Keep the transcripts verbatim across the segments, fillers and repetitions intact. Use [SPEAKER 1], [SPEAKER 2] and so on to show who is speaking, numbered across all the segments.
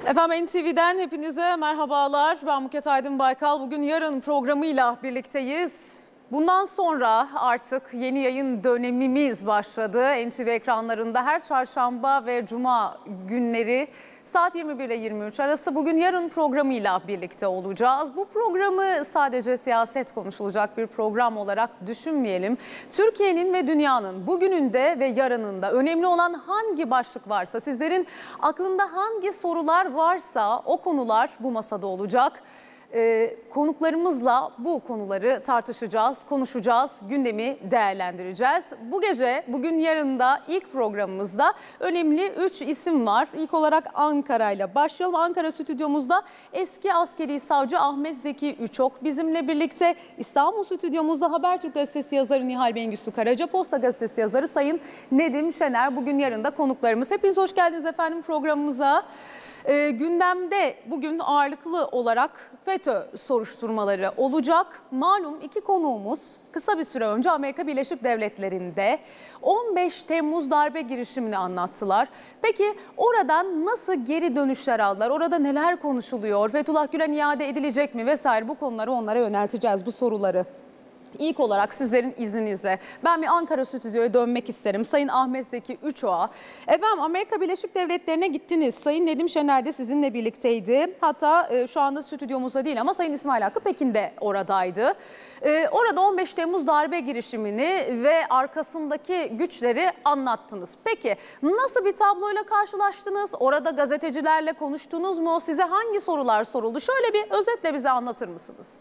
[SPEAKER 1] Efendim N T V'den hepinize merhabalar. Ben Buket Aydın Baykal. Bugün yarın programıyla birlikteyiz. Bundan sonra artık yeni yayın dönemimiz başladı. N T V ekranlarında her çarşamba ve cuma günleri saat yirmi bir ile yirmi üç arası bugün yarın programıyla birlikte olacağız. Bu programı sadece siyaset konuşulacak bir program olarak düşünmeyelim. Türkiye'nin ve dünyanın bugününde ve yarınında önemli olan hangi başlık varsa, sizlerin aklında hangi sorular varsa o konular bu masada olacak. Ee, konuklarımızla bu konuları tartışacağız, konuşacağız, gündemi değerlendireceğiz. Bu gece, bugün yarında ilk programımızda önemli üç isim var. İlk olarak Ankara ile başlayalım. Ankara stüdyomuzda eski askeri savcı Ahmet Zeki Üçok bizimle birlikte. İstanbul stüdyomuzda Habertürk Gazetesi yazarı Nihal Bengüsü Karaca, Posta Gazetesi yazarı Sayın Nedim Şener bugün yarında konuklarımız. Hepiniz hoş geldiniz efendim programımıza. E, gündemde bugün ağırlıklı olarak FETÖ soruşturmaları olacak. Malum iki konuğumuz kısa bir süre önce Amerika Birleşik Devletleri'nde on beş Temmuz darbe girişimini anlattılar. Peki oradan nasıl geri dönüşler aldılar? Orada neler konuşuluyor? Fethullah Gülen iade edilecek mi vesaire, bu konuları onlara yönelteceğiz, bu soruları. İlk olarak sizlerin izninizle ben bir Ankara stüdyoya dönmek isterim. Sayın Ahmet Zeki Üçok'a. Efendim Amerika Birleşik Devletleri'ne gittiniz. Sayın Nedim Şener de sizinle birlikteydi. Hatta e, şu anda stüdyomuzda değil ama Sayın İsmail Hakkı Pekin de oradaydı. E, orada on beş Temmuz darbe girişimini ve arkasındaki güçleri anlattınız. Peki nasıl bir tabloyla karşılaştınız? Orada gazetecilerle konuştunuz mu? Size hangi sorular soruldu? Şöyle bir özetle bize anlatır mısınız?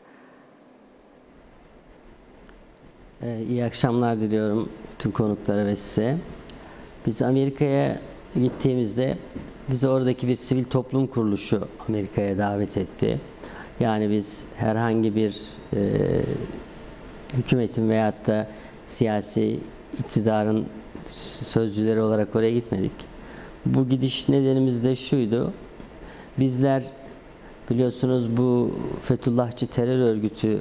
[SPEAKER 2] İyi akşamlar diliyorum tüm konuklara ve size. Biz Amerika'ya gittiğimizde bizi oradaki bir sivil toplum kuruluşu Amerika'ya davet etti. Yani biz herhangi bir e, hükümetin veyahut da siyasi iktidarın sözcüleri olarak oraya gitmedik. Bu gidiş nedenimiz de şuydu. Bizler biliyorsunuz bu Fethullahçı terör örgütü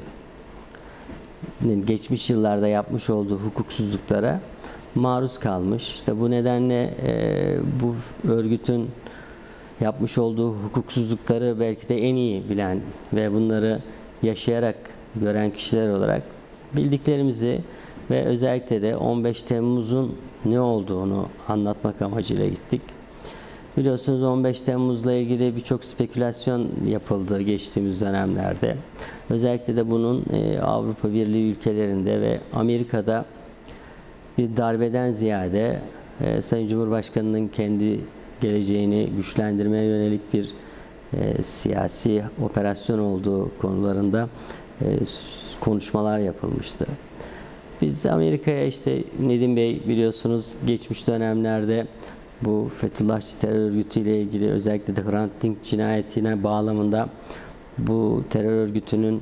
[SPEAKER 2] geçmiş yıllarda yapmış olduğu hukuksuzluklara maruz kalmış. İşte bu nedenle e, bu örgütün yapmış olduğu hukuksuzlukları belki de en iyi bilen ve bunları yaşayarak gören kişiler olarak bildiklerimizi ve özellikle de on beş Temmuz'un ne olduğunu anlatmak amacıyla gittik. Biliyorsunuz on beş Temmuz'la ilgili birçok spekülasyon yapıldı geçtiğimiz dönemlerde. Özellikle de bunun Avrupa Birliği ülkelerinde ve Amerika'da bir darbeden ziyade Sayın Cumhurbaşkanı'nın kendi geleceğini güçlendirmeye yönelik bir siyasi operasyon olduğu konularında konuşmalar yapılmıştı. Biz Amerika'ya işte Nedim Bey biliyorsunuz geçmiş dönemlerde bu Fethullahçı terör örgütüyle ilgili özellikle de Hrant Dink cinayetine bağlamında bu terör örgütünün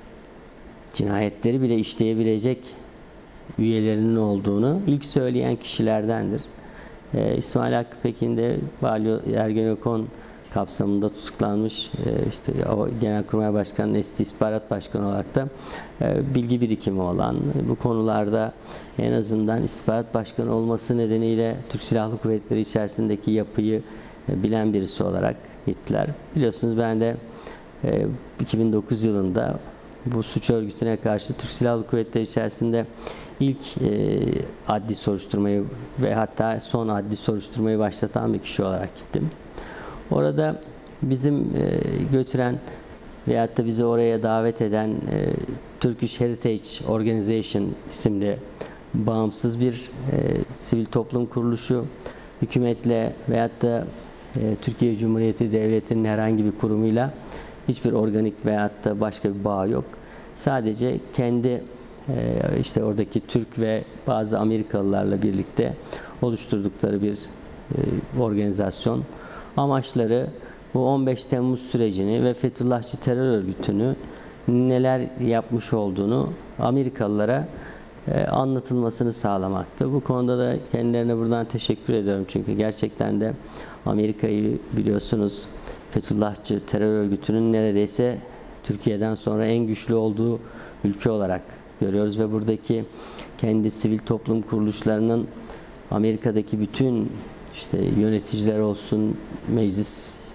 [SPEAKER 2] cinayetleri bile işleyebilecek üyelerinin olduğunu ilk söyleyen kişilerdendir. Ee, İsmail Hakkı Pekin de Balyo Ergenekon kapsamında tutuklanmış e, işte o Genelkurmay Başkanı'nın eski istihbarat başkanı olarak da e, bilgi birikimi olan, bu konularda en azından istihbarat başkanı olması nedeniyle Türk Silahlı Kuvvetleri içerisindeki yapıyı e, bilen birisi olarak gittiler. Biliyorsunuz ben de e, iki bin dokuz yılında bu suç örgütüne karşı Türk Silahlı Kuvvetleri içerisinde ilk e, adli soruşturmayı ve hatta son adli soruşturmayı başlatan bir kişi olarak gittim. Orada bizim e, götüren veyahut da bizi oraya davet eden e, Turkish Heritage Organization isimli bağımsız bir e, sivil toplum kuruluşu, hükümetle veyahut da e, Türkiye Cumhuriyeti Devleti'nin herhangi bir kurumuyla hiçbir organik veyahut da başka bir bağ yok. Sadece kendi e, işte oradaki Türk ve bazı Amerikalılarla birlikte oluşturdukları bir e, organizasyon. Amaçları bu on beş Temmuz sürecini ve Fethullahçı terör örgütünü neler yapmış olduğunu Amerikalılara e, anlatılmasını sağlamaktı. Bu konuda da kendilerine buradan teşekkür ediyorum. Çünkü gerçekten de Amerika'yı biliyorsunuz Fethullahçı terör örgütünün neredeyse Türkiye'den sonra en güçlü olduğu ülke olarak görüyoruz ve buradaki kendi sivil toplum kuruluşlarının Amerika'daki bütün işte yöneticiler olsun, meclis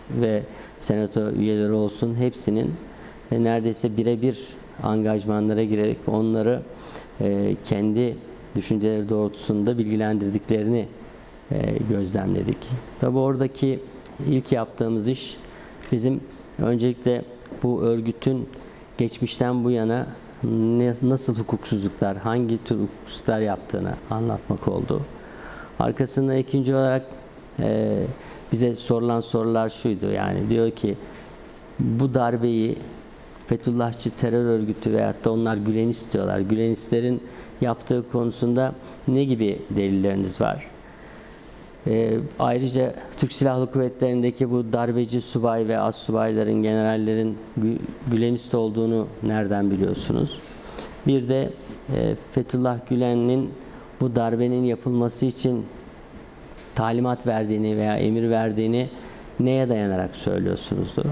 [SPEAKER 2] ve senato üyeleri olsun hepsinin e, neredeyse birebir angajmanlara girerek onları e, kendi düşünceleri doğrultusunda bilgilendirdiklerini e, gözlemledik. Tabi oradaki ilk yaptığımız iş bizim öncelikle bu örgütün geçmişten bu yana ne, nasıl hukuksuzluklar, hangi tür hukuksuzluklar yaptığını anlatmak oldu. Arkasında ikinci olarak e, bize sorulan sorular şuydu, yani diyor ki bu darbeyi Fethullahçı terör örgütü veyahut da onlar Gülenist diyorlar. Gülenistlerin yaptığı konusunda ne gibi delilleriniz var? E, ayrıca Türk Silahlı Kuvvetleri'ndeki bu darbeci subay ve astsubayların, generallerin Gülenist olduğunu nereden biliyorsunuz? Bir de e, Fethullah Gülen'in bu darbenin yapılması için talimat verdiğini veya emir verdiğini neye dayanarak söylüyorsunuzdu?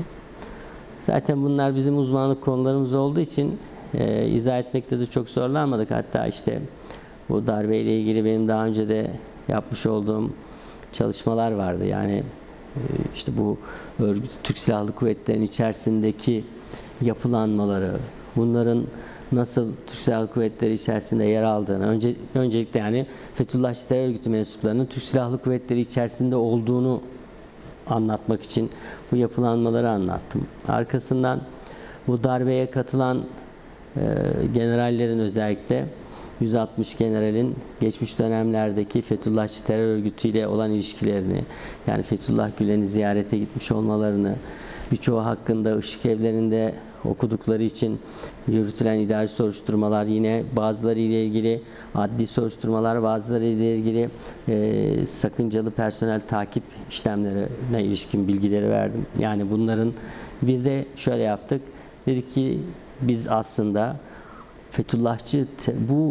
[SPEAKER 2] Zaten bunlar bizim uzmanlık konularımız olduğu için e, izah etmekte de çok zorlanmadık. Hatta işte bu darbeyle ilgili benim daha önce de yapmış olduğum çalışmalar vardı. Yani e, işte bu örgüt, Türk Silahlı Kuvvetleri'nin içerisindeki yapılanmaları, bunların nasıl Türk Silahlı Kuvvetleri içerisinde yer aldığını, önce, öncelikle yani Fethullahçı terör örgütü mensuplarının Türk Silahlı Kuvvetleri içerisinde olduğunu anlatmak için bu yapılanmaları anlattım. Arkasından bu darbeye katılan e, generallerin, özellikle yüz altmış generalin geçmiş dönemlerdeki Fethullahçı terör örgütüyle olan ilişkilerini, yani Fethullah Gülen'i ziyarete gitmiş olmalarını, birçoğu hakkında ışık evlerinde okudukları için yürütülen idari soruşturmalar, yine bazıları ile ilgili adli soruşturmalar, bazıları ile ilgili e, sakıncalı personel takip işlemlerine ilişkin bilgileri verdim. Yani bunların bir de şöyle yaptık. Dedik ki biz aslında Fethullahçı bu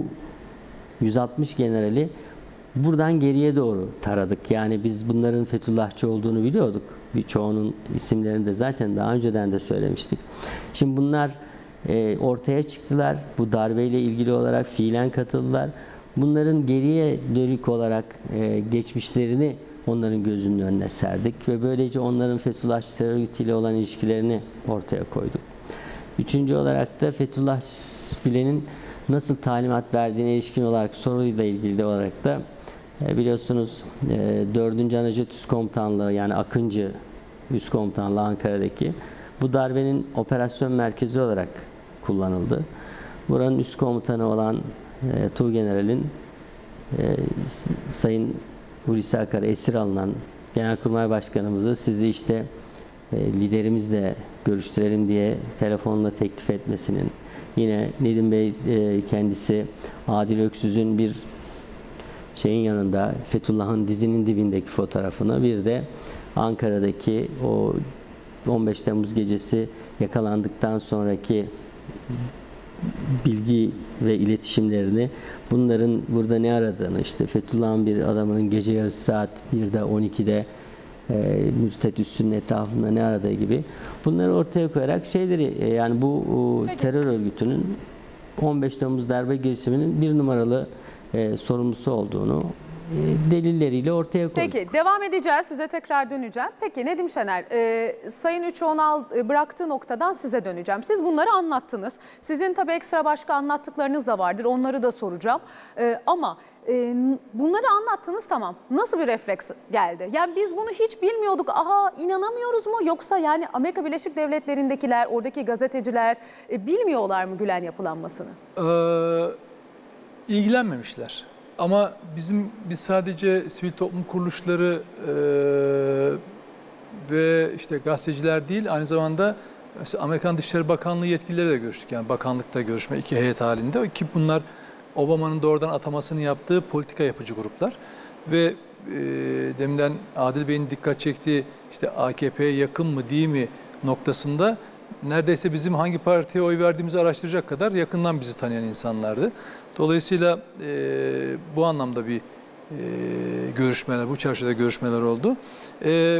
[SPEAKER 2] yüz altmış generali buradan geriye doğru taradık. Yani biz bunların Fethullahçı olduğunu biliyorduk. Birçoğunun isimlerini de zaten daha önceden de söylemiştik. Şimdi bunlar e, ortaya çıktılar. Bu darbeyle ilgili olarak fiilen katıldılar. Bunların geriye dönük olarak e, geçmişlerini onların gözünün önüne serdik ve böylece onların Fethullahçı terör örgütüyle olan ilişkilerini ortaya koyduk. Üçüncü olarak da Fethullah Gülen'in nasıl talimat verdiğine ilişkin olarak soruyla ilgili de olarak da e, biliyorsunuz e, dördüncü Anajet Üst Komutanlığı, yani Akıncı Üst Komutanlığı Ankara'daki bu darbenin operasyon merkezi olarak kullanıldı. Buranın üst komutanı olan e, Tuğgeneral'in e, Sayın Hulusi Akar'a esir alınan Genelkurmay Başkanımızı sizi işte e, liderimizle görüştürelim diye telefonla teklif etmesinin, yine Nedim Bey e, kendisi Adil Öksüz'ün bir şeyin yanında, Fethullah'ın dizinin dibindeki fotoğrafını, bir de Ankara'daki o on beş Temmuz gecesi yakalandıktan sonraki bilgi ve iletişimlerini, bunların burada ne aradığını, işte Fethullah'ın bir adamının gece yarısı saat birde on ikide e, Müstet Üssü'nün etrafında ne aradığı gibi bunları ortaya koyarak şeyleri e, yani bu o, terör örgütünün on beş Temmuz darbe girişiminin bir numaralı e, sorumlusu olduğunu e, delilleriyle ortaya koyduk.
[SPEAKER 1] Peki, devam edeceğiz. Size tekrar döneceğim. Peki Nedim Şener, e, Sayın Üçoğlu'nun bıraktığı noktadan size döneceğim. Siz bunları anlattınız. Sizin tabii ekstra başka anlattıklarınız da vardır. Onları da soracağım. E, ama e, bunları anlattınız, tamam. Nasıl bir refleks geldi? Yani biz bunu hiç bilmiyorduk. Aha, inanamıyoruz mu? Yoksa yani Amerika Birleşik Devletleri'ndekiler, oradaki gazeteciler e, bilmiyorlar mı Gülen yapılanmasını?
[SPEAKER 3] Ee, ilgilenmemişler. Ama bizim biz sadece sivil toplum kuruluşları e, ve işte gazeteciler değil, aynı zamanda işte Amerikan Dışişleri Bakanlığı yetkilileri de görüştük. Yani bakanlıkta görüşme, iki heyet halinde, ki bunlar Obama'nın doğrudan atamasını yaptığı politika yapıcı gruplar. Ve e, deminden Adil Bey'in dikkat çektiği işte A K P'ye yakın mı değil mi noktasında neredeyse bizim hangi partiye oy verdiğimizi araştıracak kadar yakından bizi tanıyan insanlardı. Dolayısıyla e, bu anlamda bir e, görüşmeler, bu çerçevede görüşmeler oldu. E,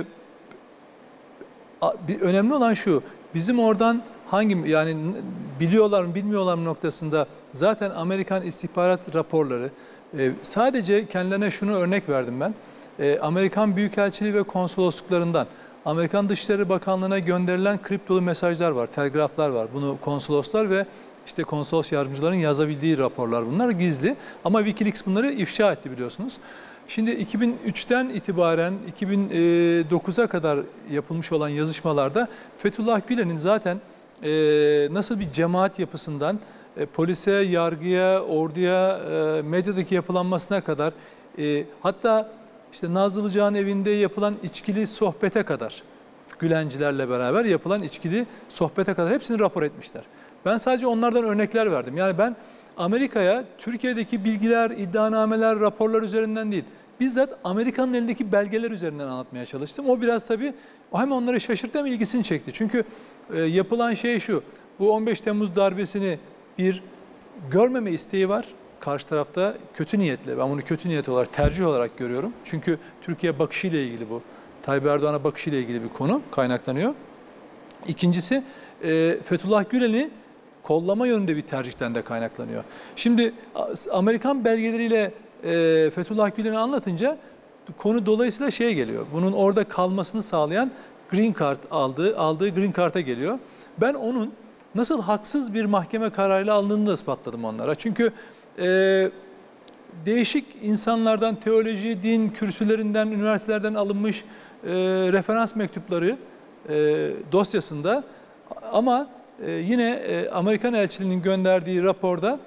[SPEAKER 3] bir, önemli olan şu, bizim oradan hangi, yani biliyorlar mı bilmiyorlar mı noktasında zaten Amerikan istihbarat raporları, e, sadece kendilerine şunu örnek verdim ben, e, Amerikan Büyükelçiliği ve konsolosluklarından Amerikan Dışişleri Bakanlığı'na gönderilen kriptolu mesajlar var, telgraflar var. Bunu konsoloslar ve işte konsolos yardımcıların yazabildiği raporlar bunlar, gizli. Ama Wikileaks bunları ifşa etti biliyorsunuz. Şimdi iki bin üçten itibaren iki bin dokuza kadar yapılmış olan yazışmalarda Fethullah Gülen'in zaten nasıl bir cemaat yapısından polise, yargıya, orduya, medyadaki yapılanmasına kadar, hatta işte Nazlı Can evinde yapılan içkili sohbete kadar, Gülencilerle beraber yapılan içkili sohbete kadar hepsini rapor etmişler. Ben sadece onlardan örnekler verdim. Yani ben Amerika'ya Türkiye'deki bilgiler, iddianameler, raporlar üzerinden değil, bizzat Amerika'nın elindeki belgeler üzerinden anlatmaya çalıştım. O biraz tabii hem onları şaşırttı hem ilgisini çekti. Çünkü e, yapılan şey şu, bu on beş Temmuz darbesini bir görmeme isteği var. Karşı tarafta kötü niyetle, ben bunu kötü niyet olarak, tercih olarak görüyorum. Çünkü Türkiye bakışıyla ilgili bu. Tayyip Erdoğan'a bakışıyla ilgili bir konu kaynaklanıyor. İkincisi e, Fethullah Gülen'i kollama yönünde bir tercihten de kaynaklanıyor. Şimdi Amerikan belgeleriyle e, Fethullah Gülen'i anlatınca konu dolayısıyla şeye geliyor. Bunun orada kalmasını sağlayan green card aldığı, aldığı green card'a geliyor. Ben onun nasıl haksız bir mahkeme kararıyla alındığını da ispatladım onlara. Çünkü e, değişik insanlardan, teoloji, din kürsülerinden, üniversitelerden alınmış e, referans mektupları e, dosyasında, ama e, yine e, Amerikan elçiliğinin gönderdiği raporda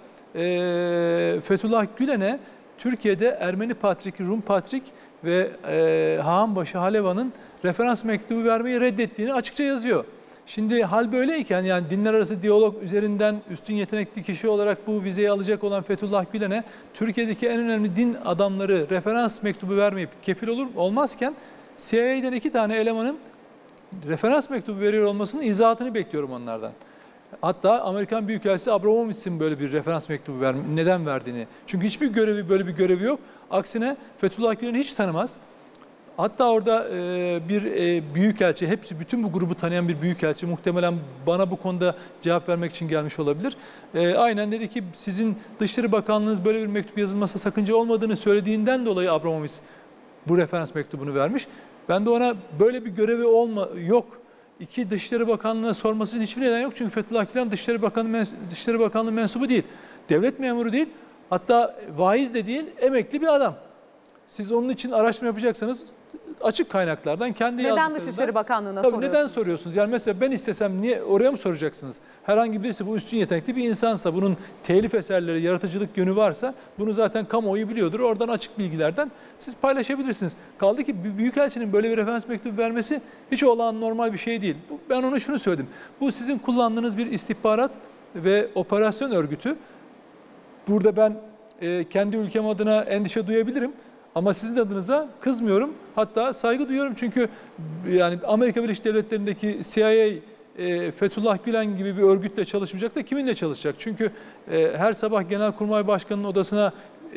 [SPEAKER 3] e, Fethullah Gülen'e Türkiye'de Ermeni Patrik, Rum Patrik ve e, Hahanbaşı Haleva'nın referans mektubu vermeyi reddettiğini açıkça yazıyor. Şimdi hal böyleyken, yani dinler arası diyalog üzerinden üstün yetenekli kişi olarak bu vizeyi alacak olan Fethullah Gülen'e Türkiye'deki en önemli din adamları referans mektubu vermeyip kefil olur olmazken C I A'den iki tane elemanın referans mektubu veriyor olmasının izahatını bekliyorum onlardan. Hatta Amerikan Büyükelçisi Abramovitz'in böyle bir referans mektubu ver, neden verdiğini. Çünkü hiçbir görevi, böyle bir görevi yok. Aksine Fethullah Gülen'i hiç tanımaz. Hatta orada e, bir e, büyükelçi, hepsi bütün bu grubu tanıyan bir büyükelçi muhtemelen bana bu konuda cevap vermek için gelmiş olabilir. E, aynen dedi ki sizin Dışişleri Bakanlığınız böyle bir mektup yazılmasa sakınca olmadığını söylediğinden dolayı Abramovitz bu referans mektubunu vermiş. Ben de ona böyle bir görevi olma, yok. İki, Dışişleri Bakanlığı'na sorması için hiçbir neden yok. Çünkü Fethullah Gülen Dışişleri Bakanlığı, Dışişleri Bakanlığı mensubu değil. Devlet memuru değil. Hatta vaiz de değil, emekli bir adam. Siz onun için araştırma yapacaksanız açık kaynaklardan, kendi yazdıklarından.
[SPEAKER 1] Neden Dışişleri Bakanlığı'na
[SPEAKER 3] tabii
[SPEAKER 1] soruyorsunuz?
[SPEAKER 3] Neden soruyorsunuz? Yani mesela ben istesem niye oraya mı soracaksınız? Herhangi birisi bu üstün yetenekli bir insansa, bunun telif eserleri, yaratıcılık yönü varsa bunu zaten kamuoyu biliyordur. Oradan açık bilgilerden siz paylaşabilirsiniz. Kaldı ki bir büyükelçinin böyle bir referans mektubu vermesi hiç olağan normal bir şey değil. Ben ona şunu söyledim. Bu sizin kullandığınız bir istihbarat ve operasyon örgütü. Burada ben e, kendi ülkem adına endişe duyabilirim. Ama sizin adınıza kızmıyorum. Hatta saygı duyuyorum. Çünkü yani Amerika Birleşik Devletleri'ndeki C I A, e, Fethullah Gülen gibi bir örgütle çalışmayacak da kiminle çalışacak? Çünkü e, her sabah Genelkurmay Başkanı'nın odasına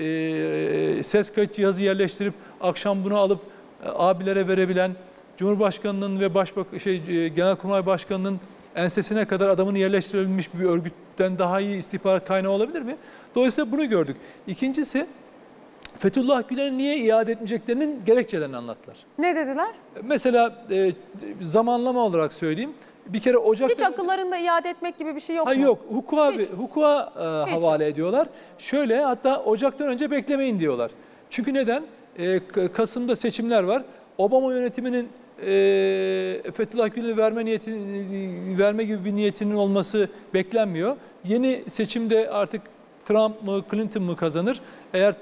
[SPEAKER 3] e, ses kayıt cihazı yerleştirip akşam bunu alıp e, abilere verebilen, Cumhurbaşkanı'nın ve Başbak şey e, Genelkurmay Başkanı'nın ensesine kadar adamını yerleştirebilmiş bir örgütten daha iyi istihbarat kaynağı olabilir mi? Dolayısıyla bunu gördük. İkincisi, Fethullah Gülen'i niye iade etmeyeceklerinin gerekçelerini anlattılar.
[SPEAKER 1] Ne dediler?
[SPEAKER 3] Mesela e, zamanlama olarak söyleyeyim. Bir kere Ocak'ta...
[SPEAKER 1] Hiç akıllarında iade etmek gibi bir şey yok
[SPEAKER 3] Hayır,
[SPEAKER 1] mu?
[SPEAKER 3] yok. Hukuka,
[SPEAKER 1] Hiç.
[SPEAKER 3] hukuka e, havale ediyorlar. Şöyle, hatta Ocak'tan önce beklemeyin diyorlar. Çünkü neden? E, Kasım'da seçimler var. Obama yönetiminin e, Fethullah Gülen'i verme niyetini, verme gibi bir niyetinin olması beklenmiyor. Yeni seçimde artık Trump mı, Clinton mı kazanır? Eğer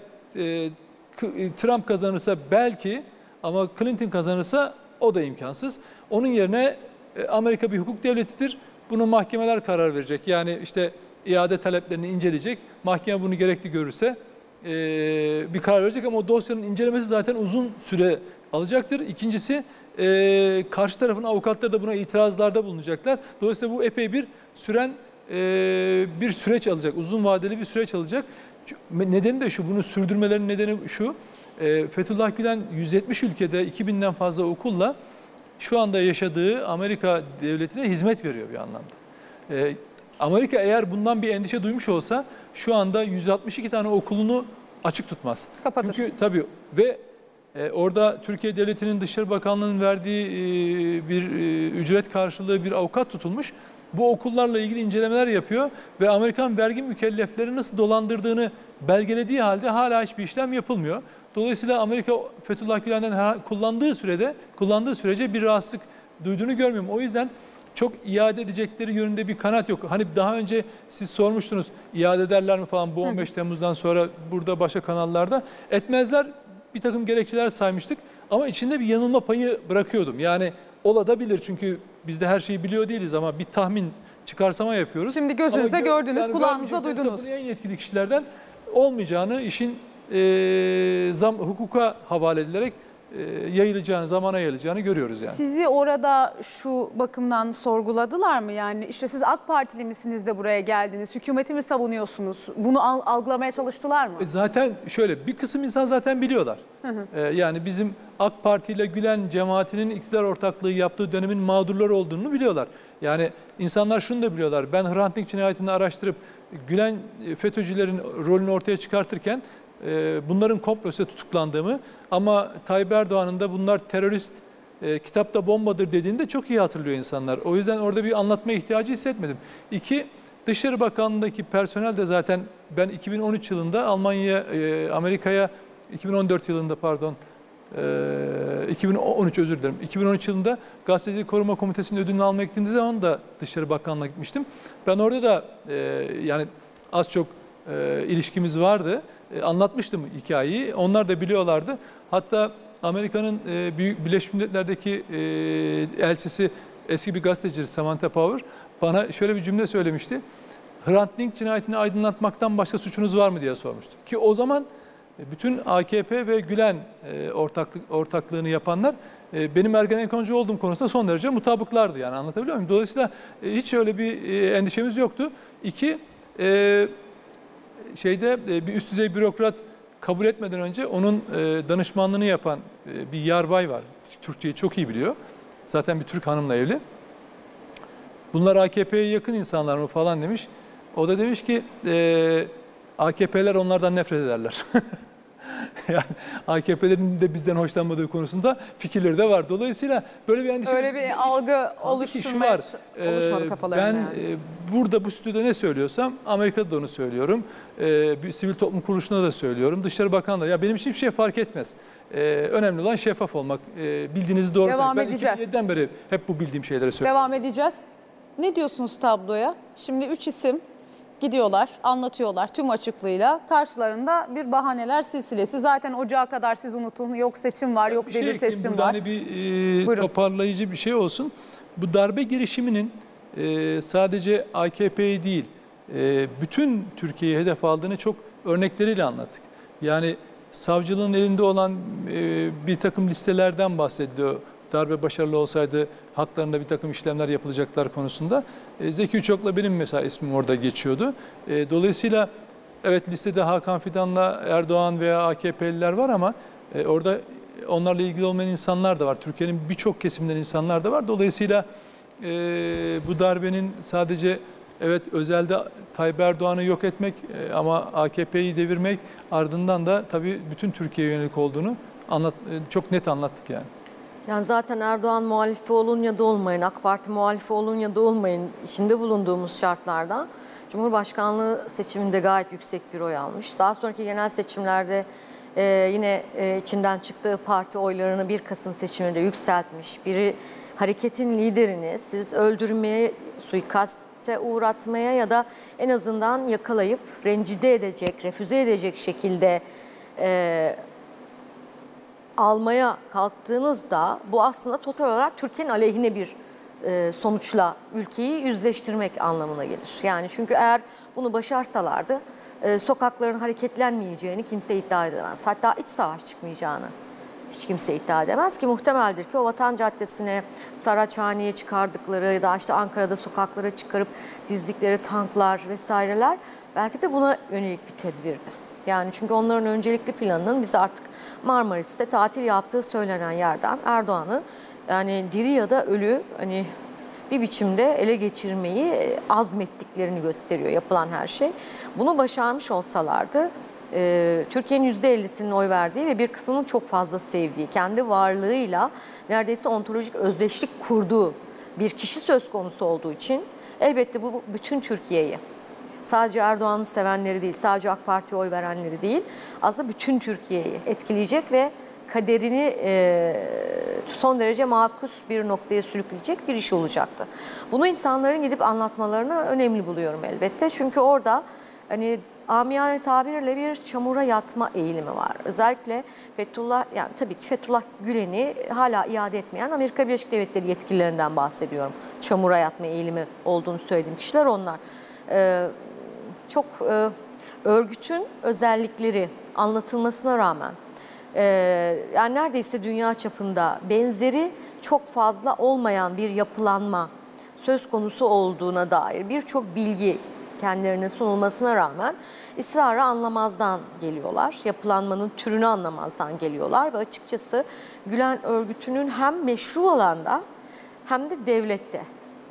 [SPEAKER 3] Trump kazanırsa belki, ama Clinton kazanırsa o da imkansız. Onun yerine Amerika bir hukuk devletidir. Bunu mahkemeler karar verecek. Yani işte iade taleplerini inceleyecek. Mahkeme bunu gerekli görürse bir karar verecek, ama o dosyanın incelemesi zaten uzun süre alacaktır. İkincisi, karşı tarafın avukatları da buna itirazlarda bulunacaklar. Dolayısıyla bu epey bir süren bir süreç alacak. Uzun vadeli bir süreç alacak. Nedeni de şu, bunu sürdürmelerinin nedeni şu, e, Fethullah Gülen yüz yetmiş ülkede iki binden fazla okulla şu anda yaşadığı Amerika devletine hizmet veriyor bir anlamda. E, Amerika eğer bundan bir endişe duymuş olsa şu anda yüz altmış iki tane okulunu açık tutmaz.
[SPEAKER 1] Kapatır.
[SPEAKER 3] Çünkü tabii ve E, orada Türkiye Devleti'nin Dışişleri Bakanlığı'nın verdiği e, bir e, ücret karşılığı bir avukat tutulmuş. Bu okullarla ilgili incelemeler yapıyor ve Amerikan vergi mükellefleri nasıl dolandırdığını belgelediği halde hala hiçbir işlem yapılmıyor. Dolayısıyla Amerika Fethullah Gülen'den kullandığı sürede, kullandığı sürece bir rahatsızlık duyduğunu görmüyorum. O yüzden çok iade edecekleri yönünde bir kanaat yok. Hani daha önce siz sormuştunuz iade ederler mi falan bu on beş Temmuz'dan sonra burada başka kanallarda. Etmezler, bir takım gerekçeler saymıştık ama içinde bir yanılma payı bırakıyordum. Yani olabilir çünkü biz de her şeyi biliyor değiliz ama bir tahmin çıkarsama yapıyoruz.
[SPEAKER 1] Şimdi gözünüze
[SPEAKER 3] Ama
[SPEAKER 1] gördünüz,
[SPEAKER 3] yani
[SPEAKER 1] kulağınıza duydunuz.
[SPEAKER 3] En yetkili kişilerden olmayacağını, işin e, zam, hukuka havale edilerek e, yayılacağını, zamana yayılacağını görüyoruz yani.
[SPEAKER 1] Sizi orada şu bakımdan sorguladılar mı? Yani işte siz AK Partili misiniz de buraya geldiniz, hükümeti mi savunuyorsunuz? Bunu algılamaya çalıştılar mı?
[SPEAKER 3] E zaten şöyle bir kısım insan zaten biliyorlar. Hı hı. E, yani bizim AK Parti ile Gülen cemaatinin iktidar ortaklığı yaptığı dönemin mağdurları olduğunu biliyorlar. Yani insanlar şunu da biliyorlar. Ben Hrant Dink cinayetini araştırıp Gülen FETÖ'cülerin rolünü ortaya çıkartırken bunların komplosu tutuklandığımı ama Tayyip Erdoğan'ın da bunlar terörist, e, kitapta bombadır dediğinde çok iyi hatırlıyor insanlar. O yüzden orada bir anlatma ihtiyacı hissetmedim. İki, Dışişleri Bakanlığı'ndaki personel de zaten ben iki bin on üç yılında Almanya, e, Amerika'ya, iki bin on dört yılında pardon, e, iki bin on üç özür dilerim, iki bin on üç yılında Gazeteci Koruma Komitesi'nin ödülünü almaya gittiğimde zaman da Dışişleri Bakanlığı'na gitmiştim. Ben orada da e, yani az çok e, ilişkimiz vardı. Anlatmıştım hikayeyi. Onlar da biliyorlardı. Hatta Amerika'nın e, Büyük Birleşmiş Milletler'deki e, elçisi eski bir gazeteci Samantha Power bana şöyle bir cümle söylemişti. Hrant Dink cinayetini aydınlatmaktan başka suçunuz var mı diye sormuştu. Ki o zaman bütün A K P ve Gülen e, ortaklık, ortaklığını yapanlar e, benim Ergenekoncu olduğum konusunda son derece mutabıklardı. Yani anlatabiliyor muyum? Dolayısıyla e, hiç öyle bir e, endişemiz yoktu. İki, e, şeyde bir üst düzey bürokrat kabul etmeden önce onun danışmanlığını yapan bir yarbay var. Türkçeyi çok iyi biliyor. Zaten bir Türk hanımla evli. Bunlar A K P'ye yakın insanlar mı falan demiş. O da demiş ki A K P'ler onlardan nefret ederler. Yani A K P'lerin de bizden hoşlanmadığı konusunda fikirleri de var. Dolayısıyla böyle bir endişe...
[SPEAKER 1] Öyle bir algı oluşsun var. Oluşmadı kafalarında.
[SPEAKER 3] Ben
[SPEAKER 1] yani.
[SPEAKER 3] burada bu stüdyoda ne söylüyorsam Amerika'da da onu söylüyorum. Bir sivil toplum kuruluşuna da söylüyorum. Dışişleri Bakanlığı'na. Ya benim için hiçbir şey fark etmez. Önemli olan şeffaf olmak. Bildiğinizi doğru
[SPEAKER 1] Devam
[SPEAKER 3] söylemek. Ben
[SPEAKER 1] edeceğiz.
[SPEAKER 3] iki bin yediden beri hep bu bildiğim şeyleri söylüyorum.
[SPEAKER 1] Devam edeceğiz. Ne diyorsunuz tabloya? Şimdi üç isim gidiyorlar, anlatıyorlar tüm açıklığıyla. Karşılarında bir bahaneler silsilesi. Zaten ocağa kadar siz unutun. Yok seçim var, yok devir
[SPEAKER 3] şey
[SPEAKER 1] teslim var.
[SPEAKER 3] Hani bir e, toparlayıcı bir şey olsun. Bu darbe girişiminin e, sadece A K P'yi değil, e, bütün Türkiye'yi hedef aldığını çok örnekleriyle anlattık. Yani savcılığın elinde olan e, bir takım listelerden bahsediliyor. Darbe başarılı olsaydı haklarında bir takım işlemler yapılacaklar konusunda. E, Zeki Uçok'la benim mesela ismim orada geçiyordu. E, dolayısıyla evet listede Hakan Fidan'la Erdoğan veya A K P'liler var ama e, orada onlarla ilgili olmayan insanlar da var. Türkiye'nin birçok kesiminden insanlar da var. Dolayısıyla e, bu darbenin sadece evet özelde Tayyip Erdoğan'ı yok etmek e, ama A K P'yi devirmek ardından da tabii bütün Türkiye'ye yönelik olduğunu anlat, e, çok net anlattık yani.
[SPEAKER 4] Yani zaten Erdoğan muhalifi olun ya da olmayın, AK Parti muhalifi olun ya da olmayın içinde bulunduğumuz şartlarda Cumhurbaşkanlığı seçiminde gayet yüksek bir oy almış. Daha sonraki genel seçimlerde e, yine e, içinden çıktığı parti oylarını bir Kasım seçiminde yükseltmiş. Biri hareketin liderini siz öldürmeye, suikaste uğratmaya ya da en azından yakalayıp rencide edecek, refüze edecek şekilde e, almaya kalktığınızda bu aslında total olarak Türkiye'nin aleyhine bir e, sonuçla ülkeyi yüzleştirmek anlamına gelir. Yani çünkü eğer bunu başarsalardı e, sokakların hareketlenmeyeceğini kimse iddia edemez. Hatta iç savaş çıkmayacağını hiç kimse iddia edemez ki muhtemeldir ki o Vatan Caddesi'ne, Saraçhane'ye çıkardıkları ya da işte Ankara'da sokaklara çıkarıp dizdikleri tanklar vesaireler belki de buna yönelik bir tedbirdi. Yani çünkü onların öncelikli planının biz artık Marmaris'te tatil yaptığı söylenen yerden Erdoğan'ı yani diri ya da ölü hani bir biçimde ele geçirmeyi azmettiklerini gösteriyor yapılan her şey. Bunu başarmış olsalardı e, Türkiye'nin yüzde ellisinin oy verdiği ve bir kısmının çok fazla sevdiği, kendi varlığıyla neredeyse ontolojik özdeşlik kurduğu bir kişi söz konusu olduğu için elbette bu bütün Türkiye'yi, sadece Erdoğan'ı sevenleri değil, sadece AK Parti'ye oy verenleri değil, aslında bütün Türkiye'yi etkileyecek ve kaderini e, son derece makus bir noktaya sürükleyecek bir iş olacaktı. Bunu insanların gidip anlatmalarını önemli buluyorum elbette. Çünkü orada hani amiyane tabirle bir çamura yatma eğilimi var. Özellikle Fethullah, yani tabii ki Fethullah Gülen'i hala iade etmeyen Amerika Birleşik Devletleri yetkililerinden bahsediyorum. Çamura yatma eğilimi olduğunu söylediğim kişiler onlar. Ee, çok e, örgütün özellikleri anlatılmasına rağmen e, yani neredeyse dünya çapında benzeri çok fazla olmayan bir yapılanma söz konusu olduğuna dair birçok bilgi kendilerine sunulmasına rağmen ısrarı anlamazdan geliyorlar. Yapılanmanın türünü anlamazdan geliyorlar ve açıkçası Gülen örgütünün hem meşru alanda hem de devlette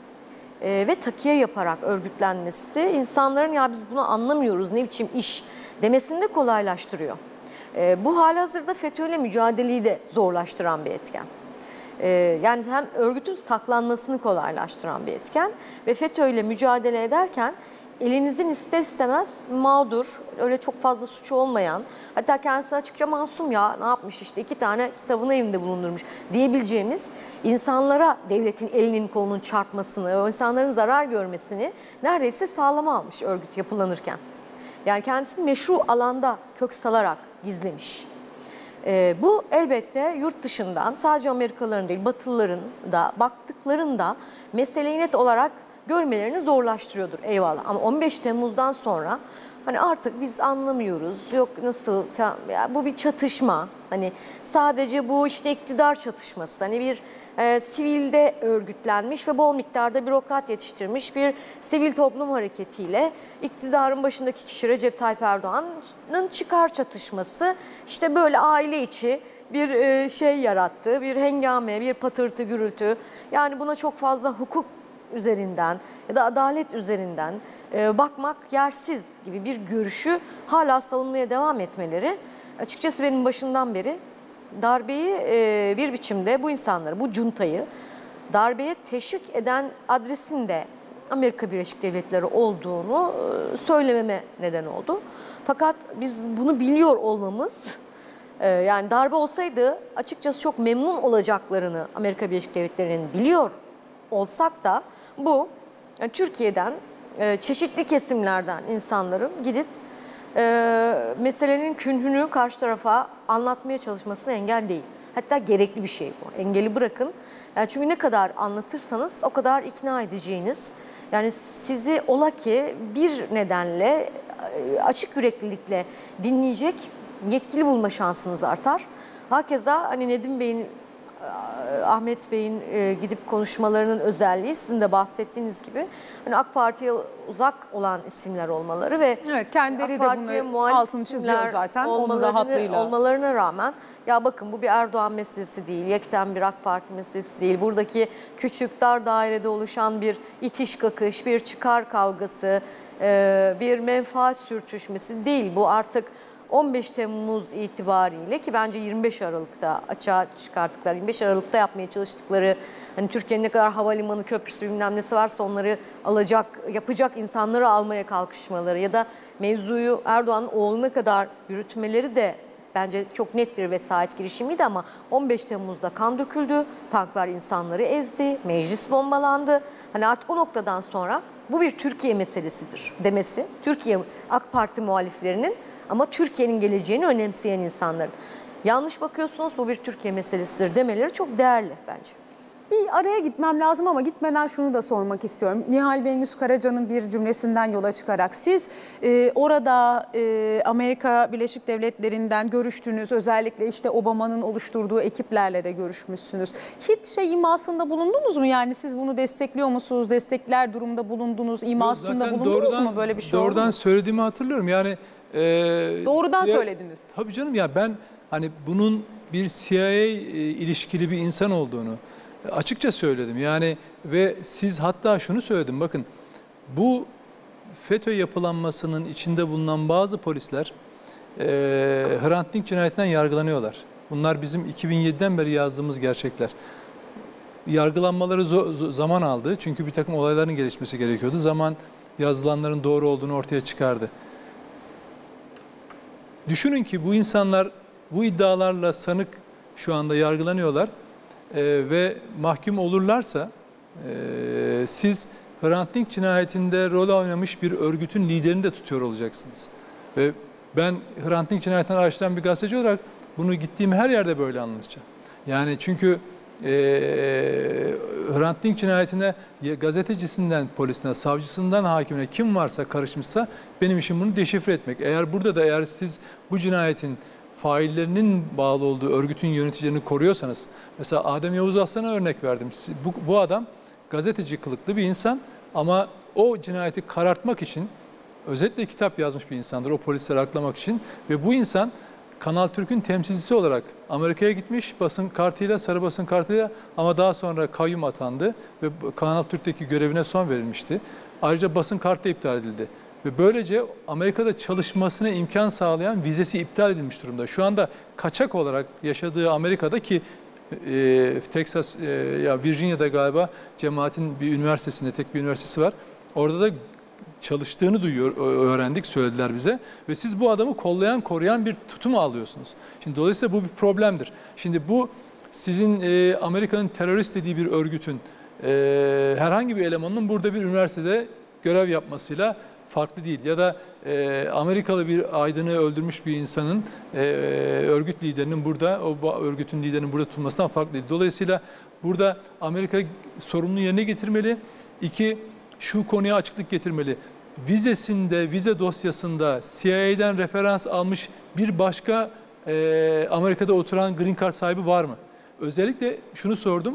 [SPEAKER 4] e, ve takiye yaparak örgütlenmesi insanların ya biz bunu anlamıyoruz ne biçim iş demesini de kolaylaştırıyor. E, bu halihazırda FETÖ'yle mücadeleyi de zorlaştıran bir etken. E, yani hem örgütün saklanmasını kolaylaştıran bir etken ve FETÖ'yle mücadele ederken elinizin ister istemez mağdur, öyle çok fazla suçu olmayan, hatta kendisine açıkça masum ya ne yapmış işte iki tane kitabını evinde bulundurmuş diyebileceğimiz insanlara devletin elinin kolunun çarpmasını, o insanların zarar görmesini neredeyse sağlama almış örgüt yapılanırken. Yani kendisini meşru alanda kök salarak gizlemiş. Ee, bu elbette yurt dışından sadece Amerikalıların değil Batılıların da baktıklarında meseleyi net olarak görmelerini zorlaştırıyordur eyvallah. Ama on beş Temmuz'dan sonra hani artık biz anlamıyoruz. Yok nasıl falan, ya bu bir çatışma. Hani sadece bu işte iktidar çatışması. Hani bir e, sivilde örgütlenmiş ve bol miktarda bürokrat yetiştirmiş bir sivil toplum hareketiyle iktidarın başındaki kişi Recep Tayyip Erdoğan'ın çıkar çatışması işte böyle aile içi bir e, şey yarattı. Bir hengame, bir patırtı, gürültü. Yani buna çok fazla hukuk üzerinden ya da adalet üzerinden e, bakmak yersiz gibi bir görüşü hala savunmaya devam etmeleri açıkçası benim başından beri darbeyi e, bir biçimde bu insanları, bu cuntayı darbeye teşvik eden adresin de Amerika Birleşik Devletleri olduğunu e, söylememe neden oldu. Fakat biz bunu biliyor olmamız e, yani darbe olsaydı açıkçası çok memnun olacaklarını Amerika Birleşik Devletleri'nin biliyor olsak da bu yani Türkiye'den e, çeşitli kesimlerden insanların gidip e, meselenin künhünü karşı tarafa anlatmaya çalışmasına engel değil. Hatta gerekli bir şey bu. Engeli bırakın. Yani çünkü ne kadar anlatırsanız o kadar ikna edeceğiniz. Yani sizi ola ki bir nedenle e, açık yüreklilikle dinleyecek yetkili bulma şansınız artar. Hakeza hani Nedim Bey'in Ahmet Bey'in e, gidip konuşmalarının özelliği sizin de bahsettiğiniz gibi hani AK Parti'ye uzak olan isimler olmaları ve
[SPEAKER 1] evet, kendileri
[SPEAKER 4] AK
[SPEAKER 1] de
[SPEAKER 4] Parti'ye
[SPEAKER 1] bunu
[SPEAKER 4] muhalif
[SPEAKER 1] altını çiziyor zaten onu da hattıyla.
[SPEAKER 4] Olmalarına rağmen ya bakın bu bir Erdoğan meselesi değil, yekten bir AK Parti meselesi değil. Buradaki küçük dar dairede oluşan bir itiş kakış, bir çıkar kavgası, e, bir menfaat sürtüşmesi değil. Bu artık on beş Temmuz itibariyle ki bence yirmi beş Aralık'ta açığa çıkarttıkları, yirmi beş Aralık'ta yapmaya çalıştıkları hani Türkiye'nin ne kadar havalimanı, köprüsü bilmem nesi varsa onları alacak, yapacak insanları almaya kalkışmaları ya da mevzuyu Erdoğan'ın oğluna kadar yürütmeleri de bence çok net bir vesayet girişimiydi ama on beş Temmuz'da kan döküldü, tanklar insanları ezdi, meclis bombalandı. Hani artık o noktadan sonra bu bir Türkiye meselesidir demesi, Türkiye AK Parti muhaliflerinin ama Türkiye'nin geleceğini önemseyen insanların. Yanlış bakıyorsunuz bu bir Türkiye meselesidir demeleri çok değerli bence.
[SPEAKER 1] Bir araya gitmem lazım ama gitmeden şunu da sormak istiyorum. Nihal Bengüs Karaca'nın bir cümlesinden yola çıkarak siz e, orada e, Amerika Birleşik Devletleri'nden görüştünüz. Özellikle işte Obama'nın oluşturduğu ekiplerle de görüşmüşsünüz. Hiç şey imasında bulundunuz mu? Yani siz bunu destekliyor musunuz? Destekler durumda bulundunuz. İmasında
[SPEAKER 3] Zaten
[SPEAKER 1] bulundunuz
[SPEAKER 3] doğrudan,
[SPEAKER 1] mu? Böyle bir şey oldu
[SPEAKER 3] Doğrudan
[SPEAKER 1] mu?
[SPEAKER 3] söylediğimi hatırlıyorum. Yani e,
[SPEAKER 1] Doğrudan
[SPEAKER 3] C I A
[SPEAKER 1] söylediniz.
[SPEAKER 3] Tabii canım ya ben hani bunun bir C I A e, ilişkili bir insan olduğunu açıkça söyledim. Yani ve siz hatta şunu söyledim bakın bu FETÖ yapılanmasının içinde bulunan bazı polisler e, Hrant Dink cinayetinden yargılanıyorlar. Bunlar bizim iki bin yediden beri yazdığımız gerçekler. Yargılanmaları zo- zaman aldı. Çünkü bir takım olayların gelişmesi gerekiyordu. Zaman yazılanların doğru olduğunu ortaya çıkardı. Düşünün ki bu insanlar bu iddialarla sanık şu anda yargılanıyorlar e, ve mahkum olurlarsa e, siz Hrant Dink cinayetinde rol oynamış bir örgütün liderini de tutuyor olacaksınız. Ve ben Hrant Dink cinayetinden araştıran bir gazeteci olarak bunu gittiğim her yerde böyle anlatacağım. Yani çünkü e, Hrant Dink cinayetine gazetecisinden polisine, savcısından hakimine kim varsa karışmışsa benim işim bunu deşifre etmek. Eğer burada da eğer siz bu cinayetin faillerinin bağlı olduğu örgütün yöneticilerini koruyorsanız, mesela Adem Yavuz Aslan'a örnek verdim. Bu, bu adam gazeteci kılıklı bir insan ama o cinayeti karartmak için özetle kitap yazmış bir insandır, o polisleri aklamak için ve bu insan Kanal Türk'ün temsilcisi olarak Amerika'ya gitmiş basın kartıyla, sarı basın kartıyla ama daha sonra kayyum atandı ve Kanal Türk'teki görevine son verilmişti. Ayrıca basın kartı iptal edildi. Ve böylece Amerika'da çalışmasına imkan sağlayan vizesi iptal edilmiş durumda. Şu anda kaçak olarak yaşadığı Amerika'da ki e, Texas e, ya Virginia'da galiba cemaatin bir üniversitesinde, tek bir üniversitesi var. Orada da çalıştığını duyuyor, öğrendik, söylediler bize. Ve siz bu adamı kollayan, koruyan bir tutum alıyorsunuz. Şimdi dolayısıyla bu bir problemdir. Şimdi bu sizin e, Amerika'nın terörist dediği bir örgütün e, herhangi bir elemanının burada bir üniversitede görev yapmasıyla farklı değil. Ya da e, Amerikalı bir aydını öldürmüş bir insanın e, örgüt liderinin burada, o örgütün liderinin burada tutulmasından farklı değil. Dolayısıyla burada Amerika sorumluluğu yerine getirmeli. İki, şu konuya açıklık getirmeli. Vizesinde, vize dosyasında C I A'den referans almış bir başka e, Amerika'da oturan green card sahibi var mı? Özellikle şunu sordum.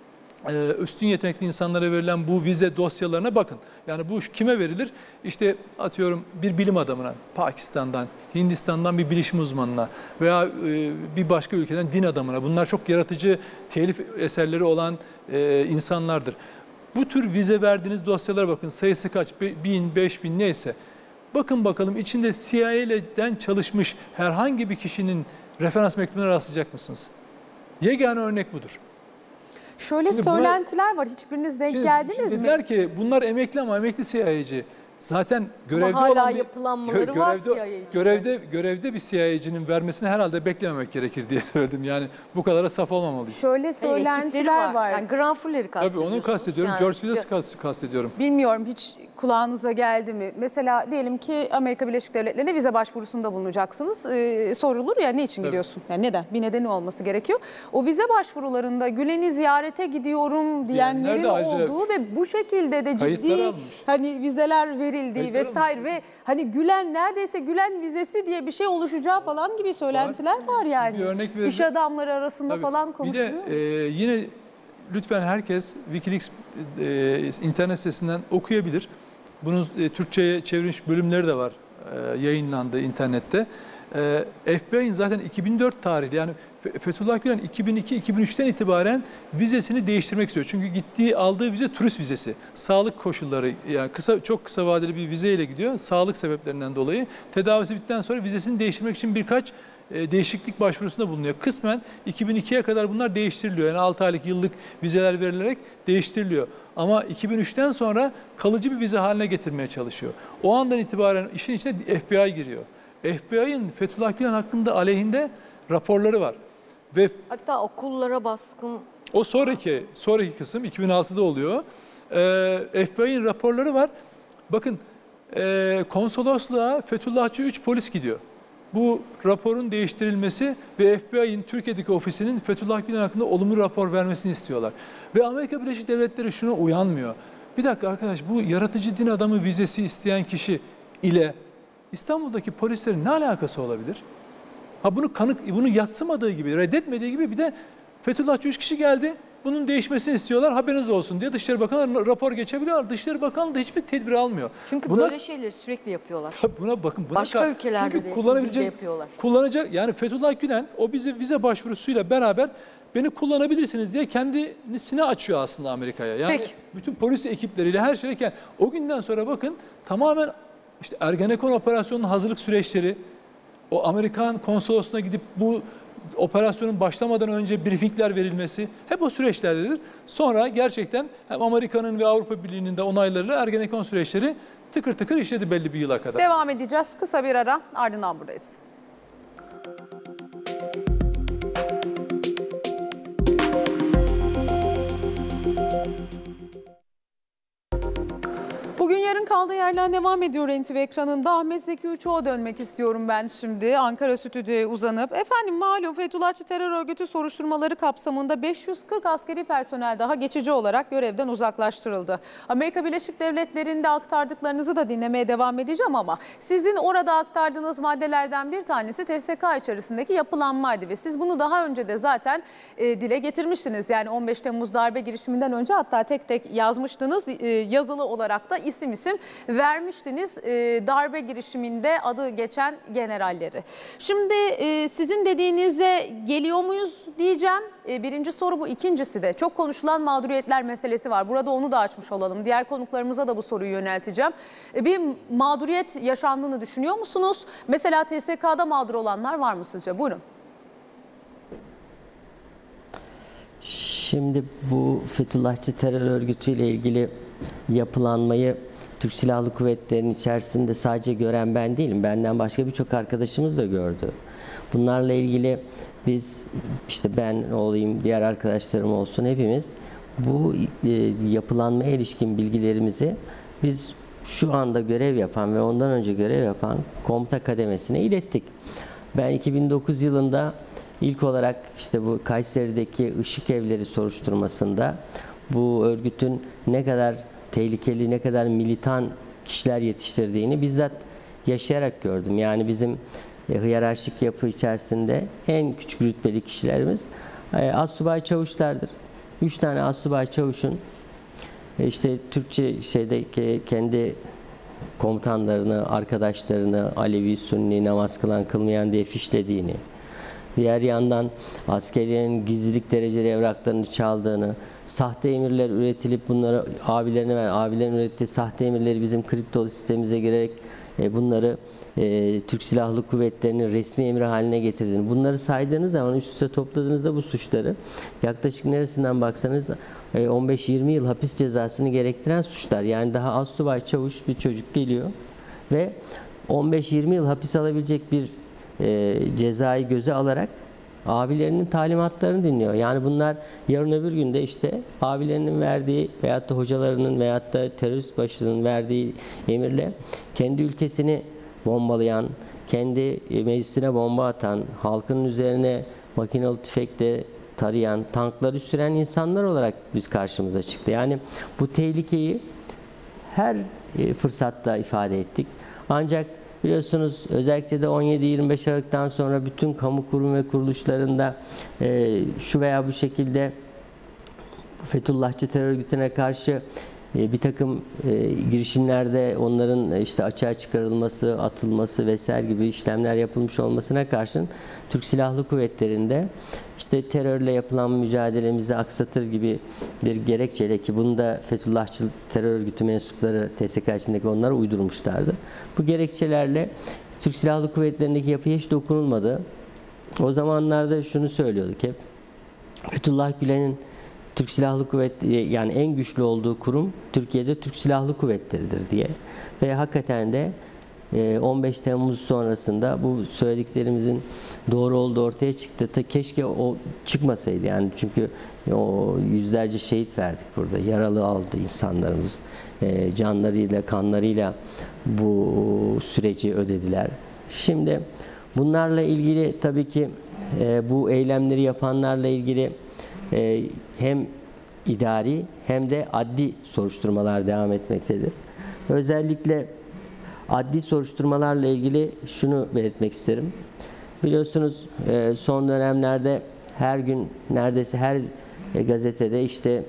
[SPEAKER 3] Ee, üstün yetenekli insanlara verilen bu vize dosyalarına bakın. Yani bu kime verilir? İşte atıyorum bir bilim adamına, Pakistan'dan, Hindistan'dan bir bilişim uzmanına veya e, bir başka ülkeden din adamına. Bunlar çok yaratıcı telif eserleri olan e, insanlardır. Bu tür vize verdiğiniz dosyalara bakın. Sayısı kaç? Bin, beş bin neyse. Bakın bakalım içinde C I A'den çalışmış herhangi bir kişinin referans mektubuna rastlayacak mısınız? Yegane örnek budur.
[SPEAKER 1] Şöyle
[SPEAKER 3] Şimdi
[SPEAKER 1] söylentiler buna, var. Hiçbiriniz denk
[SPEAKER 3] şimdi,
[SPEAKER 1] geldiniz
[SPEAKER 3] şimdi
[SPEAKER 1] mi?
[SPEAKER 3] Dediler ki bunlar emekli ama emekli C I A'ci. Zaten görevde
[SPEAKER 4] hala
[SPEAKER 3] olan bir,
[SPEAKER 4] yapılanmaları
[SPEAKER 3] gö-
[SPEAKER 4] var
[SPEAKER 3] görevde,
[SPEAKER 4] C I A içinde.
[SPEAKER 3] görevde görevde bir C I A'cinin vermesini herhalde beklememek gerekir diye söyledim. Yani bu kadar saf olmamalıyız.
[SPEAKER 1] Şöyle
[SPEAKER 4] Hayır,
[SPEAKER 1] söylentiler
[SPEAKER 4] ekipleri
[SPEAKER 1] var.
[SPEAKER 4] var. Yani Granfuller'i
[SPEAKER 3] Tabii
[SPEAKER 4] kastediyorsunuz.
[SPEAKER 3] onu kastediyorum.
[SPEAKER 4] Yani,
[SPEAKER 3] George Willis'i kastediyorum.
[SPEAKER 1] Bilmiyorum, hiç kulağınıza geldi mi? Mesela diyelim ki Amerika Birleşik Devletleri'ne vize başvurusunda bulunacaksınız. Ee, sorulur ya, ne için
[SPEAKER 3] Tabii.
[SPEAKER 1] gidiyorsun? Yani neden? Bir nedeni olması gerekiyor. O vize başvurularında Gülen'i ziyarete gidiyorum diyenlerin
[SPEAKER 3] de ayrıca
[SPEAKER 1] olduğu ve bu şekilde de
[SPEAKER 3] kayıtlar
[SPEAKER 1] ciddi
[SPEAKER 3] alınmış.
[SPEAKER 1] hani vizeler verildiği
[SPEAKER 3] Kayıtlar
[SPEAKER 1] vesaire ve hani Gülen neredeyse Gülen vizesi diye bir şey oluşacağı falan gibi söylentiler var yani.
[SPEAKER 3] Bir örnek verelim.
[SPEAKER 1] İş adamları arasında
[SPEAKER 3] Tabii.
[SPEAKER 1] falan konuşuluyor.
[SPEAKER 3] Bir de e, yine lütfen herkes Wikileaks e, internet sitesinden okuyabilir. Bunun e, Türkçe'ye çevrilmiş bölümleri de var, e, yayınlandı internette. E, F B I'nin zaten iki bin dört tarihli, yani Fethullah Gülen iki bin iki iki bin üçten itibaren vizesini değiştirmek istiyor. Çünkü gittiği aldığı vize turist vizesi. Sağlık koşulları, yani kısa çok kısa vadeli bir vizeyle gidiyor. Sağlık sebeplerinden dolayı tedavisi bittikten sonra vizesini değiştirmek için birkaç e, değişiklik başvurusunda bulunuyor. Kısmen iki bin ikiye kadar bunlar değiştiriliyor. Yani altı aylık, yıllık vizeler verilerek değiştiriliyor. Ama iki bin üçten sonra kalıcı bir vize haline getirmeye çalışıyor. O andan itibaren işin içine F B I giriyor. F B I'nin Fethullah Gülen hakkında aleyhinde raporları var. Ve
[SPEAKER 4] Hatta okullara baskın.
[SPEAKER 3] o sonraki sonraki kısım iki bin altıda oluyor. Ee, F B I'nin raporları var. Bakın e, konsolosluğa Fethullahçı üç polis gidiyor. Bu raporun değiştirilmesi ve F B I'nin Türkiye'deki ofisinin Fethullah Gülen hakkında olumlu rapor vermesini istiyorlar. Ve Amerika Birleşik Devletleri şuna uyanmıyor. Bir dakika arkadaş, bu yaratıcı din adamı vizesi isteyen kişi ile İstanbul'daki polislerin ne alakası olabilir? Ha bunu kanık, bunu yadsımadığı gibi, reddetmediği gibi bir de Fethullahçı üç kişi geldi. Bunun değişmesini istiyorlar, haberiniz olsun diye Dışişleri Bakanı rapor geçebiliyor. Dışişleri Bakanı da hiçbir tedbir almıyor.
[SPEAKER 4] Çünkü
[SPEAKER 3] buna,
[SPEAKER 4] böyle şeyleri sürekli yapıyorlar.
[SPEAKER 3] buna bakın. Buna
[SPEAKER 4] Başka ülkelerde
[SPEAKER 3] çünkü
[SPEAKER 4] de
[SPEAKER 3] kullanabilecek,
[SPEAKER 4] yapıyorlar.
[SPEAKER 3] kullanacak, yani Fethullah Gülen o bize vize başvurusuyla beraber beni kullanabilirsiniz diye kendisini açıyor aslında Amerika'ya. Yani
[SPEAKER 1] Peki.
[SPEAKER 3] bütün polis ekipleriyle her şeyle. O günden sonra bakın tamamen işte Ergenekon operasyonunun hazırlık süreçleri, o Amerikan konsolosluğuna gidip bu operasyonun başlamadan önce briefingler verilmesi hep o süreçlerdedir. Sonra gerçekten hem Amerika'nın ve Avrupa Birliği'nin de onaylarıyla Ergenekon süreçleri tıkır tıkır işledi belli bir yıla kadar.
[SPEAKER 1] Devam edeceğiz. Kısa bir ara, ardından buradayız. Bugün yarın kaldığı yerden devam ediyor N T V ekranında. Ahmet Zeki Uçoğ'a dönmek istiyorum ben şimdi. Ankara stüdyoya uzanıp. Efendim malum Fethullahçı terör örgütü soruşturmaları kapsamında beş yüz kırk askeri personel daha geçici olarak görevden uzaklaştırıldı. Amerika Birleşik Devletleri'nde aktardıklarınızı da dinlemeye devam edeceğim ama sizin orada aktardığınız maddelerden bir tanesi T S K içerisindeki yapılanmaydı ve siz bunu daha önce de zaten e, dile getirmiştiniz. Yani on beş Temmuz darbe girişiminden önce hatta tek tek yazmıştınız, e, yazılı olarak da isim isim vermiştiniz e, darbe girişiminde adı geçen generalleri. Şimdi e, sizin dediğinize geliyor muyuz diyeceğim. E, birinci soru bu. İkincisi de çok konuşulan mağduriyetler meselesi var. Burada onu da açmış olalım. Diğer konuklarımıza da bu soruyu yönelteceğim. E, bir mağduriyet yaşandığını düşünüyor musunuz? Mesela T S K'da mağdur olanlar var mı sizce? Buyurun.
[SPEAKER 2] Şimdi bu Fethullahçı terör örgütüyle ilgili yapılanmayı Türk Silahlı Kuvvetleri'nin içerisinde sadece gören ben değilim. Benden başka birçok arkadaşımız da gördü. Bunlarla ilgili biz, işte ben olayım, diğer arkadaşlarım olsun, hepimiz bu e, yapılanmaya ilişkin bilgilerimizi biz şu anda görev yapan ve ondan önce görev yapan komuta kademesine ilettik. Ben iki bin dokuz yılında ilk olarak işte bu Kayseri'deki Işık Evleri soruşturmasında bu örgütün ne kadar tehlikeli, ne kadar militan kişiler yetiştirdiğini bizzat yaşayarak gördüm. Yani bizim e, hiyerarşik yapı içerisinde en küçük rütbeli kişilerimiz e, astsubay çavuşlardır. Üç tane astsubay çavuşun e, işte Türkçe şeydeki kendi komutanlarını, arkadaşlarını Alevi, Sünni, namaz kılan, kılmayan diye fişlediğini, diğer yandan askeriyenin gizlilik dereceli evraklarını çaldığını, sahte emirler üretilip bunları abilerine ver, abilerin ürettiği sahte emirleri bizim kriptolu sistemimize girerek e, bunları e, Türk Silahlı Kuvvetleri'nin resmi emri haline getirdiğini, bunları saydığınız zaman üst üste topladığınızda bu suçları yaklaşık neresinden baksanız e, on beş yirmi yıl hapis cezasını gerektiren suçlar. Yani daha astsubay çavuş bir çocuk geliyor ve on beş yirmi yıl hapis alabilecek bir e, cezayı göze alarak abilerinin talimatlarını dinliyor. Yani bunlar yarın öbür günde işte abilerinin verdiği veyahut da hocalarının veyahut da terörist başının verdiği emirle kendi ülkesini bombalayan, kendi meclisine bomba atan, halkın üzerine makinalı tüfekle tarayan, tankları süren insanlar olarak biz karşımıza çıktı. Yani bu tehlikeyi her fırsatta ifade ettik. Ancak biliyorsunuz özellikle de on yedi yirmi beş Aralık'tan sonra bütün kamu kurum ve kuruluşlarında e, şu veya bu şekilde Fethullahçı terör örgütüne karşı e, bir takım e, girişimlerde onların işte açığa çıkarılması, atılması vesaire gibi işlemler yapılmış olmasına karşın Türk Silahlı Kuvvetleri'nde işte terörle yapılan mücadelemizi aksatır gibi bir gerekçeyle, ki bunu da Fethullahçı terör örgütü mensupları T S K içindeki onlara uydurmuşlardı. Bu gerekçelerle Türk Silahlı Kuvvetleri'ndeki yapıya hiç dokunulmadı. O zamanlarda şunu söylüyorduk hep. Fethullah Gülen'in Türk Silahlı Kuvvetleri, yani en güçlü olduğu kurum Türkiye'de Türk Silahlı Kuvvetleri'dir diye. Ve hakikaten de on beş Temmuz sonrasında bu söylediklerimizin doğru olduğu ortaya çıktı. Ta keşke o çıkmasaydı yani, çünkü o yüzlerce şehit verdik burada. Yaralı aldı insanlarımız. Canlarıyla, kanlarıyla bu süreci ödediler. Şimdi bunlarla ilgili tabii ki bu eylemleri yapanlarla ilgili hem idari hem de adli soruşturmalar devam etmektedir. Özellikle adli soruşturmalarla ilgili şunu belirtmek isterim. Biliyorsunuz son dönemlerde her gün neredeyse her gazetede işte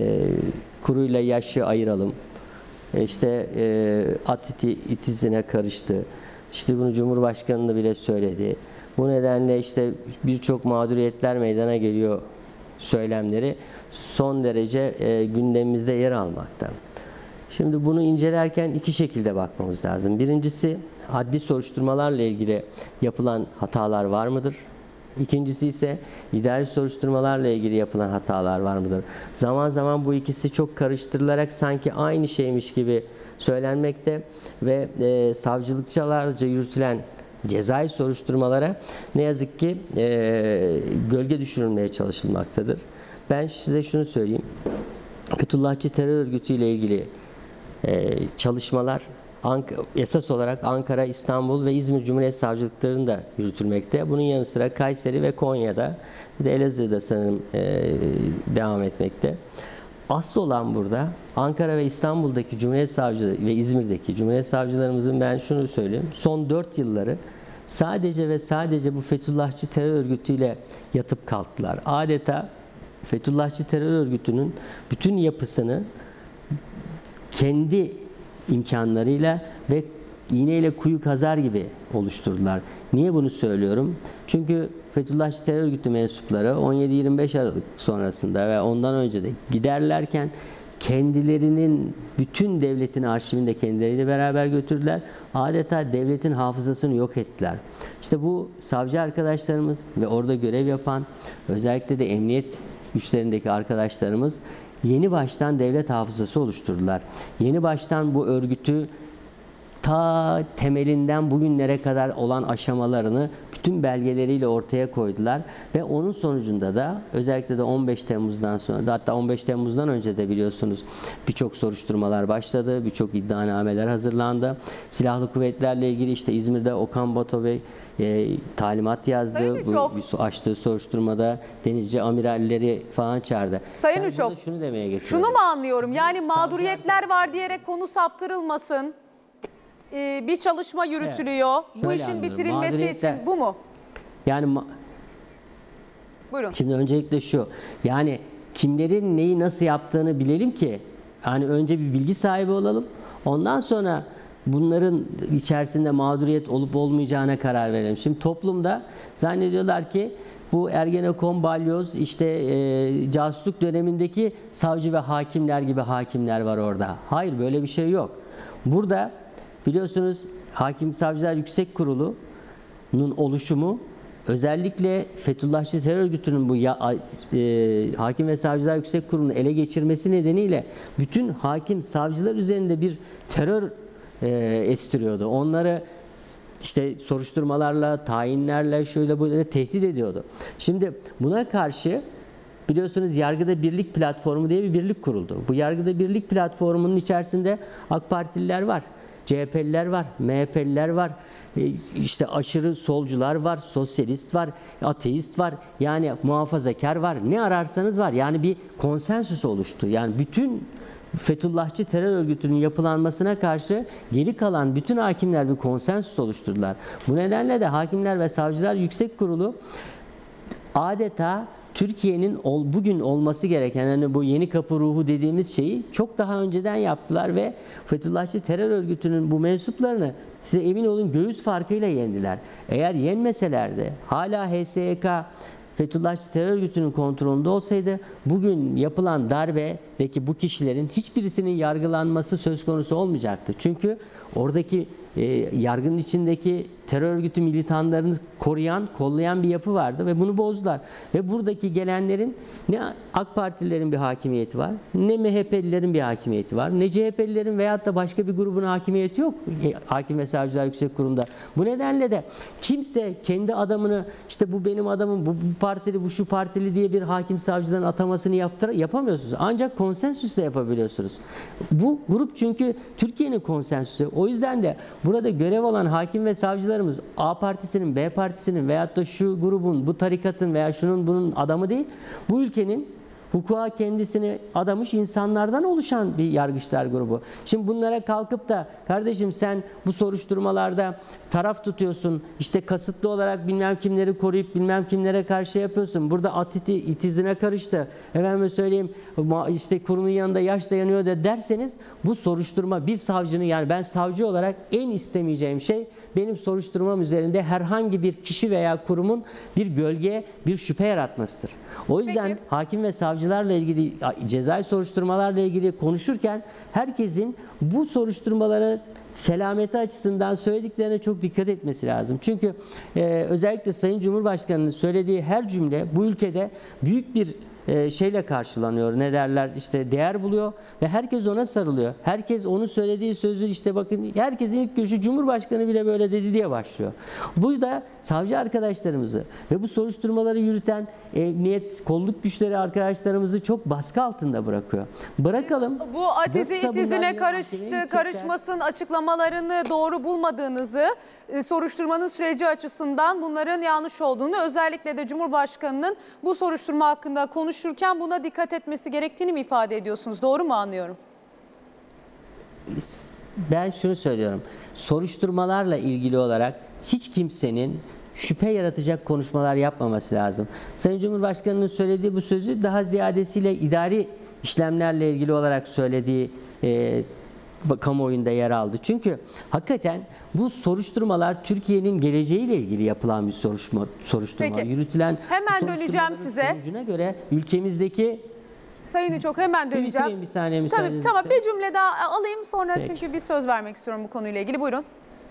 [SPEAKER 2] kuruyla yaşı ayıralım, işte at iti itizine karıştı, işte bunu Cumhurbaşkanı da bile söyledi. Bu nedenle işte birçok mağduriyetler meydana geliyor söylemleri son derece gündemimizde yer almakta. Şimdi bunu incelerken iki şekilde bakmamız lazım. Birincisi, adli soruşturmalarla ilgili yapılan hatalar var mıdır? İkincisi ise idari soruşturmalarla ilgili yapılan hatalar var mıdır? Zaman zaman bu ikisi çok karıştırılarak sanki aynı şeymiş gibi söylenmekte ve e, savcılıkçalarca yürütülen cezai soruşturmalara ne yazık ki e, gölge düşürülmeye çalışılmaktadır. Ben size şunu söyleyeyim. Fethullahçı terör örgütü ile ilgili e, çalışmalar Ank esas olarak Ankara, İstanbul ve İzmir Cumhuriyet Savcılıkları'nda yürütülmekte. Bunun yanı sıra Kayseri ve Konya'da, bir de Elazığ'da sanırım e, devam etmekte. Asıl olan burada Ankara ve İstanbul'daki Cumhuriyet Savcıları ve İzmir'deki Cumhuriyet Savcılarımızın, ben şunu söyleyeyim, son dört yılları sadece ve sadece bu Fethullahçı terör örgütüyle yatıp kalktılar. Adeta Fethullahçı terör örgütünün bütün yapısını kendi imkanlarıyla ve iğneyle kuyu kazar gibi oluşturdular. Niye bunu söylüyorum? Çünkü Fethullahçı terör örgütü mensupları on yedi yirmi beş Aralık sonrasında ve ondan önce de giderlerken kendilerinin bütün devletin arşivini de kendileriyle beraber götürdüler. Adeta devletin hafızasını yok ettiler. İşte bu savcı arkadaşlarımız ve orada görev yapan, özellikle de emniyet güçlerindeki arkadaşlarımız yeni baştan devlet hafızası oluşturdular. Yeni baştan bu örgütü ta temelinden bugünlere kadar olan aşamalarını bütün belgeleriyle ortaya koydular ve onun sonucunda da özellikle de on beş Temmuz'dan sonra da, hatta on beş Temmuz'dan önce de biliyorsunuz birçok soruşturmalar başladı, birçok iddianameler hazırlandı. Silahlı kuvvetlerle ilgili işte İzmir'de Okan Bato Bey e, talimat yazdı. Bu açtığı soruşturmada denizci amiralleri falan çağırdı.
[SPEAKER 1] Sayın Uçok,
[SPEAKER 2] şunu demeye getiriyorum.
[SPEAKER 1] Şunu mu anlıyorum? Yani mağduriyetler var diyerek konu saptırılmasın. Ee, bir çalışma yürütülüyor.
[SPEAKER 2] Evet.
[SPEAKER 1] Bu işin
[SPEAKER 2] anlıyorum.
[SPEAKER 1] bitirilmesi için bu mu?
[SPEAKER 2] Yani
[SPEAKER 1] Buyurun.
[SPEAKER 2] Şimdi öncelikle şu. Yani kimlerin neyi nasıl yaptığını bilelim ki hani önce bir bilgi sahibi olalım. Ondan sonra bunların içerisinde mağduriyet olup olmayacağına karar verelim. Şimdi toplumda zannediyorlar ki bu Ergenekon, Balyoz, işte e, casusluk dönemindeki savcı ve hakimler gibi hakimler var orada. Hayır, böyle bir şey yok. Burada biliyorsunuz Hakim Savcılar Yüksek Kurulu'nun oluşumu özellikle Fethullahçı terör örgütünün bu ya, e, Hakim ve Savcılar Yüksek Kurulu'nu ele geçirmesi nedeniyle bütün hakim savcılar üzerinde bir terör e, estiriyordu. Onları işte soruşturmalarla, tayinlerle, şöyle böyle tehdit ediyordu. Şimdi buna karşı biliyorsunuz Yargıda Birlik Platformu diye bir birlik kuruldu. Bu Yargıda Birlik Platformu'nun içerisinde AK Partililer var, C H P'liler var, M H P'liler var, işte aşırı solcular var, sosyalist var, ateist var, yani muhafazakar var. Ne ararsanız var. Yani bir konsensüs oluştu. Yani bütün Fethullahçı terör örgütünün yapılanmasına karşı geri kalan bütün hakimler bir konsensüs oluşturdular. Bu nedenle de Hakimler ve Savcılar Yüksek Kurulu adeta Türkiye'nin bugün olması gereken, hani bu yeni kapı ruhu dediğimiz şeyi çok daha önceden yaptılar ve Fethullahçı terör örgütünün bu mensuplarını size emin olun göğüs farkıyla yendiler. Eğer yenmeselerdi, hala H S Y K Fethullahçı terör örgütünün kontrolünde olsaydı bugün yapılan darbedeki bu kişilerin hiçbirisinin yargılanması söz konusu olmayacaktı. Çünkü oradaki e, yargının içindeki terör örgütü militanlarını koruyan, kollayan bir yapı vardı ve bunu bozdular. Ve buradaki gelenlerin ne AK Partililerin bir hakimiyeti var, ne M H P'lilerin bir hakimiyeti var, ne C H P'lilerin veyahut da başka bir grubun hakimiyeti yok Hakim ve Savcılar Yüksek Kurulu'nda. Bu nedenle de kimse kendi adamını, işte bu benim adamım, bu, bu partili, bu şu partili diye bir hakim savcıların atamasını yaptır, yapamıyorsunuz. Ancak konsensüsle yapabiliyorsunuz. Bu grup çünkü Türkiye'nin konsensüsü. O yüzden de burada görev alan hakim ve savcılar A partisinin, B partisinin veyahut da şu grubun, bu tarikatın veya şunun bunun adamı değil. Bu ülkenin hukuka kendisini adamış insanlardan oluşan bir yargıçlar grubu. Şimdi bunlara kalkıp da kardeşim sen bu soruşturmalarda taraf tutuyorsun, işte kasıtlı olarak bilmem kimleri koruyup bilmem kimlere karşı yapıyorsun. Burada at iti, itizine karıştı. Efendime söyleyeyim işte kurunun yanında yaş dayanıyor da derseniz bu soruşturma bir savcının, yani ben savcı olarak en istemeyeceğim şey benim soruşturmam üzerinde herhangi bir kişi veya kurumun bir gölge, bir şüphe yaratmasıdır. O yüzden Peki. hakim ve savcılarla ilgili, cezai soruşturmalarla ilgili konuşurken herkesin bu soruşturmaları selameti açısından söylediklerine çok dikkat etmesi lazım. Çünkü e, özellikle Sayın Cumhurbaşkanı'nın söylediği her cümle bu ülkede büyük bir e, şeyle karşılanıyor. Ne derler, işte değer buluyor ve herkes ona sarılıyor. Herkes onun söylediği sözü, işte bakın herkesin ilk görüşü Cumhurbaşkanı bile böyle dedi diye başlıyor. Bu da savcı arkadaşlarımızı ve bu soruşturmaları yürüten emniyet, kolluk güçleri arkadaşlarımızı çok baskı altında bırakıyor. Bırakalım.
[SPEAKER 1] Bu atizi
[SPEAKER 2] Nasılsa bunlar
[SPEAKER 1] itizine
[SPEAKER 2] mahkemeye
[SPEAKER 1] karıştı,
[SPEAKER 2] gidecekler.
[SPEAKER 1] karışmasın açıklamalarını doğru bulmadığınızı, e, soruşturmanın süreci açısından bunların yanlış olduğunu, özellikle de Cumhurbaşkanı'nın bu soruşturma hakkında konuşurken buna dikkat etmesi gerektiğini mi ifade ediyorsunuz? Doğru mu anlıyorum?
[SPEAKER 2] Ben şunu söylüyorum. Soruşturmalarla ilgili olarak hiç kimsenin şüphe yaratacak konuşmalar yapmaması lazım. Sayın Cumhurbaşkanı'nın söylediği bu sözü daha ziyadesiyle idari işlemlerle ilgili olarak söylediği e, kamuoyunda yer aldı. Çünkü hakikaten bu soruşturmalar Türkiye'nin geleceğiyle ilgili yapılan bir soruşturma. soruşturma.
[SPEAKER 1] Peki.
[SPEAKER 2] Yürütülen
[SPEAKER 1] Hemen
[SPEAKER 2] bu
[SPEAKER 1] döneceğim
[SPEAKER 2] soruşturmaların
[SPEAKER 1] size.
[SPEAKER 2] sonucuna göre ülkemizdeki
[SPEAKER 1] Sayın Üçok, hemen döneceğim.
[SPEAKER 2] bitireyim bir saniye
[SPEAKER 1] Tabii,
[SPEAKER 2] müsaadenizle.
[SPEAKER 1] tamam, bir cümle daha alayım sonra
[SPEAKER 2] Peki.
[SPEAKER 1] çünkü bir söz vermek istiyorum bu konuyla ilgili. Buyurun.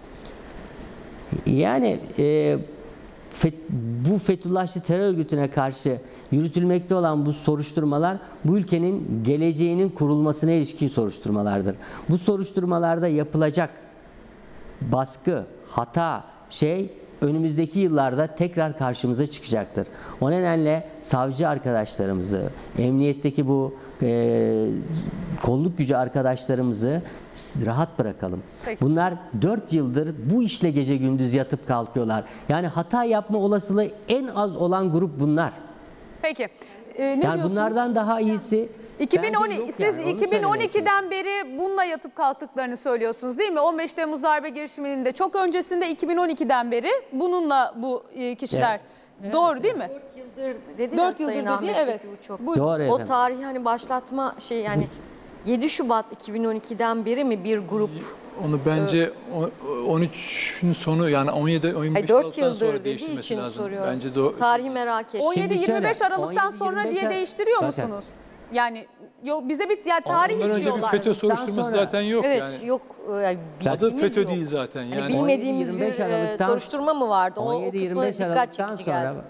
[SPEAKER 2] Yani e, Fet, bu Fethullahçı terör örgütüne karşı yürütülmekte olan bu soruşturmalar bu ülkenin geleceğinin kurulmasına ilişkin soruşturmalardır. Bu soruşturmalarda yapılacak baskı, hata, şey önümüzdeki yıllarda tekrar karşımıza çıkacaktır. O nedenle savcı arkadaşlarımızı, emniyetteki bu e, kolluk gücü arkadaşlarımızı rahat bırakalım.
[SPEAKER 1] Peki.
[SPEAKER 2] Bunlar dört yıldır bu işle gece gündüz yatıp kalkıyorlar. Yani hata yapma olasılığı en az olan grup bunlar.
[SPEAKER 1] Peki. Ee, ne
[SPEAKER 2] Yani
[SPEAKER 1] diyorsunuz?
[SPEAKER 2] bunlardan daha iyisi
[SPEAKER 1] iki bin on
[SPEAKER 2] bence yok
[SPEAKER 1] siz
[SPEAKER 2] yani, onu
[SPEAKER 1] iki bin on ikiden beri bununla yatıp kalktıklarını söylüyorsunuz değil mi? on beş Temmuz darbe girişiminin de çok öncesinde iki bin on ikiden beri bununla bu e, kişiler. Doğru değil mi?
[SPEAKER 4] dört yıldır dedi
[SPEAKER 1] dört
[SPEAKER 4] ya
[SPEAKER 1] yıldır
[SPEAKER 4] Sayın
[SPEAKER 1] dedi,
[SPEAKER 4] Ahmet
[SPEAKER 1] evet.
[SPEAKER 4] Zeki Uçok.
[SPEAKER 1] Buyurun.
[SPEAKER 2] Doğru
[SPEAKER 4] O
[SPEAKER 2] efendim.
[SPEAKER 4] tarihi hani başlatma şey yani yedi Şubat iki bin on ikiden beri mi bir grup?
[SPEAKER 3] Onu bence o- on üçün sonu, yani on yedi on
[SPEAKER 4] Hayır,
[SPEAKER 3] beş
[SPEAKER 4] dört
[SPEAKER 3] Aralık'tan
[SPEAKER 4] yıldır
[SPEAKER 3] sonra
[SPEAKER 4] dediği
[SPEAKER 3] değiştirmesi
[SPEAKER 4] için
[SPEAKER 3] lazım.
[SPEAKER 4] soruyorum.
[SPEAKER 3] Bence de o,
[SPEAKER 4] Tarihi merak ettim.
[SPEAKER 1] on yedi
[SPEAKER 2] Şimdi
[SPEAKER 1] yirmi beş
[SPEAKER 2] şöyle,
[SPEAKER 1] Aralık'tan
[SPEAKER 2] on yedi
[SPEAKER 1] sonra
[SPEAKER 2] yirmi beş
[SPEAKER 1] diye değiştiriyor
[SPEAKER 2] Bakın.
[SPEAKER 1] musunuz? Yani yo, bize bir yani tarih
[SPEAKER 3] ondan önce bir
[SPEAKER 1] istiyorlar.
[SPEAKER 3] FETÖ soruşturması
[SPEAKER 2] sonra-
[SPEAKER 3] zaten yok
[SPEAKER 4] Evet
[SPEAKER 3] yani.
[SPEAKER 4] yok yani
[SPEAKER 3] Adı
[SPEAKER 4] bilgimiz
[SPEAKER 3] FETÖ
[SPEAKER 4] yok.
[SPEAKER 3] değil zaten
[SPEAKER 4] Hani
[SPEAKER 3] yani.
[SPEAKER 4] bilmediğimiz
[SPEAKER 2] on yedi
[SPEAKER 4] bir
[SPEAKER 2] yirmi beş
[SPEAKER 4] e,
[SPEAKER 2] Aralık'tan
[SPEAKER 4] soruşturma mı vardı? O, o
[SPEAKER 2] on yedi
[SPEAKER 4] kısmı
[SPEAKER 2] yirmi beş
[SPEAKER 4] dikkat
[SPEAKER 2] Aralık'tan
[SPEAKER 4] çekici
[SPEAKER 2] sonra
[SPEAKER 4] geldi.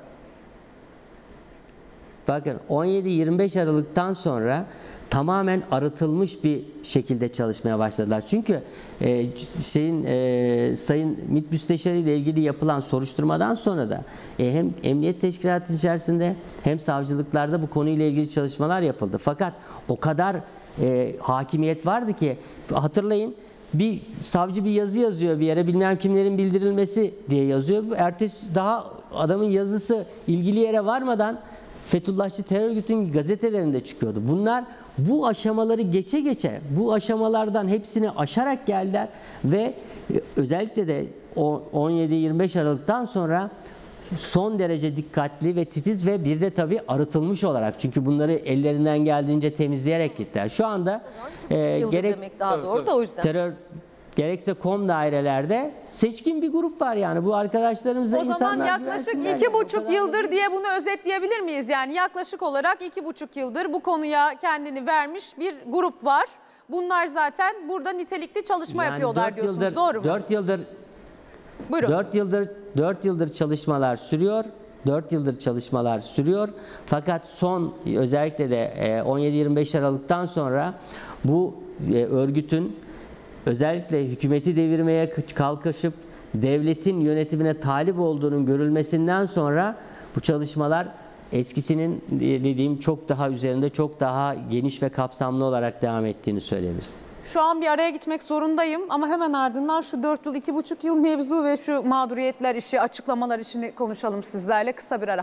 [SPEAKER 2] bakın on yedi yirmi beş Aralık'tan sonra tamamen arıtılmış bir şekilde çalışmaya başladılar. Çünkü e, şeyin e, Sayın MİT Müsteşarı ile ilgili yapılan soruşturmadan sonra da e, hem Emniyet Teşkilatı içerisinde hem savcılıklarda bu konuyla ilgili çalışmalar yapıldı. Fakat o kadar e, hakimiyet vardı ki, hatırlayın, bir savcı bir yazı yazıyor bir yere, bilmem kimlerin bildirilmesi diye yazıyor. Ertesi daha adamın yazısı ilgili yere varmadan Fethullahçı terör örgütünün gazetelerinde çıkıyordu. Bunlar bu aşamaları geçe geçe, bu aşamalardan hepsini aşarak geldiler ve özellikle de on yedi yirmi beş Aralık'tan sonra son derece dikkatli ve titiz ve bir de tabii arıtılmış olarak, çünkü bunları ellerinden geldiğince temizleyerek gittiler. Şu anda e,
[SPEAKER 4] Yıldır
[SPEAKER 2] gerek
[SPEAKER 4] demek daha
[SPEAKER 3] Tabii,
[SPEAKER 4] doğru
[SPEAKER 3] tabii.
[SPEAKER 4] da o yüzden.
[SPEAKER 2] terör gerekse kom dairelerde seçkin bir grup var yani. Bu arkadaşlarımıza
[SPEAKER 1] O zaman
[SPEAKER 2] insanlar
[SPEAKER 1] yaklaşık
[SPEAKER 2] güvensinler
[SPEAKER 1] iki
[SPEAKER 2] yani. O
[SPEAKER 1] buçuk
[SPEAKER 2] kadar da
[SPEAKER 1] yıldır
[SPEAKER 2] değil.
[SPEAKER 1] diye bunu özetleyebilir miyiz? Yani yaklaşık olarak iki buçuk yıldır bu konuya kendini vermiş bir grup var. Bunlar zaten burada nitelikli çalışma
[SPEAKER 2] Yani
[SPEAKER 1] yapıyorlar
[SPEAKER 2] dört
[SPEAKER 1] diyorsunuz.
[SPEAKER 2] yıldır,
[SPEAKER 1] Doğru mu?
[SPEAKER 2] dört yıldır
[SPEAKER 1] Buyurun.
[SPEAKER 2] dört yıldır dört yıldır çalışmalar sürüyor. dört yıldır çalışmalar sürüyor. Fakat son, özellikle de on yedi yirmi beş Aralık'tan sonra bu örgütün özellikle hükümeti devirmeye kalkışıp devletin yönetimine talip olduğunun görülmesinden sonra bu çalışmalar eskisinin dediğim çok daha üzerinde, çok daha geniş ve kapsamlı olarak devam ettiğini söyleyebiliriz.
[SPEAKER 1] Şu an bir araya gitmek zorundayım ama hemen ardından şu dört yıl, iki buçuk yıl mevzu ve şu mağduriyetler işi, açıklamalar işini konuşalım sizlerle. Kısa bir ara.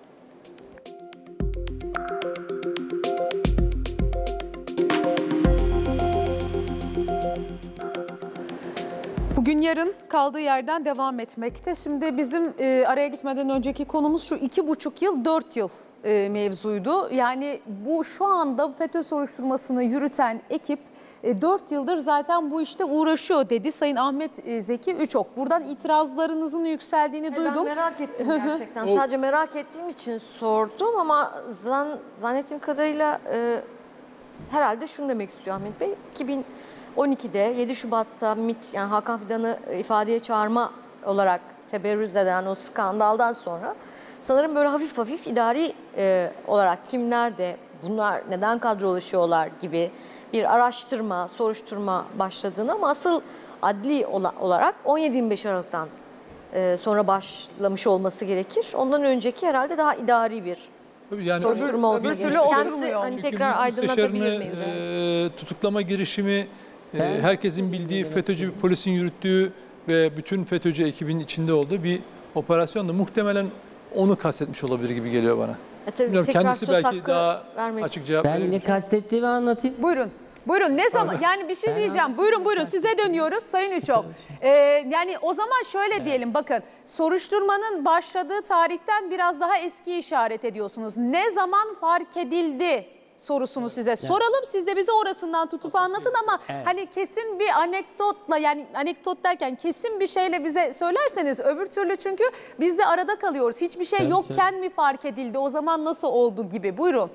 [SPEAKER 1] Bugün yarın kaldığı yerden devam etmekte. Şimdi bizim e, araya gitmeden önceki konumuz şu iki buçuk yıl, dört yıl e, mevzuydu. Yani bu şu anda FETÖ soruşturmasını yürüten ekip e, dört yıldır zaten bu işte uğraşıyor dedi Sayın Ahmet e, Zeki Uçok. Buradan itirazlarınızın yükseldiğini
[SPEAKER 4] Ben
[SPEAKER 1] duydum.
[SPEAKER 4] merak ettim gerçekten.
[SPEAKER 3] O-
[SPEAKER 4] Sadece merak ettiğim için sordum ama zan, zannettiğim kadarıyla e, herhalde şunu demek istiyor Ahmet Bey. iki bin on ikide yedi Şubat'ta MİT yani Hakan Fidan'ı ifadeye çağırma olarak teberrüz eden o skandaldan sonra sanırım böyle hafif hafif idari e, olarak kimler de bunlar neden kadrolaşıyorlar gibi bir araştırma, soruşturma başladığını ama asıl adli olarak on yedi yirmi beş Aralık'tan e, sonra başlamış olması gerekir. Ondan önceki herhalde daha idari bir
[SPEAKER 3] yani
[SPEAKER 4] soruşturma olsa
[SPEAKER 1] öbür türlü
[SPEAKER 4] gerek. Kendisi
[SPEAKER 1] oturmuyor.
[SPEAKER 4] hani
[SPEAKER 3] Çünkü
[SPEAKER 4] tekrar
[SPEAKER 3] MİT
[SPEAKER 4] aydınlatabilir
[SPEAKER 3] müsteşarını,
[SPEAKER 4] miyiz?
[SPEAKER 3] e, tutuklama girişimi e,
[SPEAKER 2] Ben-
[SPEAKER 3] herkesin bildiği FETÖ'cü bir polisin yürüttüğü ve bütün FETÖ'cü ekibinin içinde olduğu bir operasyon da muhtemelen onu kastetmiş olabilir gibi geliyor bana.
[SPEAKER 4] E, tabii
[SPEAKER 3] Bilmiyorum,
[SPEAKER 4] tekrar
[SPEAKER 3] kendisi
[SPEAKER 4] söz
[SPEAKER 3] belki
[SPEAKER 4] hakkı
[SPEAKER 3] daha
[SPEAKER 4] vermek.
[SPEAKER 3] açık cevap
[SPEAKER 2] Ben ne
[SPEAKER 3] verebilir.
[SPEAKER 2] kastettiğimi anlatayım.
[SPEAKER 1] Buyurun. Buyurun ne zaman yani bir şey diyeceğim. Buyurun buyurun size dönüyoruz Sayın Üçok. Ee, yani o zaman şöyle diyelim bakın soruşturmanın başladığı tarihten biraz daha eski işaret ediyorsunuz. Ne zaman fark edildi sorusunu size soralım. Siz de bize orasından tutup anlatın ama
[SPEAKER 2] Evet.
[SPEAKER 1] hani kesin bir anekdotla yani anekdot derken kesin bir şeyle bize söylerseniz öbür türlü çünkü biz de arada kalıyoruz. Hiçbir şey
[SPEAKER 2] Evet,
[SPEAKER 1] yokken mi fark edildi o zaman nasıl oldu gibi buyurun.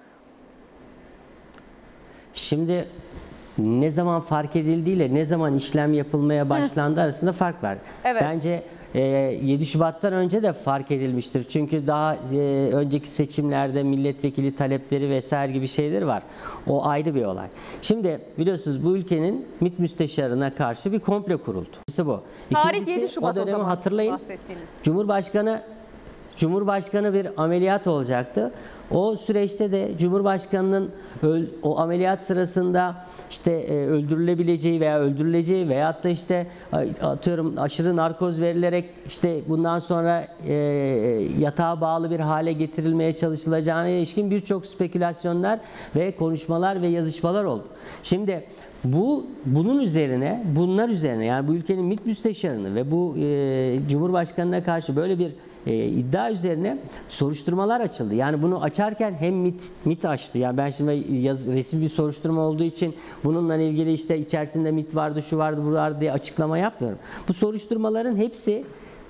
[SPEAKER 2] Şimdi ne zaman fark edildiğiyle ne zaman işlem yapılmaya başlandı arasında fark var.
[SPEAKER 1] Evet.
[SPEAKER 2] Bence e, yedi Şubat'tan önce de fark edilmiştir. Çünkü daha e, önceki seçimlerde milletvekili talepleri vesaire gibi şeyler var. O ayrı bir olay. Şimdi biliyorsunuz bu ülkenin MİT müsteşarına karşı bir komplo kuruldu. İkincisi bu.
[SPEAKER 1] Tarih
[SPEAKER 2] İkincisi,
[SPEAKER 1] yedi Şubat o,
[SPEAKER 2] dönemi
[SPEAKER 1] zaman
[SPEAKER 2] hatırlayın.
[SPEAKER 1] bahsettiğiniz.
[SPEAKER 2] Cumhurbaşkanı Cumhurbaşkanı bir ameliyat olacaktı. O süreçte de Cumhurbaşkanı'nın öl- o ameliyat sırasında işte e, öldürülebileceği veya öldürüleceği veyahut da işte atıyorum aşırı narkoz verilerek işte bundan sonra e, yatağa bağlı bir hale getirilmeye çalışılacağına ilişkin birçok spekülasyonlar ve konuşmalar ve yazışmalar oldu. Şimdi bu bunun üzerine, bunlar üzerine yani bu ülkenin MİT müsteşarını ve bu e, Cumhurbaşkanı'na karşı böyle bir e, iddia üzerine soruşturmalar açıldı. Yani bunu açarken hem MİT, MİT açtı. Yani ben şimdi yaz, resim bir soruşturma olduğu için bununla ilgili işte içerisinde MİT vardı, şu vardı, bu vardı diye açıklama yapmıyorum. Bu soruşturmaların hepsi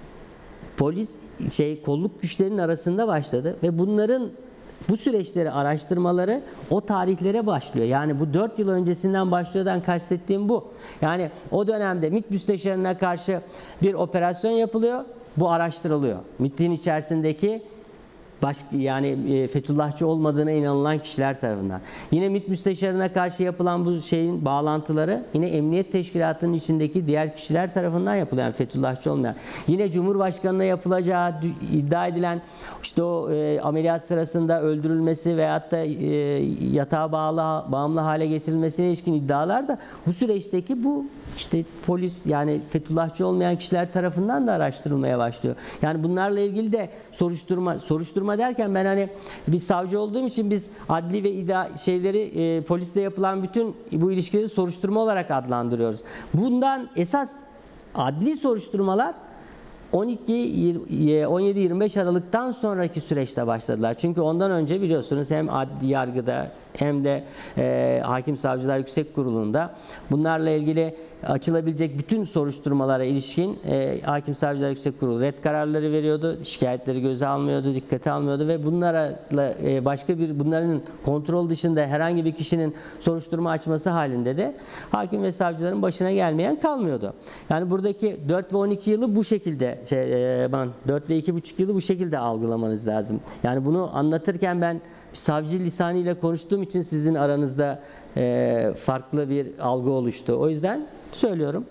[SPEAKER 2] polis şey kolluk güçlerinin arasında başladı ve bunların bu süreçleri araştırmaları o tarihlere başlıyor. Yani bu dört yıl öncesinden başlıyordan kastettiğim bu. Yani o dönemde MİT müsteşarına karşı bir operasyon yapılıyor. Bu araştırılıyor. MİT'in içerisindeki baş, yani e, Fethullahçı olmadığına inanılan kişiler tarafından. Yine MİT müsteşarına karşı yapılan bu şeyin bağlantıları yine Emniyet Teşkilatı'nın içindeki diğer kişiler tarafından yapılıyor. Yani Fethullahçı olmayan. Yine Cumhurbaşkanı'na yapılacağı iddia edilen işte o e, ameliyat sırasında öldürülmesi veyahut da e, yatağa bağlı bağımlı hale getirilmesine ilişkin iddialar da bu süreçteki bu işte polis yani Fethullahçı olmayan kişiler tarafından da araştırılmaya başlıyor. Yani bunlarla ilgili de soruşturma soruşturma derken ben hani bir savcı olduğum için biz adli ve ida şeyleri e, polisle yapılan bütün bu ilişkileri soruşturma olarak adlandırıyoruz. Bundan esas adli soruşturmalar on iki on yedi yirmi beş Aralık'tan sonraki süreçte başladılar. Çünkü ondan önce biliyorsunuz hem adli yargıda hem de e, Hakim Savcılar Yüksek Kurulu'nda bunlarla ilgili açılabilecek bütün soruşturmalara ilişkin e, Hakim Savcılar Yüksek Kurulu red kararları veriyordu. Şikayetleri göze almıyordu, dikkate almıyordu ve bunlarla e, başka bir bunların kontrol dışında herhangi bir kişinin soruşturma açması halinde de hakim ve savcıların başına gelmeyen kalmıyordu. Yani buradaki dört ve on iki yılı bu şekilde şey, e, ben dört ve iki buçuk yılı bu şekilde algılamanız lazım. Yani bunu anlatırken ben savcı lisanıyla konuştuğum için sizin aranızda e, farklı bir algı oluştu. O yüzden söylüyorum.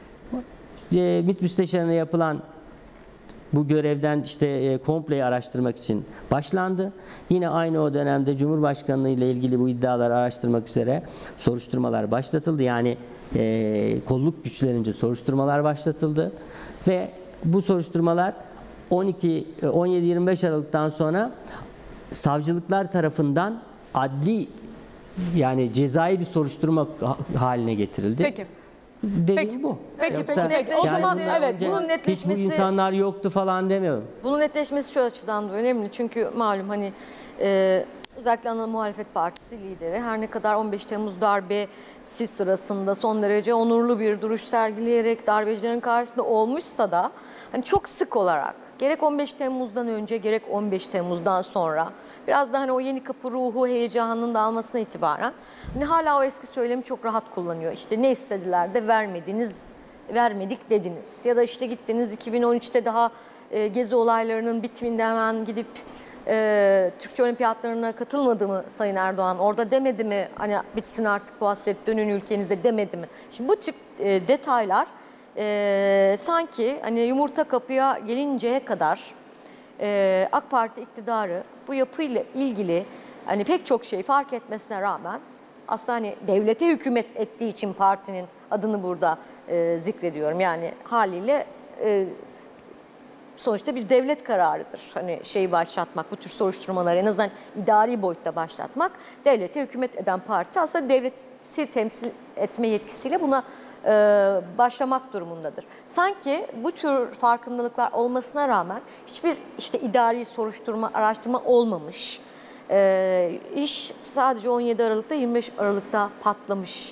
[SPEAKER 2] E, MİT müsteşarına yapılan bu görevden işte e, kompleyi araştırmak için başlandı. Yine aynı o dönemde Cumhurbaşkanlığı ile ilgili bu iddiaları araştırmak üzere soruşturmalar başlatıldı. Yani e, kolluk güçlerince soruşturmalar başlatıldı ve bu soruşturmalar on iki on yedi yirmi beş Aralık'tan sonra savcılıklar tarafından adli yani cezai bir soruşturma haline getirildi.
[SPEAKER 1] Peki.
[SPEAKER 2] Dediğim
[SPEAKER 1] Peki.
[SPEAKER 2] bu.
[SPEAKER 1] Peki,
[SPEAKER 2] Yoksa
[SPEAKER 1] peki, peki. O
[SPEAKER 2] yani
[SPEAKER 1] zaman
[SPEAKER 2] bundan
[SPEAKER 1] evet,
[SPEAKER 2] önce
[SPEAKER 4] bunun netleşmesi-
[SPEAKER 2] hiç bu insanlar yoktu falan demiyorum.
[SPEAKER 4] Bunun netleşmesi şu açıdan da önemli. Çünkü malum hani e, özellikle ana muhalefet partisi lideri her ne kadar on beş Temmuz darbesi sırasında son derece onurlu bir duruş sergileyerek darbecilerin karşısında olmuşsa da hani çok sık olarak gerek on beş Temmuz'dan önce gerek on beş Temmuz'dan sonra biraz da hani o yeni kapı ruhu heyecanının da almasına itibaren hani hala o eski söylemi çok rahat kullanıyor. İşte ne istediler de vermediniz, vermedik dediniz. Ya da işte gittiniz iki bin on üçte daha e, gezi olaylarının bitiminde hemen gidip e, Türkçe olimpiyatlarına katılmadı mı Sayın Erdoğan? Orada demedi mi hani bitsin artık bu hasret dönün ülkenize demedi mi? Şimdi bu tip e, detaylar e, sanki hani yumurta kapıya gelinceye kadar e, AK Parti iktidarı bu yapıyla ilgili hani pek çok şey fark etmesine rağmen aslında hani devlete hükümet ettiği için partinin adını burada e, zikrediyorum. Yani haliyle e, sonuçta bir devlet kararıdır. Hani şeyi başlatmak, bu tür soruşturmaları en azından idari boyutta başlatmak. Devlete hükümet eden parti aslında devleti temsil etme yetkisiyle buna e, başlamak durumundadır. Sanki bu tür farkındalıklar olmasına rağmen hiçbir işte idari soruşturma, araştırma olmamış. E, iş sadece on yedi Aralık'ta yirmi beş Aralık'ta patlamış.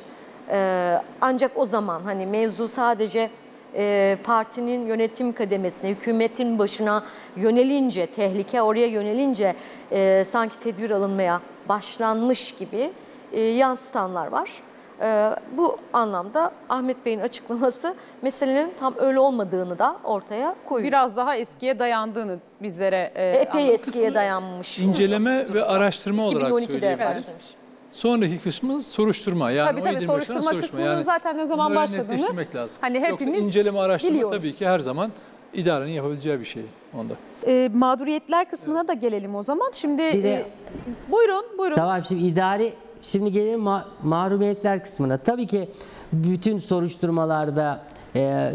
[SPEAKER 4] E, ancak o zaman hani mevzu sadece E, partinin yönetim kademesine, hükümetin başına yönelince, tehlike oraya yönelince e, sanki tedbir alınmaya başlanmış gibi e, yansıtanlar var. E, bu anlamda Ahmet Bey'in açıklaması meselenin tam öyle olmadığını da ortaya koyuyor.
[SPEAKER 1] Biraz daha eskiye dayandığını bizlere e,
[SPEAKER 4] Epey
[SPEAKER 1] anlatıyor.
[SPEAKER 4] eskiye dayanmış.
[SPEAKER 3] İnceleme ve araştırma olarak
[SPEAKER 4] iki bin on ikide
[SPEAKER 3] söyleyebiliriz.
[SPEAKER 4] başlamış.
[SPEAKER 3] Sonraki kısmı soruşturma. Yani
[SPEAKER 1] Tabii tabii
[SPEAKER 3] o yedi yirmi beş
[SPEAKER 1] soruşturma
[SPEAKER 3] soruşturma.
[SPEAKER 1] kısmının
[SPEAKER 3] Yani
[SPEAKER 1] zaten ne zaman
[SPEAKER 3] bunları
[SPEAKER 1] başladığını
[SPEAKER 3] netleştirmek lazım.
[SPEAKER 1] hani hepimiz
[SPEAKER 3] Yoksa inceleme araştırma
[SPEAKER 1] biliyoruz.
[SPEAKER 3] tabii ki her zaman idarenin yapabileceği bir şey onda.
[SPEAKER 1] E, mağduriyetler kısmına da gelelim o zaman. Şimdi
[SPEAKER 2] Bir de-
[SPEAKER 1] e, buyurun buyurun.
[SPEAKER 2] Tamam, şimdi idari, şimdi gelelim ma- mahrumiyetler kısmına. Tabii ki bütün soruşturmalarda e,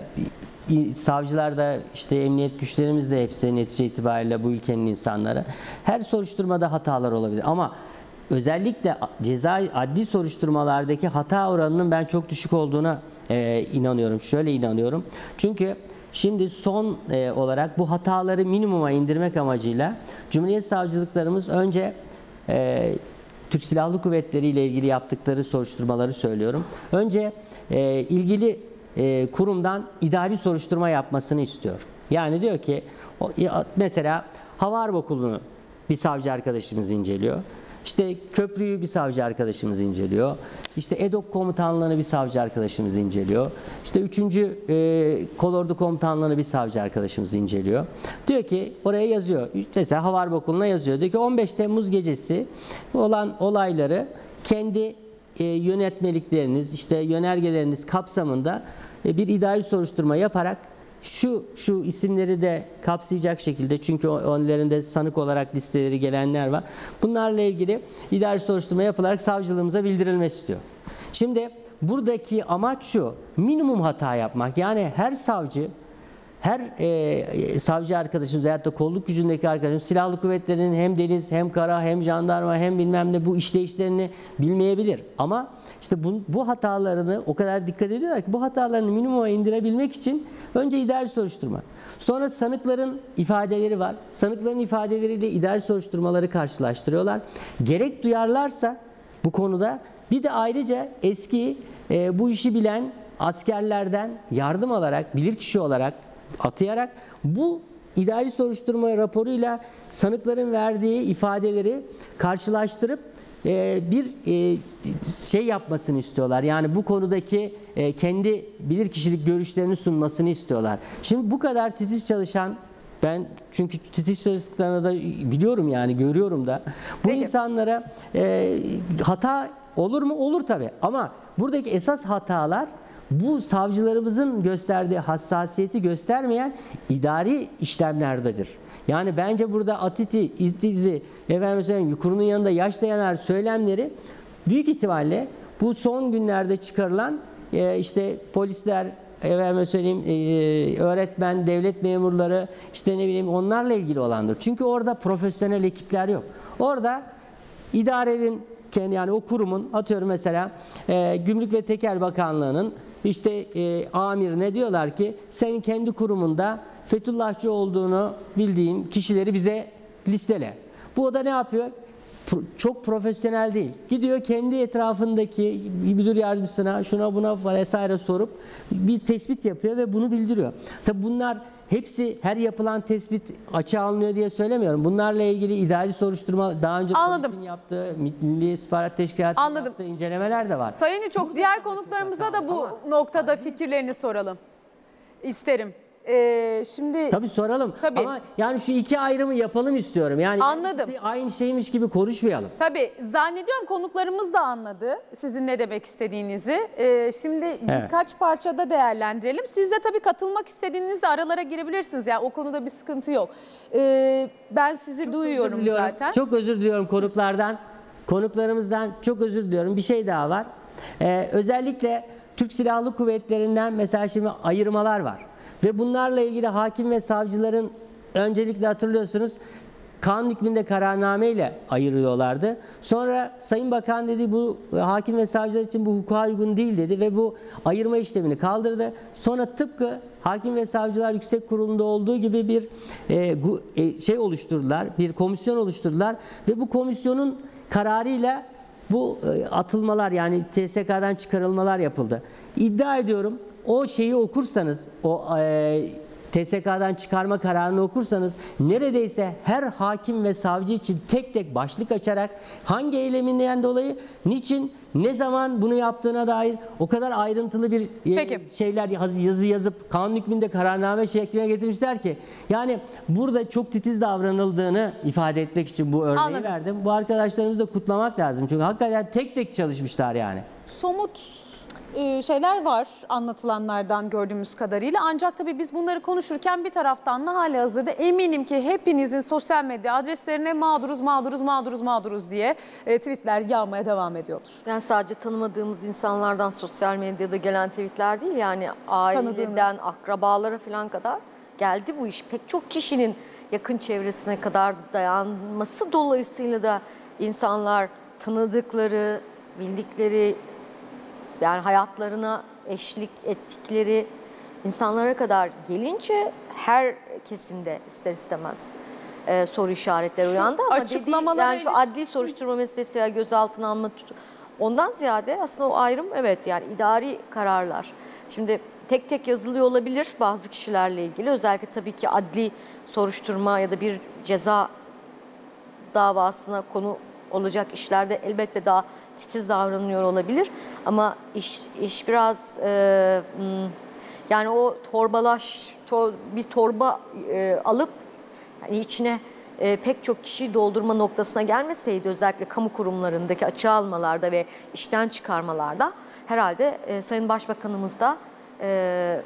[SPEAKER 2] savcılar da işte emniyet güçlerimiz de hepsi netice itibariyle bu ülkenin insanları. Her soruşturmada hatalar olabilir ama özellikle ceza adli soruşturmalardaki hata oranının ben çok düşük olduğuna e, inanıyorum. Şöyle inanıyorum. Çünkü şimdi son e, olarak bu hataları minimuma indirmek amacıyla Cumhuriyet savcılıklarımız önce e, Türk Silahlı Kuvvetleri ile ilgili yaptıkları soruşturmaları söylüyorum. Önce e, ilgili e, kurumdan idari soruşturma yapmasını istiyor. Yani diyor ki o, mesela Hava Harp Okulu'nu bir savcı arkadaşımız inceliyor. İşte köprüyü bir savcı arkadaşımız inceliyor. İşte EDOK komutanlığını bir savcı arkadaşımız inceliyor. İşte üçüncü E, Kolordu komutanlığını bir savcı arkadaşımız inceliyor. Diyor ki oraya yazıyor. Mesela Hava Harp Okulu'na yazıyor. Diyor ki on beş Temmuz gecesi olan olayları kendi e, yönetmelikleriniz, işte yönergeleriniz kapsamında e, bir idari soruşturma yaparak şu şu isimleri de kapsayacak şekilde, çünkü onlarında sanık olarak listeleri gelenler var. Bunlarla ilgili idari soruşturma yapılarak savcılığımıza bildirilmesi istiyor. Şimdi buradaki amaç şu: minimum hata yapmak. Yani her savcı, her e, savcı arkadaşımız veyahut da kolluk gücündeki arkadaşımız silahlı kuvvetlerin hem deniz hem kara hem jandarma hem bilmem ne bu işleyişlerini bilmeyebilir. Ama işte bu, bu hatalarını o kadar dikkat ediyorlar ki bu hatalarını minimuma indirebilmek için önce idari soruşturma. Sonra sanıkların ifadeleri var. Sanıkların ifadeleriyle idari soruşturmaları karşılaştırıyorlar. Gerek duyarlarsa bu konuda bir de ayrıca eski e, bu işi bilen askerlerden yardım alarak, bilirkişi olarak atayarak bu idari soruşturma raporuyla sanıkların verdiği ifadeleri karşılaştırıp e, bir e, şey yapmasını istiyorlar. Yani bu konudaki e, kendi bilirkişilik görüşlerini sunmasını istiyorlar. Şimdi bu kadar titiz çalışan, ben çünkü titiz çalıştıklarını da biliyorum, yani görüyorum da. Bu
[SPEAKER 1] Peki.
[SPEAKER 2] insanlara e, hata olur mu? Olur tabii. Ama buradaki esas hatalar bu savcılarımızın gösterdiği hassasiyeti göstermeyen idari işlemlerdedir. Yani bence burada atiti, izdizi, efendim söyleyeyim, kurunun yanında yaş dayanar söylemleri büyük ihtimalle bu son günlerde çıkarılan e, işte polisler, efendim söyleyeyim, e, öğretmen, devlet memurları, işte ne bileyim onlarla ilgili olandır. Çünkü orada profesyonel ekipler yok. Orada idarenin kendi, yani o kurumun, atıyorum mesela e, Gümrük ve Tekel Bakanlığı'nın işte e, amirine diyorlar ki senin kendi kurumunda Fethullahçı olduğunu bildiğin kişileri bize listele. Bu da ne yapıyor? çok profesyonel değil. Gidiyor kendi etrafındaki müdür yardımcısına şuna buna vesaire sorup bir tespit yapıyor ve bunu bildiriyor. Tabi bunlar hepsi her yapılan tespit açığa alınıyor diye söylemiyorum. Bunlarla ilgili idari soruşturma daha önce
[SPEAKER 1] Anladım.
[SPEAKER 2] polisin yaptığı, Milli İstihbarat Teşkilatı'nın
[SPEAKER 1] Anladım.
[SPEAKER 2] yaptığı incelemeler de var.
[SPEAKER 1] Sayın İçok, diğer konuklarımıza da bu noktada fikirlerini soralım. İsterim. Ee, şimdi
[SPEAKER 2] Tabii soralım.
[SPEAKER 1] Tabii.
[SPEAKER 2] Ama yani şu iki ayrımı yapalım istiyorum. Yani
[SPEAKER 1] Anladım.
[SPEAKER 2] ikisi aynı şeymiş gibi konuşmayalım.
[SPEAKER 1] tabii zannediyorum konuklarımız da anladı sizin ne demek istediğinizi. Ee, şimdi
[SPEAKER 2] Evet.
[SPEAKER 1] birkaç parçada değerlendirelim. Siz de tabii katılmak istediğinizde aralara girebilirsiniz. Yani o konuda bir sıkıntı yok. Ee, ben sizi
[SPEAKER 2] Çok
[SPEAKER 1] duyuyorum
[SPEAKER 2] özür diliyorum.
[SPEAKER 1] zaten.
[SPEAKER 2] Çok özür diliyorum konuklardan. Konuklarımızdan çok özür diliyorum. Bir şey daha var. Ee, özellikle Türk Silahlı Kuvvetleri'nden mesela şimdi ayırmalar var. Ve bunlarla ilgili hakim ve savcıların öncelikle hatırlıyorsunuz kanun hükmünde kararnameyle ayırıyorlardı. Sonra Sayın Bakan dedi bu hakim ve savcılar için bu hukuka uygun değil dedi ve bu ayırma işlemini kaldırdı. Sonra tıpkı Hakim ve Savcılar Yüksek Kurulu'nda olduğu gibi bir e, gu, e, şey oluşturdular, bir komisyon oluşturdular ve bu komisyonun kararıyla bu e, atılmalar yani T S K'dan çıkarılmalar yapıldı. İddia ediyorum o şeyi okursanız, o e, T S K'dan çıkarma kararını okursanız neredeyse her hakim ve savcı için tek tek başlık açarak hangi eyleminden dolayı, niçin, ne zaman bunu yaptığına dair o kadar ayrıntılı bir
[SPEAKER 1] Peki.
[SPEAKER 2] e, şeyler yazı yazıp kanun hükmünde kararname şekline getirmişler ki yani burada çok titiz davranıldığını ifade etmek için bu örneği
[SPEAKER 1] Anladım.
[SPEAKER 2] verdim. Bu arkadaşlarımızı da kutlamak lazım çünkü hakikaten tek tek çalışmışlar yani.
[SPEAKER 1] Somut e, şeyler var anlatılanlardan gördüğümüz kadarıyla. Ancak tabii biz bunları konuşurken bir taraftan da halihazırda eminim ki hepinizin sosyal medya adreslerine mağduruz, mağduruz, mağduruz, mağduruz diye e, tweetler yağmaya devam ediyordur.
[SPEAKER 4] Yani sadece tanımadığımız insanlardan sosyal medyada gelen tweetler değil, yani aileden,
[SPEAKER 1] Tanıdığınız.
[SPEAKER 4] akrabalara falan kadar geldi bu iş. Pek çok kişinin yakın çevresine kadar dayanması dolayısıyla da insanlar tanıdıkları, bildikleri, yani hayatlarına eşlik ettikleri insanlara kadar gelince her kesimde ister istemez e, soru işaretleri uyandı. Ama dediği,
[SPEAKER 1] açıklamalara
[SPEAKER 4] yani şu adli soruşturma meselesi ya gözaltına alma tut- ondan ziyade aslında o ayrım, evet, yani idari kararlar. Şimdi tek tek yazılıyor olabilir bazı kişilerle ilgili, özellikle tabii ki adli soruşturma ya da bir ceza davasına konu olacak işlerde elbette daha titiz davranıyor olabilir. Ama iş, iş biraz e, yani o torbalaş, to, bir torba e, alıp yani içine e, pek çok kişiyi doldurma noktasına gelmeseydi, özellikle kamu kurumlarındaki açığa almalarda ve işten çıkarmalarda herhalde e, Sayın Başbakanımız da e,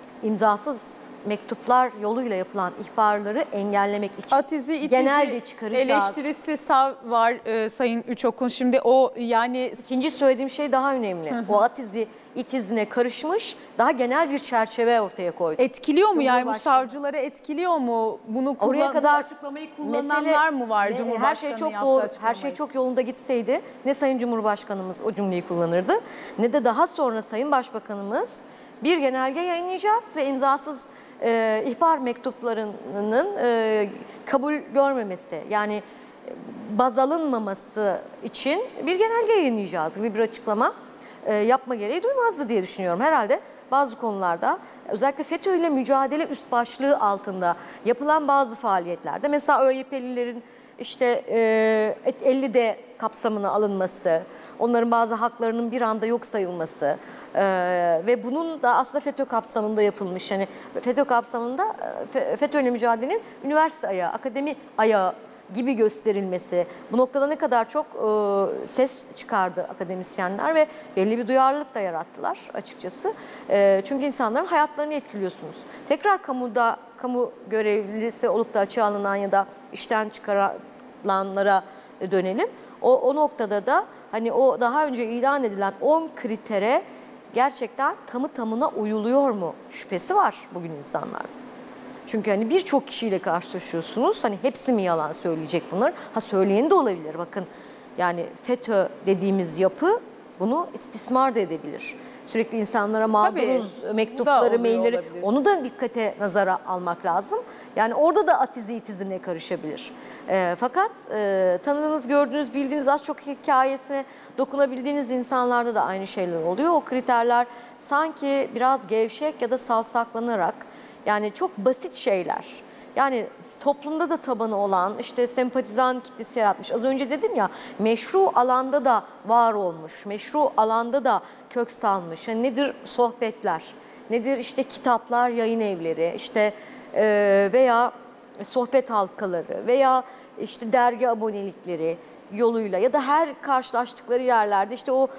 [SPEAKER 4] imzasız mektuplar yoluyla yapılan ihbarları engellemek için
[SPEAKER 1] Atizi, itizi,
[SPEAKER 4] genelge çıkaracağız.
[SPEAKER 1] eleştirisi sav var e, Sayın Üçok'un. Şimdi o yani
[SPEAKER 4] İkinci söylediğim şey daha önemli. Hı hı. O atizi itizine karışmış, daha genel bir çerçeve ortaya koydu.
[SPEAKER 1] etkiliyor mu yani bu
[SPEAKER 4] Cumhurbaşkanı-
[SPEAKER 1] savcıları etkiliyor mu? Bunu
[SPEAKER 4] Oraya
[SPEAKER 1] kullan,
[SPEAKER 4] kadar
[SPEAKER 1] bu açıklamayı kullananlar
[SPEAKER 4] mesele-
[SPEAKER 1] mı var
[SPEAKER 4] ne-
[SPEAKER 1] Cumhurbaşkanı'nın
[SPEAKER 4] her şey çok
[SPEAKER 1] yaptığı
[SPEAKER 4] doğru, her
[SPEAKER 1] açıklamayı?
[SPEAKER 4] şey çok yolunda gitseydi ne Sayın Cumhurbaşkanımız o cümleyi kullanırdı, ne de daha sonra Sayın Başbakanımız bir genelge yayınlayacağız ve imzasız e, ihbar mektuplarının e, kabul görmemesi, yani e, baz alınmaması için bir genelge yayınlayacağız gibi bir açıklama e, yapma gereği duymazdı diye düşünüyorum. Herhalde bazı konularda, özellikle FETÖ ile mücadele üst başlığı altında yapılan bazı faaliyetlerde, mesela ÖYP'lilerin işte e, elli D kapsamına alınması, onların bazı haklarının bir anda yok sayılması e, ve bunun da aslında FETÖ kapsamında yapılmış. Yani FETÖ kapsamında e, FETÖ ile mücadelenin üniversite ayağı, akademi ayağı gibi gösterilmesi, bu noktada ne kadar çok e, ses çıkardı akademisyenler ve belli bir duyarlılık da yarattılar açıkçası. E, çünkü insanların hayatlarını etkiliyorsunuz. Tekrar kamuda, kamu görevlisi olup da açığa alınan ya da işten çıkarılanlara dönelim. O, o noktada da hani o daha önce ilan edilen on kritere gerçekten tamı tamına uyuluyor mu şüphesi var bugün insanlarda. Çünkü hani birçok kişiyle karşılaşıyorsunuz. Hani hepsi mi yalan söyleyecek bunlar? Ha, söyleyeni de olabilir. Bakın, yani FETÖ dediğimiz yapı bunu istismar da edebilir. sürekli insanlara mağduruz
[SPEAKER 1] Tabii, bu da
[SPEAKER 4] mektupları,
[SPEAKER 1] oluyor
[SPEAKER 4] mailleri,
[SPEAKER 1] olabilir.
[SPEAKER 4] onu da dikkate, nazara almak lazım. Yani orada da atizi itizine karışabilir. E, fakat e, tanıdığınız, gördüğünüz, bildiğiniz, az çok hikayesine dokunabildiğiniz insanlarda da aynı şeyler oluyor. O kriterler sanki biraz gevşek ya da savsaklanarak, yani çok basit şeyler. Yani toplumda da tabanı olan, işte sempatizan kitlesi yaratmış. Az önce dedim ya, meşru alanda da var olmuş, meşru alanda da kök salmış. Yani nedir sohbetler, nedir işte kitaplar, yayın evleri, işte e, veya sohbet halkaları veya işte dergi abonelikleri yoluyla ya da her karşılaştıkları yerlerde işte o,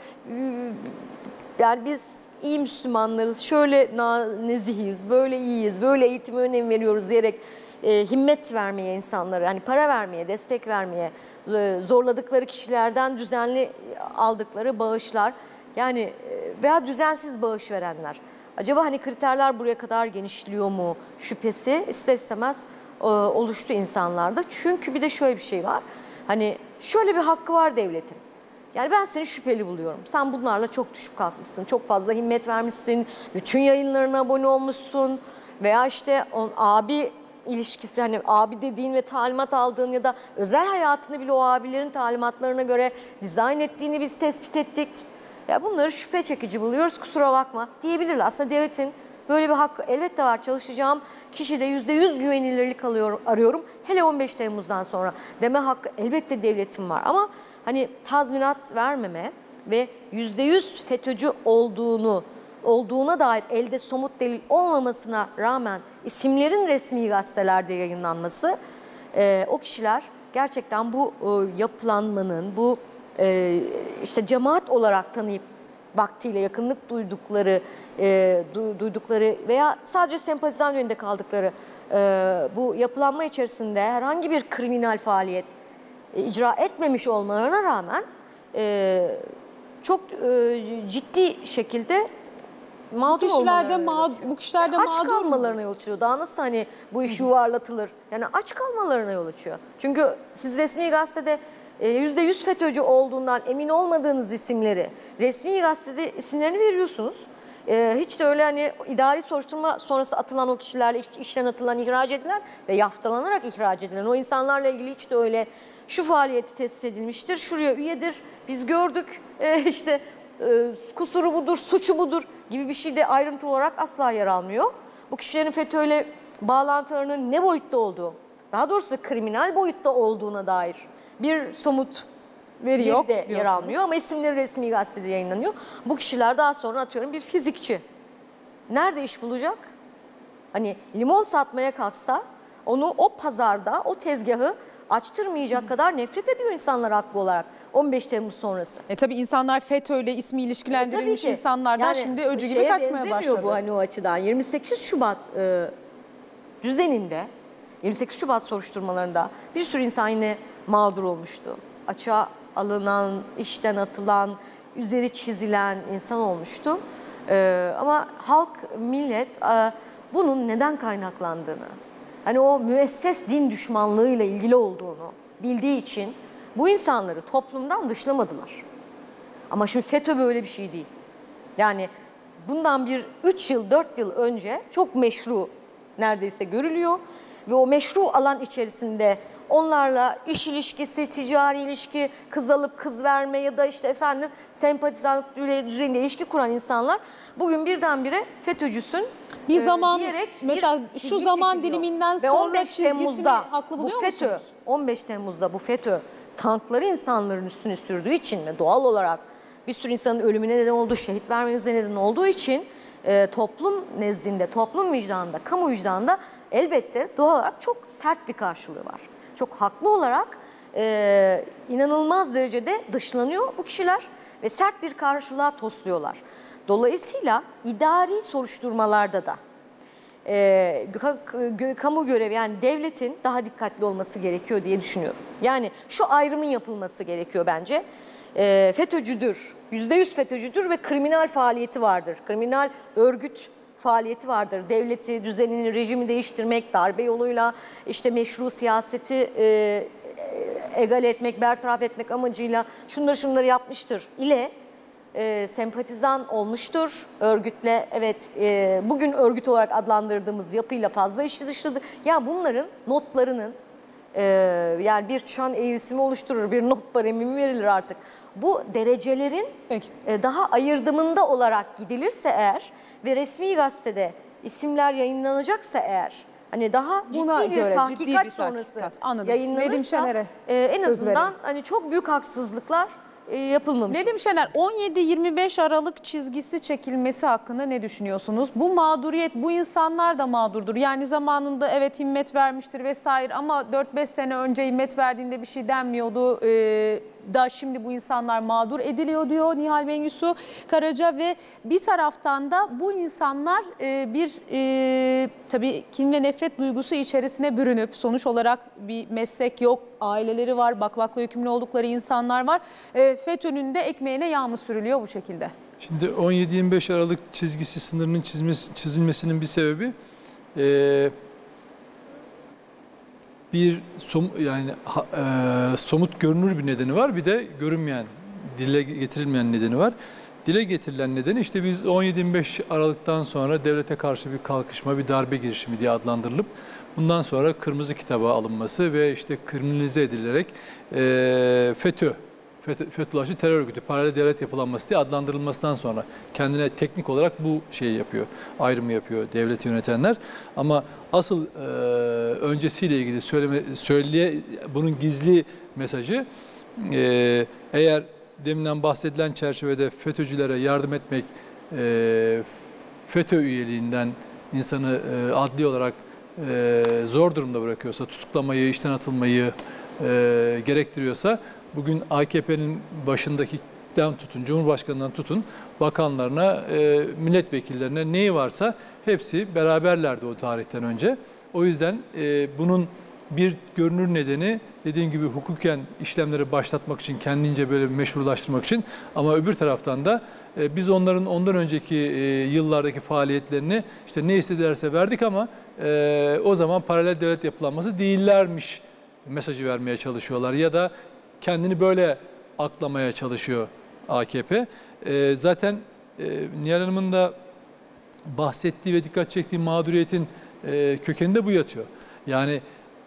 [SPEAKER 4] yani biz iyi Müslümanlarız, şöyle nezihiz, böyle iyiyiz, böyle eğitime önem veriyoruz diyerek e, himmet vermeye insanlara, hani para vermeye, destek vermeye e, zorladıkları kişilerden düzenli aldıkları bağışlar, yani e, veya düzensiz bağış verenler. Acaba hani kriterler buraya kadar genişliyor mu şüphesi ister istemez e, oluştu insanlarda. Çünkü bir de şöyle bir şey var. Hani şöyle bir hakkı var devletin. Yani ben seni şüpheli buluyorum. Sen bunlarla çok düşüp kalkmışsın. Çok fazla himmet vermişsin. Bütün yayınlarına abone olmuşsun. Veya işte on, abi ilişkisi, hani abi dediğin ve talimat aldığın ya da özel hayatını bile o abilerin talimatlarına göre dizayn ettiğini biz tespit ettik. Ya bunları şüphe çekici buluyoruz, kusura bakma diyebilirler. Aslında devletin böyle bir hakkı elbette var. Çalışacağım kişide yüzde yüz güvenilirlik alıyor, arıyorum. Hele on beş Temmuz'dan sonra deme hakkı elbette devletin var. Ama hani tazminat vermeme ve yüzde yüz FETÖ'cü olduğunu olduğuna dair elde somut delil olmamasına rağmen isimlerin resmi gazetelerde yayınlanması, e, o kişiler gerçekten bu e, yapılanmanın, bu e, işte cemaat olarak tanıyıp vaktiyle yakınlık duydukları, e, du, duydukları veya sadece sempatizan yönünde kaldıkları e, bu yapılanma içerisinde herhangi bir kriminal faaliyet e, icra etmemiş olmalarına rağmen e, çok e, ciddi şekilde mağdur
[SPEAKER 1] kişilerde
[SPEAKER 4] olmalarına yol
[SPEAKER 1] mağ-
[SPEAKER 4] açıyor.
[SPEAKER 1] bu kişilerde
[SPEAKER 4] aç
[SPEAKER 1] mağdur
[SPEAKER 4] kalmalarına yol açıyor. Daha nasıl hani bu iş yuvarlatılır? Yani aç kalmalarına yol açıyor. Çünkü siz resmi gazetede yüzde yüz FETÖ'cü olduğundan emin olmadığınız isimleri resmi gazetede isimlerini veriyorsunuz. Ee, hiç de öyle hani idari soruşturma sonrası atılan o kişilerle iş, işten atılan, ihraç edilen ve yaftalanarak ihraç edilen o insanlarla ilgili hiç de öyle şu faaliyeti tespit edilmiştir, şuraya üyedir, biz gördük, e, işte e, kusuru budur, suçu budur gibi bir şey de ayrıntı olarak asla yer almıyor. Bu kişilerin FETÖ'yle bağlantılarının ne boyutta olduğu, daha doğrusu kriminal boyutta olduğuna dair bir somut veri yok, de yer almıyor ama isimleri resmi gazetede yayınlanıyor. Bu kişiler daha sonra atıyorum bir fizikçi. Nerede iş bulacak? Hani limon satmaya kalksa onu o pazarda, o tezgahı açtırmayacak kadar nefret ediyor insanlar haklı olarak on beş Temmuz sonrası.
[SPEAKER 1] E tabii insanlar FETÖ'yle ismi ilişkilendirilmiş
[SPEAKER 4] E, tabii ki.
[SPEAKER 1] insanlardan
[SPEAKER 4] Yani
[SPEAKER 1] şimdi öcü gibi
[SPEAKER 4] şeye
[SPEAKER 1] kaçmaya
[SPEAKER 4] benzemiyor
[SPEAKER 1] başladı.
[SPEAKER 4] bu hani o açıdan. yirmi sekiz Şubat e, düzeninde, yirmi sekiz Şubat soruşturmalarında bir sürü insan yine mağdur olmuştu. Açığa alınan, işten atılan, üzeri çizilen insan olmuştu. E, ama halk, millet e, bunun neden kaynaklandığını, hani o müesses din düşmanlığıyla ilgili olduğunu bildiği için bu insanları toplumdan dışlamadılar. Ama şimdi FETÖ böyle bir şey değil. Yani bundan bir üç yıl, dört yıl önce çok meşru neredeyse görülüyor. Ve o meşru alan içerisinde onlarla iş ilişkisi, ticari ilişki, kız alıp kız verme ya da işte efendim sempatizanlık düzeyinde ilişki kuran insanlar bugün birdenbire FETÖ'cüsün
[SPEAKER 1] Bir
[SPEAKER 4] e,
[SPEAKER 1] zaman
[SPEAKER 4] diyerek
[SPEAKER 1] mesela
[SPEAKER 4] bir
[SPEAKER 1] şu
[SPEAKER 4] çizgi
[SPEAKER 1] zaman
[SPEAKER 4] çekiliyor.
[SPEAKER 1] diliminden
[SPEAKER 4] Ve
[SPEAKER 1] sonra
[SPEAKER 4] on beş
[SPEAKER 1] çizgisini
[SPEAKER 4] Temmuz'da
[SPEAKER 1] haklı
[SPEAKER 4] bu
[SPEAKER 1] buluyor
[SPEAKER 4] FETÖ,
[SPEAKER 1] musunuz?
[SPEAKER 4] on beş Temmuz'da bu FETÖ tankları insanların üstüne sürdüğü için ve doğal olarak bir sürü insanın ölümüne neden olduğu, şehit vermenize neden olduğu için e, toplum nezdinde, toplum vicdanında, kamu vicdanında elbette doğal olarak çok sert bir karşılığı var. Çok haklı olarak e, inanılmaz derecede dışlanıyor bu kişiler ve sert bir karşılığa tosluyorlar. Dolayısıyla idari soruşturmalarda da e, kamu görevi, yani devletin daha dikkatli olması gerekiyor diye düşünüyorum. Yani şu ayrımın yapılması gerekiyor bence. E, FETÖ'cüdür, yüzde yüz FETÖ'cüdür ve kriminal faaliyeti vardır. Kriminal örgüt faaliyeti vardır. Devleti, düzenini, rejimi değiştirmek, darbe yoluyla işte meşru siyaseti e, egale etmek, bertaraf etmek amacıyla şunları şunları yapmıştır ile e, sempatizan olmuştur örgütle. Evet, e, bugün örgüt olarak adlandırdığımız yapıyla fazla içli dışlıdır. Ya bunların notlarının e, yani bir çan eğrisi mi oluşturur, bir not baremi mi verilir artık? Bu derecelerin
[SPEAKER 1] Peki.
[SPEAKER 4] e, daha ayırdımında olarak gidilirse eğer ve resmi gazetede isimler yayınlanacaksa eğer, hani daha
[SPEAKER 1] Buna
[SPEAKER 4] ciddi bir
[SPEAKER 1] göre
[SPEAKER 4] tahkikat
[SPEAKER 1] ciddi bir
[SPEAKER 4] sonrası
[SPEAKER 1] tahkikat. Anladım.
[SPEAKER 4] yayınlanırsa
[SPEAKER 1] Nedim Şener'e
[SPEAKER 4] e, en
[SPEAKER 1] söz
[SPEAKER 4] azından
[SPEAKER 1] verelim.
[SPEAKER 4] hani çok büyük haksızlıklar e, yapılmamış.
[SPEAKER 1] Nedim Şener, on yedi yirmi beş Aralık çizgisi çekilmesi hakkında ne düşünüyorsunuz? Bu mağduriyet, bu insanlar da mağdurdur. Yani zamanında evet himmet vermiştir vesaire ama dört beş sene önce himmet verdiğinde bir şey denmiyordu. Ee, da şimdi bu insanlar mağdur ediliyor diyor Nihal Bengüsü Karaca ve bir taraftan da bu insanlar e, bir e, tabii kin ve nefret duygusu içerisine bürünüp sonuç olarak bir meslek yok, aileleri var, bakmakla yükümlü oldukları insanlar var. E, FETÖ'nün de ekmeğine yağ mı sürülüyor bu şekilde?
[SPEAKER 3] Şimdi on yedi yirmi beş Aralık çizgisi sınırının çizmesi, çizilmesinin bir sebebi e, bir som, yani ha, e, somut görünür bir nedeni var, bir de görünmeyen, dile getirilmeyen nedeni var. Dile getirilen nedeni işte biz on yedi yirmi beş Aralık'tan sonra devlete karşı bir kalkışma, bir darbe girişimi diye adlandırılıp bundan sonra kırmızı kitaba alınması ve işte kriminalize edilerek e, FETÖ, Fethullahçı terör örgütü, paralel devlet yapılanması diye adlandırılmasından sonra kendine teknik olarak bu şeyi yapıyor, ayrımı yapıyor devleti yönetenler. Ama asıl e, öncesiyle ilgili söyleme, söyleye, bunun gizli mesajı e, eğer deminden bahsedilen çerçevede FETÖ'cülere yardım etmek, e, FETÖ üyeliğinden insanı e, adli olarak e, zor durumda bırakıyorsa, tutuklamayı, işten atılmayı e, gerektiriyorsa, bugün A K P'nin başındakinden tutun, Cumhurbaşkanı'ndan tutun, bakanlarına, e, milletvekillerine neyi varsa hepsi beraberlerdi o tarihten önce. O yüzden e, bunun bir görünür nedeni dediğim gibi hukuken işlemleri başlatmak için, kendince böyle meşrulaştırmak için, ama öbür taraftan da e, biz onların ondan önceki e, yıllardaki faaliyetlerini işte ne istedilerse verdik ama e, o zaman paralel devlet yapılanması değillermiş mesajı vermeye çalışıyorlar ya da kendini böyle aklamaya çalışıyor A K P. E, zaten e, Nihal Hanım'ın da bahsettiği ve dikkat çektiği mağduriyetin e, kökeninde bu yatıyor. Yani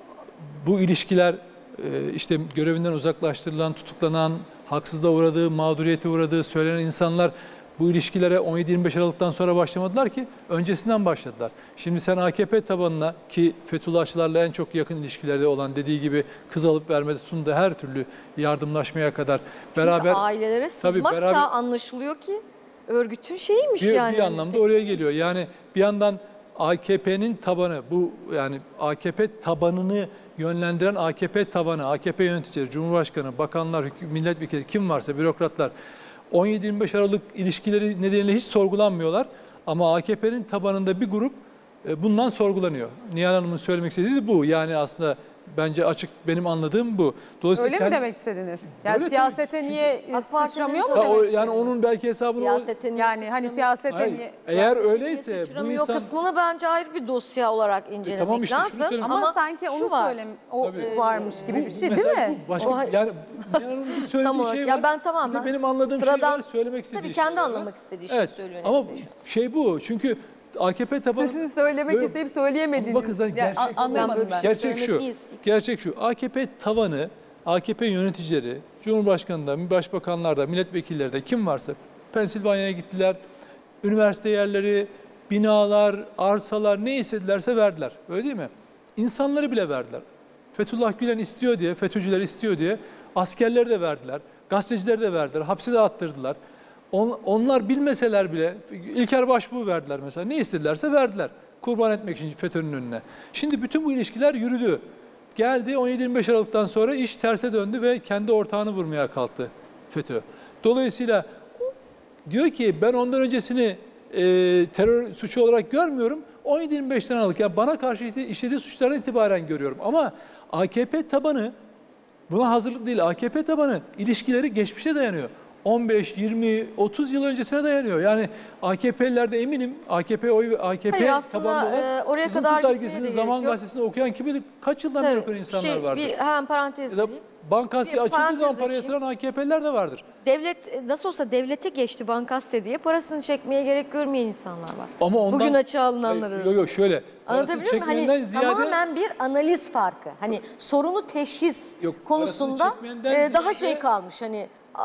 [SPEAKER 3] bu ilişkiler e, işte görevinden uzaklaştırılan, tutuklanan, haksızlığa uğradığı, mağduriyete uğradığı söylenen insanlar bu ilişkilere on yedi yirmi beş Aralık'tan sonra başlamadılar ki, öncesinden başladılar. Şimdi sen A K P tabanına, ki Fethullahçılarla en çok yakın ilişkilerde olan, dediği gibi kız alıp vermede tutun da her türlü yardımlaşmaya kadar beraber...
[SPEAKER 4] Çünkü ailelere sızmak
[SPEAKER 3] beraber,
[SPEAKER 4] da anlaşılıyor ki örgütün şeyiymiş
[SPEAKER 3] bir,
[SPEAKER 4] yani.
[SPEAKER 3] Bir anlamda oraya geliyor. Yani bir yandan A K P'nin tabanı, bu yani A K P tabanını yönlendiren A K P tabanı, A K P yöneticileri, Cumhurbaşkanı, bakanlar, milletvekili, kim varsa, bürokratlar on yedi yirmi beş Aralık ilişkileri nedeniyle hiç sorgulanmıyorlar. Ama A K P'nin tabanında bir grup bundan sorgulanıyor. Nihal Hanım'ın söylemek istediği de bu. Yani aslında bence açık, benim anladığım bu.
[SPEAKER 1] Dolayısıyla öyle kendi... mi demek istediniz? Yani
[SPEAKER 3] öyle
[SPEAKER 1] siyasete
[SPEAKER 3] tabii.
[SPEAKER 1] niye sıçramıyor mu
[SPEAKER 3] o,
[SPEAKER 1] demek
[SPEAKER 3] Yani onun belki hesabını...
[SPEAKER 4] Siyasete niye
[SPEAKER 1] yani hani siyasete
[SPEAKER 3] Hayır,
[SPEAKER 1] niye...
[SPEAKER 3] Eğer öyleyse bu insan...
[SPEAKER 4] kısmını bence ayrı bir dosya olarak incelemek
[SPEAKER 3] e, tamam işte,
[SPEAKER 4] lazım.
[SPEAKER 1] Ama, ama sanki onu söylem o
[SPEAKER 3] Tabii.
[SPEAKER 1] varmış gibi bir şey,
[SPEAKER 3] Bu,
[SPEAKER 1] değil mi?
[SPEAKER 3] Bu başka,
[SPEAKER 4] O,
[SPEAKER 3] yani bir söylediği
[SPEAKER 4] tamam,
[SPEAKER 3] şey var.
[SPEAKER 4] ya ben tamam,
[SPEAKER 3] bir de
[SPEAKER 4] ben
[SPEAKER 3] benim anladığım
[SPEAKER 4] sıradan,
[SPEAKER 3] şey var, söylemek istediği
[SPEAKER 4] tabii
[SPEAKER 3] şey
[SPEAKER 4] kendi
[SPEAKER 3] var.
[SPEAKER 4] anlamak istediği şey
[SPEAKER 3] Evet,
[SPEAKER 4] söylüyor.
[SPEAKER 3] ama şey bu, çünkü A K P tabanı...
[SPEAKER 1] Sizin söylemek
[SPEAKER 3] Böyle,
[SPEAKER 1] isteyip söyleyemediğiniz.
[SPEAKER 3] bakın zaten gerçek,
[SPEAKER 1] yani, anlayamadım ben.
[SPEAKER 3] Gerçek şu, gerçek şu, A K P tavanı, A K P yöneticileri, Cumhurbaşkanı'nda, başbakanlarda, milletvekilleri de kim varsa Pensilvanya'ya gittiler, üniversite yerleri, binalar, arsalar ne istedilerse verdiler. Öyle değil mi? İnsanları bile verdiler. Fethullah Gülen istiyor diye, FETÖ'cüler istiyor diye askerleri de verdiler, gazetecileri de verdiler, hapse de attırdılar. On, onlar bilmeseler bile İlker Başbuğ verdiler mesela. Ne istedilerse verdiler. Kurban etmek için FETÖ'nün önüne. Şimdi bütün bu ilişkiler yürüdü. Geldi on yedi yirmi beş Aralık'tan sonra iş terse döndü ve kendi ortağını vurmaya kalktı FETÖ. Dolayısıyla diyor ki ben ondan öncesini e, terör suçu olarak görmüyorum. on yedi yirmi beşten Aralık, yani bana karşı işlediği suçlardan itibaren görüyorum. Ama A K P tabanı buna hazırlık değil. A K P tabanı ilişkileri geçmişe dayanıyor. on beş, yirmi, otuz yıl öncesine dayanıyor. Yani A K P'liler de eminim A K P oy A K P
[SPEAKER 4] Hayır, aslında,
[SPEAKER 3] tabanlı olan
[SPEAKER 4] e, oraya
[SPEAKER 3] Sızıntı
[SPEAKER 4] kadar gitmeye
[SPEAKER 3] dergisini,
[SPEAKER 4] de
[SPEAKER 3] Zaman
[SPEAKER 4] gerek yok.
[SPEAKER 3] Gazetesi'ni okuyan kim bilir kaç yıldan beri okuyan insanlar
[SPEAKER 4] şey,
[SPEAKER 3] vardır.
[SPEAKER 4] Bir hemen parantez
[SPEAKER 3] Ya da
[SPEAKER 4] vereyim.
[SPEAKER 3] Bankasya
[SPEAKER 4] Bir
[SPEAKER 3] açıldığı
[SPEAKER 4] parantez
[SPEAKER 3] zaman para
[SPEAKER 4] açayım.
[SPEAKER 3] yatıran A K P'liler de vardır.
[SPEAKER 4] Devlet nasıl olsa devlete geçti Bankasya diye parasını çekmeye gerek görmeyen insanlar var.
[SPEAKER 3] Ama ondan,
[SPEAKER 4] Bugün açığa alınanlar arasında.
[SPEAKER 3] Yok yok şöyle. Parasını
[SPEAKER 4] Anlatabiliyor muyum? Hani
[SPEAKER 3] çekmeyenden ziyade
[SPEAKER 4] tamamen bir analiz farkı. Hani sorunu teşhis
[SPEAKER 3] Yok,
[SPEAKER 4] konusunda
[SPEAKER 3] parasını çekmeyenden
[SPEAKER 4] e, daha
[SPEAKER 3] ziyade-
[SPEAKER 4] şey kalmış. Hani e,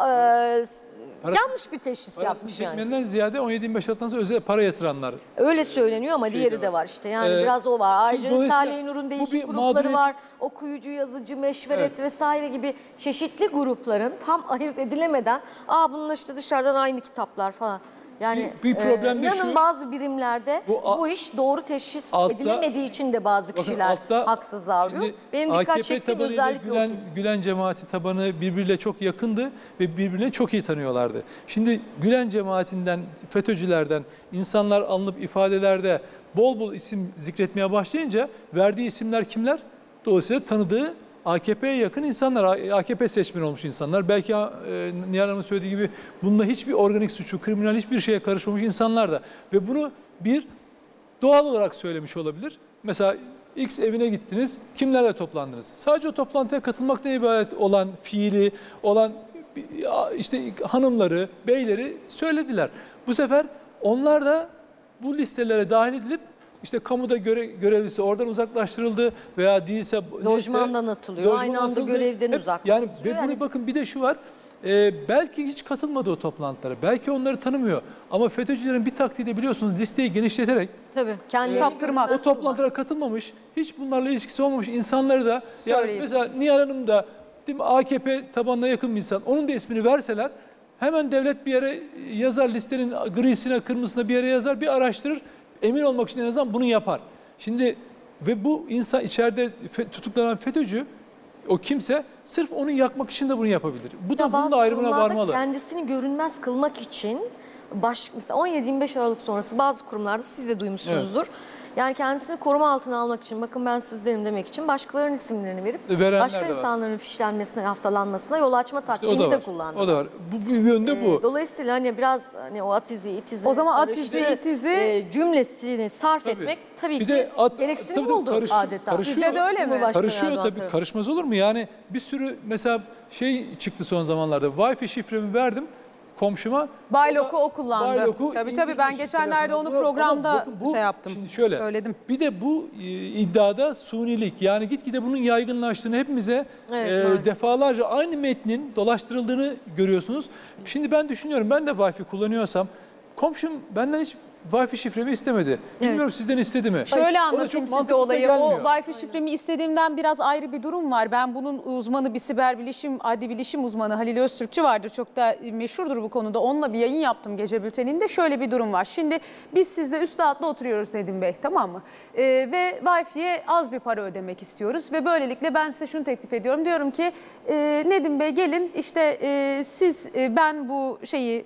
[SPEAKER 3] Parası-
[SPEAKER 4] yanlış bir teşhis
[SPEAKER 3] parasını
[SPEAKER 4] yapmış yani.
[SPEAKER 3] çekmeyenden ziyade on yedi yirmi beş alttan sonra özel para yatıranlar.
[SPEAKER 4] Öyle söyleniyor ama
[SPEAKER 3] Şey
[SPEAKER 4] diğeri
[SPEAKER 3] de
[SPEAKER 4] de
[SPEAKER 3] var.
[SPEAKER 4] var işte. Yani
[SPEAKER 3] Ee,
[SPEAKER 4] biraz o var. Ayrıca
[SPEAKER 3] dolayısıyla
[SPEAKER 4] Salih Nur'un
[SPEAKER 3] bu
[SPEAKER 4] değişik
[SPEAKER 3] bir
[SPEAKER 4] grupları
[SPEAKER 3] mağduriyet-
[SPEAKER 4] var. Okuyucu, yazıcı, meşveret
[SPEAKER 3] Evet.
[SPEAKER 4] vesaire gibi çeşitli grupların tam ayırt edilemeden aa bunlar işte dışarıdan aynı kitaplar falan. Yani
[SPEAKER 3] Bir- bir problem de
[SPEAKER 4] inanın
[SPEAKER 3] şu,
[SPEAKER 4] bazı birimlerde bu,
[SPEAKER 3] bu a-
[SPEAKER 4] iş doğru teşhis
[SPEAKER 3] altta-
[SPEAKER 4] edilemediği için de bazı
[SPEAKER 3] Bakın
[SPEAKER 4] kişiler
[SPEAKER 3] altta
[SPEAKER 4] haksızlığa uğruyor.
[SPEAKER 3] şimdi
[SPEAKER 4] Benim dikkat
[SPEAKER 3] A K P
[SPEAKER 4] çektiğim
[SPEAKER 3] tabanıyla
[SPEAKER 4] özellikle o
[SPEAKER 3] Gülen,
[SPEAKER 4] kesim.
[SPEAKER 3] Gülen cemaati tabanı birbiriyle çok yakındı ve birbirine çok iyi tanıyorlardı. Şimdi Gülen cemaatinden, FETÖ'cülerden insanlar alınıp ifadelerde bol bol isim zikretmeye başlayınca verdiği isimler kimler? Dolayısıyla tanıdığı A K P'ye yakın insanlar, A K P seçmeni olmuş insanlar. Belki e, Nihal Hanım'ın söylediği gibi bununla hiçbir organik suçu, kriminal hiçbir şeye karışmamış insanlar da. Ve bunu bir doğal olarak söylemiş olabilir. Mesela X evine gittiniz, kimlerle toplandınız? Sadece o toplantıya katılmaktan ibaret olan fiili, olan işte hanımları, beyleri söylediler. Bu sefer onlar da bu listelere dahil edilip işte kamuda göre, görevlisi oradan uzaklaştırıldı veya değilse
[SPEAKER 4] Lojmandan atılıyor, aynı anda görevden
[SPEAKER 3] Hep,
[SPEAKER 4] uzaklaştırılıyor.
[SPEAKER 3] Yani ve bunu
[SPEAKER 4] Yani-
[SPEAKER 3] bakın bir de şu var. e, belki hiç katılmadı o toplantılara. Belki onları tanımıyor. Ama FETÖ'cülerin bir taktiği de biliyorsunuz listeyi genişleterek
[SPEAKER 4] Tabii. Kendilerini
[SPEAKER 1] Saptırmak.
[SPEAKER 3] o
[SPEAKER 4] görünmez kılmak.
[SPEAKER 3] toplantılara katılmamış, hiç bunlarla ilişkisi olmamış insanları da yani
[SPEAKER 1] Söyleyeyim.
[SPEAKER 3] mesela Nihal Hanım da değil mi, A K P tabanına yakın bir insan. Onun da ismini verseler hemen devlet bir yere yazar, listenin grisine, kırmızısına bir yere yazar, bir araştırır. Emin olmak için en azından bunu yapar. Şimdi ve bu insan içeride fe- tutuklanan FETÖ'cü o kimse sırf onu yakmak için de bunu yapabilir. Bu da
[SPEAKER 4] Ya
[SPEAKER 3] bunun
[SPEAKER 4] bazı
[SPEAKER 3] da ayrımına
[SPEAKER 4] kurumlarda
[SPEAKER 3] varmalı.
[SPEAKER 4] kendisini görünmez kılmak için baş, mesela on yedi yirmi beş Aralık sonrası bazı kurumlarda siz de duymuşsunuzdur. Yani kendisini koruma altına almak için, bakın ben sizdenim demek için başkalarının isimlerini verip
[SPEAKER 3] Verenler
[SPEAKER 4] başka
[SPEAKER 3] de var.
[SPEAKER 4] insanların fişlenmesine, haftalanmasına yol açma
[SPEAKER 3] O
[SPEAKER 4] taktiğini
[SPEAKER 3] da
[SPEAKER 4] de
[SPEAKER 3] var.
[SPEAKER 4] kullandı.
[SPEAKER 3] O da var. Bu bir yönde
[SPEAKER 4] Ee,
[SPEAKER 3] bu.
[SPEAKER 4] Dolayısıyla hani biraz hani o atizi, itizi,
[SPEAKER 1] O zaman
[SPEAKER 4] karıştı,
[SPEAKER 1] atizi, itizi-
[SPEAKER 4] e, cümlesini sarf
[SPEAKER 3] Tabii.
[SPEAKER 4] etmek tabii
[SPEAKER 3] Bir
[SPEAKER 4] ki
[SPEAKER 3] de at-
[SPEAKER 4] gereksinim
[SPEAKER 3] tabii
[SPEAKER 4] oldu
[SPEAKER 3] karış-
[SPEAKER 4] adeta.
[SPEAKER 3] karışıyor.
[SPEAKER 1] Sizce de öyle mi?
[SPEAKER 4] Cumhurbaşkanı
[SPEAKER 3] Karışıyor
[SPEAKER 4] Erdoğan
[SPEAKER 3] tabii.
[SPEAKER 4] tarafından.
[SPEAKER 3] Karışmaz olur mu? Yani bir sürü mesela şey çıktı son zamanlarda. Wi-Fi şifremi verdim komşuma.
[SPEAKER 1] Baylok'u
[SPEAKER 3] O da-
[SPEAKER 1] o kullandı.
[SPEAKER 3] Baylok'u
[SPEAKER 1] Tabii tabii, ben
[SPEAKER 3] indirmiş
[SPEAKER 1] geçenlerde onu
[SPEAKER 3] telefona.
[SPEAKER 1] programda
[SPEAKER 3] Ama bakın bu-
[SPEAKER 1] şey yaptım,
[SPEAKER 3] Şimdi şöyle,
[SPEAKER 1] söyledim.
[SPEAKER 3] Bir de bu e, iddiada sunilik, yani gitgide bunun yaygınlaştığını hepimize
[SPEAKER 4] Evet,
[SPEAKER 3] e,
[SPEAKER 4] maalesef.
[SPEAKER 3] defalarca aynı metnin dolaştırıldığını görüyorsunuz. Şimdi ben düşünüyorum, ben de Wi-Fi kullanıyorsam komşum benden hiç Wi-Fi şifremi istemedi. Bilmiyorum
[SPEAKER 4] Evet.
[SPEAKER 3] sizden istedi mi?
[SPEAKER 1] Şöyle
[SPEAKER 3] O da
[SPEAKER 1] anlatayım
[SPEAKER 3] çok
[SPEAKER 1] size
[SPEAKER 3] mantıklı da
[SPEAKER 1] olayı.
[SPEAKER 3] gelmiyor.
[SPEAKER 1] O Wi-Fi şifremi istediğimden biraz ayrı bir durum var. Ben bunun uzmanı, bir siber bilişim, adli bilişim uzmanı Halil Öztürkçü vardır. Çok da meşhurdur bu konuda. Onunla bir yayın yaptım gece bülteninde. Şöyle bir durum var. Şimdi biz sizle üstü altlı oturuyoruz Nedim Bey, tamam mı? Ee, ve Wi-Fi'ye az bir para ödemek istiyoruz. Ve böylelikle ben size şunu teklif ediyorum. Diyorum ki e, Nedim Bey gelin işte e, siz e, ben bu şeyi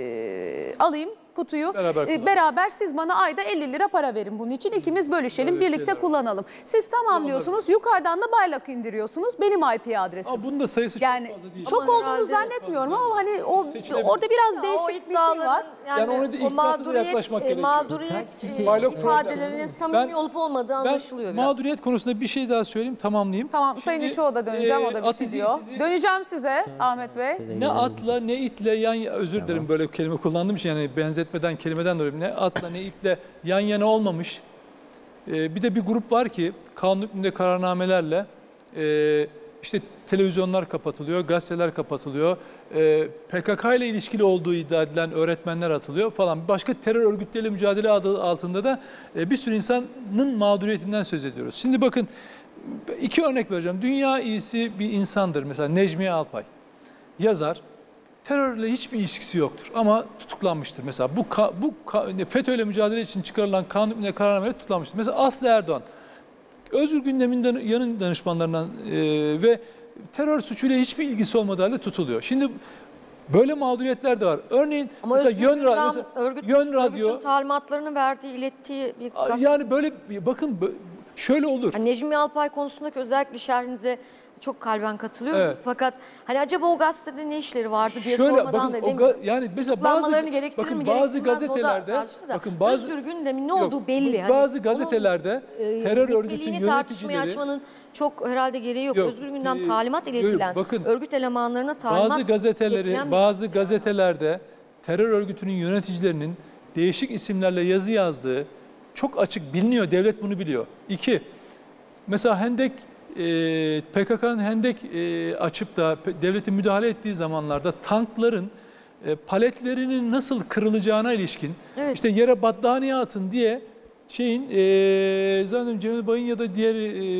[SPEAKER 1] e, alayım. Kutuyu
[SPEAKER 3] Beraber
[SPEAKER 1] beraber,
[SPEAKER 3] kullanalım.
[SPEAKER 1] beraber siz bana ayda elli lira para verin bunun için, ikimiz bölüşelim,
[SPEAKER 3] Böyle
[SPEAKER 1] birlikte
[SPEAKER 3] şeyler var.
[SPEAKER 1] kullanalım. Siz tamamlıyorsunuz, yukarıdan da Baylok indiriyorsunuz, benim I P adresim.
[SPEAKER 3] Ama bunun da sayısı
[SPEAKER 1] Yani
[SPEAKER 3] çok fazla değil.
[SPEAKER 1] çok
[SPEAKER 4] Ama
[SPEAKER 1] olduğunu
[SPEAKER 4] herhalde-
[SPEAKER 1] zannetmiyorum ama hani o
[SPEAKER 3] Seçilebilir.
[SPEAKER 1] orada biraz
[SPEAKER 4] Ya o
[SPEAKER 1] değişik bir şey
[SPEAKER 4] iddiaların,
[SPEAKER 1] var.
[SPEAKER 4] Yani,
[SPEAKER 3] Yani ona da
[SPEAKER 4] o
[SPEAKER 3] ihtiyatlı da
[SPEAKER 4] mağduriyet,
[SPEAKER 3] yaklaşmak
[SPEAKER 4] e,
[SPEAKER 3] gerekiyor.
[SPEAKER 4] mağduriyet
[SPEAKER 2] Kişi-
[SPEAKER 4] e,
[SPEAKER 3] Baylok
[SPEAKER 4] ifadelerinin samimi
[SPEAKER 3] Ben-
[SPEAKER 4] olup olmadığı
[SPEAKER 3] Ben
[SPEAKER 4] anlaşılıyor biraz.
[SPEAKER 3] mağduriyet konusunda bir şey daha söyleyeyim, tamamlayayım.
[SPEAKER 1] Tamam, Sayın
[SPEAKER 3] Şimdi,
[SPEAKER 1] İçoğlu'na döneceğim, o da bir şey
[SPEAKER 3] atizi,
[SPEAKER 1] diyor.
[SPEAKER 3] itizi,
[SPEAKER 1] Döneceğim size Ahmet Bey.
[SPEAKER 3] Ne atla ne itle yan özür dilerim böyle bir kelime kullandığım için, yani benzetmeden kelimeden dolayı, ne atla ne itle yan yana olmamış. Ee, bir de bir grup var ki kanun hükmünde kararnamelerle e, işte televizyonlar kapatılıyor, gazeteler kapatılıyor, e, P K K ile ilişkili olduğu iddia edilen öğretmenler atılıyor falan. Başka terör örgütleriyle mücadele adı altında da e, bir sürü insanın mağduriyetinden söz ediyoruz. Şimdi bakın iki örnek vereceğim. Dünya iyisi bir insandır mesela Necmiye Alpay. Yazar. Terörle hiçbir ilişkisi yoktur ama tutuklanmıştır. Mesela bu ka- bu ka- FETÖ'yle mücadele için çıkarılan kanun hükmünde kararnameyle tutuklanmıştır. Mesela Aslı Erdoğan, Özgür Gündem'in dan- yanın danışmanlarından e, ve terör suçuyla hiçbir ilgisi olmadığı halde tutuluyor. Şimdi böyle mağduriyetler de var. Örneğin
[SPEAKER 4] Ama
[SPEAKER 3] mesela
[SPEAKER 4] Özgür
[SPEAKER 3] Yön, Ra-
[SPEAKER 4] Gündem,
[SPEAKER 3] mesela
[SPEAKER 4] örgüt,
[SPEAKER 3] Yön Radyo,
[SPEAKER 4] örgütün talimatlarını verdiği, ilettiği bir gazete.
[SPEAKER 3] yani böyle bakın şöyle olur.
[SPEAKER 4] Hani Necmi Alpay konusundaki özellikle şerhinize çok kalben katılıyorum.
[SPEAKER 3] Evet.
[SPEAKER 4] Fakat hani acaba o gazetede ne işleri vardı diye
[SPEAKER 3] Şöyle,
[SPEAKER 4] sormadan
[SPEAKER 3] bakın,
[SPEAKER 4] da
[SPEAKER 3] o
[SPEAKER 4] edemiyorum.
[SPEAKER 3] ga- yani mesela bazı
[SPEAKER 4] Tutuklanmalarını gerektirir
[SPEAKER 3] bakın
[SPEAKER 4] mi,
[SPEAKER 3] bazı
[SPEAKER 4] gerektirmez mi? O da
[SPEAKER 3] gazetelerde
[SPEAKER 4] tartışılır da.
[SPEAKER 3] bakın bazı
[SPEAKER 4] Özgür Gündem'in ne
[SPEAKER 3] yok,
[SPEAKER 4] olduğu belli.
[SPEAKER 3] bu- bazı
[SPEAKER 4] Hani
[SPEAKER 3] gazetelerde
[SPEAKER 4] onun, e,
[SPEAKER 3] terör
[SPEAKER 4] niteliğini
[SPEAKER 3] örgütünün
[SPEAKER 4] tartışmaya
[SPEAKER 3] yöneticileri
[SPEAKER 4] açmanın çok herhalde gereği yok.
[SPEAKER 3] Yok,
[SPEAKER 4] Özgür Gündem
[SPEAKER 3] e,
[SPEAKER 4] talimat
[SPEAKER 3] yok,
[SPEAKER 4] iletilen,
[SPEAKER 3] bakın,
[SPEAKER 4] örgüt elemanlarına talimat
[SPEAKER 3] bazı gazeteleri
[SPEAKER 4] iletilen bir-
[SPEAKER 3] bazı gazetelerde terör örgütünün yöneticilerinin değişik isimlerle yazı yazdığı çok açık biliniyor. Devlet bunu biliyor. İki, mesela Hendek e, P K K'nın Hendek e, açıp da pe- devletin müdahale ettiği zamanlarda tankların e, paletlerinin nasıl kırılacağına ilişkin
[SPEAKER 4] Evet.
[SPEAKER 3] işte yere battaniye atın diye şeyin e, zannediyorum Cemil Bay'ın ya da diğer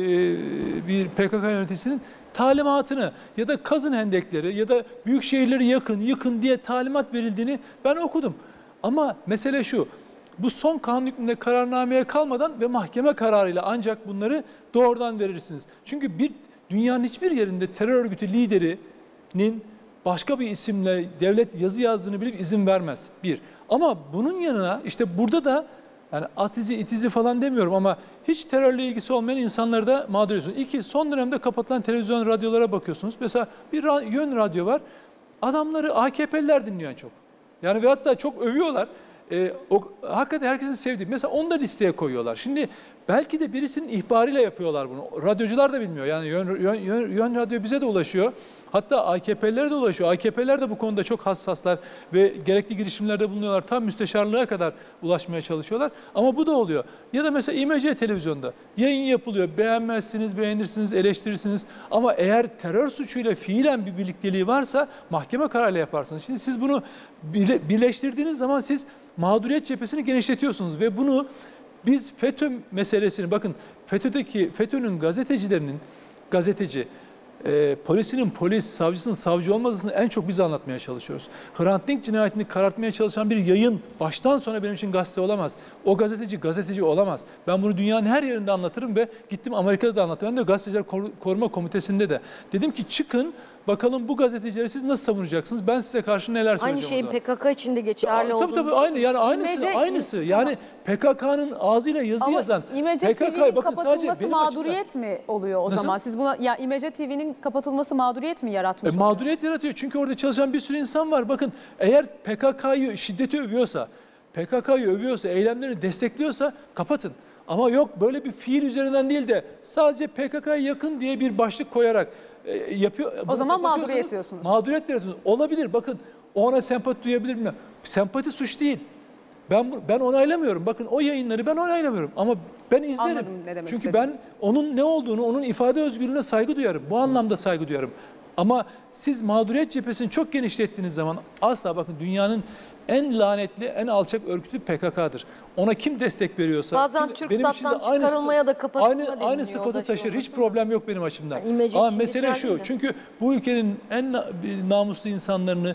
[SPEAKER 3] e, bir P K K yöneticisinin talimatını ya da kazın hendekleri ya da büyük şehirleri yakın, yıkın diye talimat verildiğini ben okudum. Ama mesele şu, bu son kanun hükmünde kararnameye kalmadan ve mahkeme kararıyla ancak bunları doğrudan verirsiniz. Çünkü bir dünyanın hiçbir yerinde terör örgütü liderinin başka bir isimle devlet yazı yazdığını bilip izin vermez. Bir. Ama bunun yanına işte burada da yani atizi itizi falan demiyorum ama hiç terörle ilgisi olmayan insanları da mağdur ediyorsunuz. İki, son dönemde kapatılan televizyon radyolara bakıyorsunuz. Mesela bir ra- yön radyo var. Adamları A K P'liler dinliyor çok. Yani ve hatta çok övüyorlar. Ee, o, hakikaten herkesin sevdiği. Mesela onu da listeye koyuyorlar. Şimdi belki de birisinin ihbarıyla yapıyorlar bunu. Radyocular da bilmiyor. Yani yön, yön, yön, yön radyo bize de ulaşıyor. Hatta A K P'lilere de ulaşıyor. A K P'liler de bu konuda çok hassaslar ve gerekli girişimlerde bulunuyorlar. Tam müsteşarlığa kadar ulaşmaya çalışıyorlar. Ama bu da oluyor. Ya da mesela İ M C televizyonda yayın yapılıyor. Beğenmezsiniz, beğenirsiniz, eleştirirsiniz. Ama eğer terör suçuyla fiilen bir birlikteliği varsa mahkeme kararıyla yaparsınız. Şimdi siz bunu birleştirdiğiniz zaman siz mağduriyet cephesini genişletiyorsunuz ve bunu biz FETÖ meselesini bakın FETÖ'deki FETÖ'nün gazetecilerinin gazeteci e, polisinin polis, savcısının savcı olmadığını en çok biz anlatmaya çalışıyoruz. Hrant Dink cinayetini karartmaya çalışan bir yayın baştan sona benim için gazete olamaz. O gazeteci gazeteci olamaz. Ben bunu dünyanın her yerinde anlatırım ve gittim Amerika'da da anlattım. Ben de Gazeteciler Koruma Komitesi'nde de. Dedim ki çıkın bakalım bu gazetecileri siz nasıl savunacaksınız? Ben size karşı neler söyleyeceğim.
[SPEAKER 4] Aynı şeyin
[SPEAKER 3] o zaman.
[SPEAKER 4] P K K için de geçerli
[SPEAKER 3] Tabii
[SPEAKER 4] olduğunu
[SPEAKER 3] tabii aynı yani aynısı
[SPEAKER 1] İmece-
[SPEAKER 3] aynısı.
[SPEAKER 1] İm-
[SPEAKER 3] Yani P K K'nın ağzıyla yazı
[SPEAKER 1] Ama
[SPEAKER 3] yazan
[SPEAKER 1] İmece
[SPEAKER 3] P K K'yı
[SPEAKER 1] T V'nin
[SPEAKER 3] bakın sadece
[SPEAKER 1] kapatılması
[SPEAKER 3] benim
[SPEAKER 1] mağduriyet mi oluyor o
[SPEAKER 3] Nasıl?
[SPEAKER 1] zaman? Siz buna ya İmece T V'nin kapatılması mağduriyet mi yaratmış?
[SPEAKER 3] E,
[SPEAKER 1] oluyor?
[SPEAKER 3] mağduriyet yaratıyor çünkü orada çalışan bir sürü insan var. Bakın eğer P K K'yı şiddeti övüyorsa, P K K'yı övüyorsa, eylemlerini destekliyorsa kapatın. Ama yok böyle bir fiil üzerinden değil de sadece P K K'ya yakın diye bir başlık koyarak e, yapıyor.
[SPEAKER 1] O
[SPEAKER 3] bunu
[SPEAKER 1] zaman mağduriyet
[SPEAKER 3] kapatıyorsanız
[SPEAKER 1] diyorsunuz.
[SPEAKER 3] Mağduriyet diyorsunuz. Olabilir bakın ona sempati duyabilir mi? Sempati suç değil. Ben bu- ben onaylamıyorum. Bakın o yayınları ben onaylamıyorum ama ben izlerim.
[SPEAKER 1] Anladım ne demek
[SPEAKER 3] Çünkü
[SPEAKER 1] istediğinizi.
[SPEAKER 3] ben onun ne olduğunu, onun ifade özgürlüğüne saygı duyarım. Bu anlamda saygı duyarım. Ama siz mağduriyet cephesini çok genişlettiğiniz zaman asla bakın dünyanın en lanetli, en alçak örgütü P K K'dır. Ona kim destek veriyorsa...
[SPEAKER 4] Bazen
[SPEAKER 3] kim-
[SPEAKER 4] Türk
[SPEAKER 3] benim için de
[SPEAKER 4] sattan
[SPEAKER 3] aynı-
[SPEAKER 4] çıkarılmaya da kapatılma
[SPEAKER 3] Aynı,
[SPEAKER 4] deniliyor.
[SPEAKER 3] aynı
[SPEAKER 4] O da
[SPEAKER 3] sıfatı
[SPEAKER 4] şey
[SPEAKER 3] taşır. Hiç
[SPEAKER 4] olmasın
[SPEAKER 3] problem yok benim açımdan.
[SPEAKER 4] Yani imece
[SPEAKER 3] Ama
[SPEAKER 4] için
[SPEAKER 3] mesele
[SPEAKER 4] geçerli
[SPEAKER 3] şu.
[SPEAKER 4] de.
[SPEAKER 3] Çünkü bu ülkenin en na- namuslu insanlarını,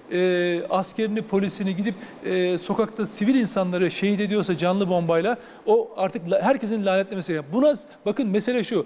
[SPEAKER 3] e, askerini, polisini gidip e, sokakta sivil insanları şehit ediyorsa canlı bombayla o artık la- herkesin lanetlemesi gerekiyor. Buna bakın mesele şu.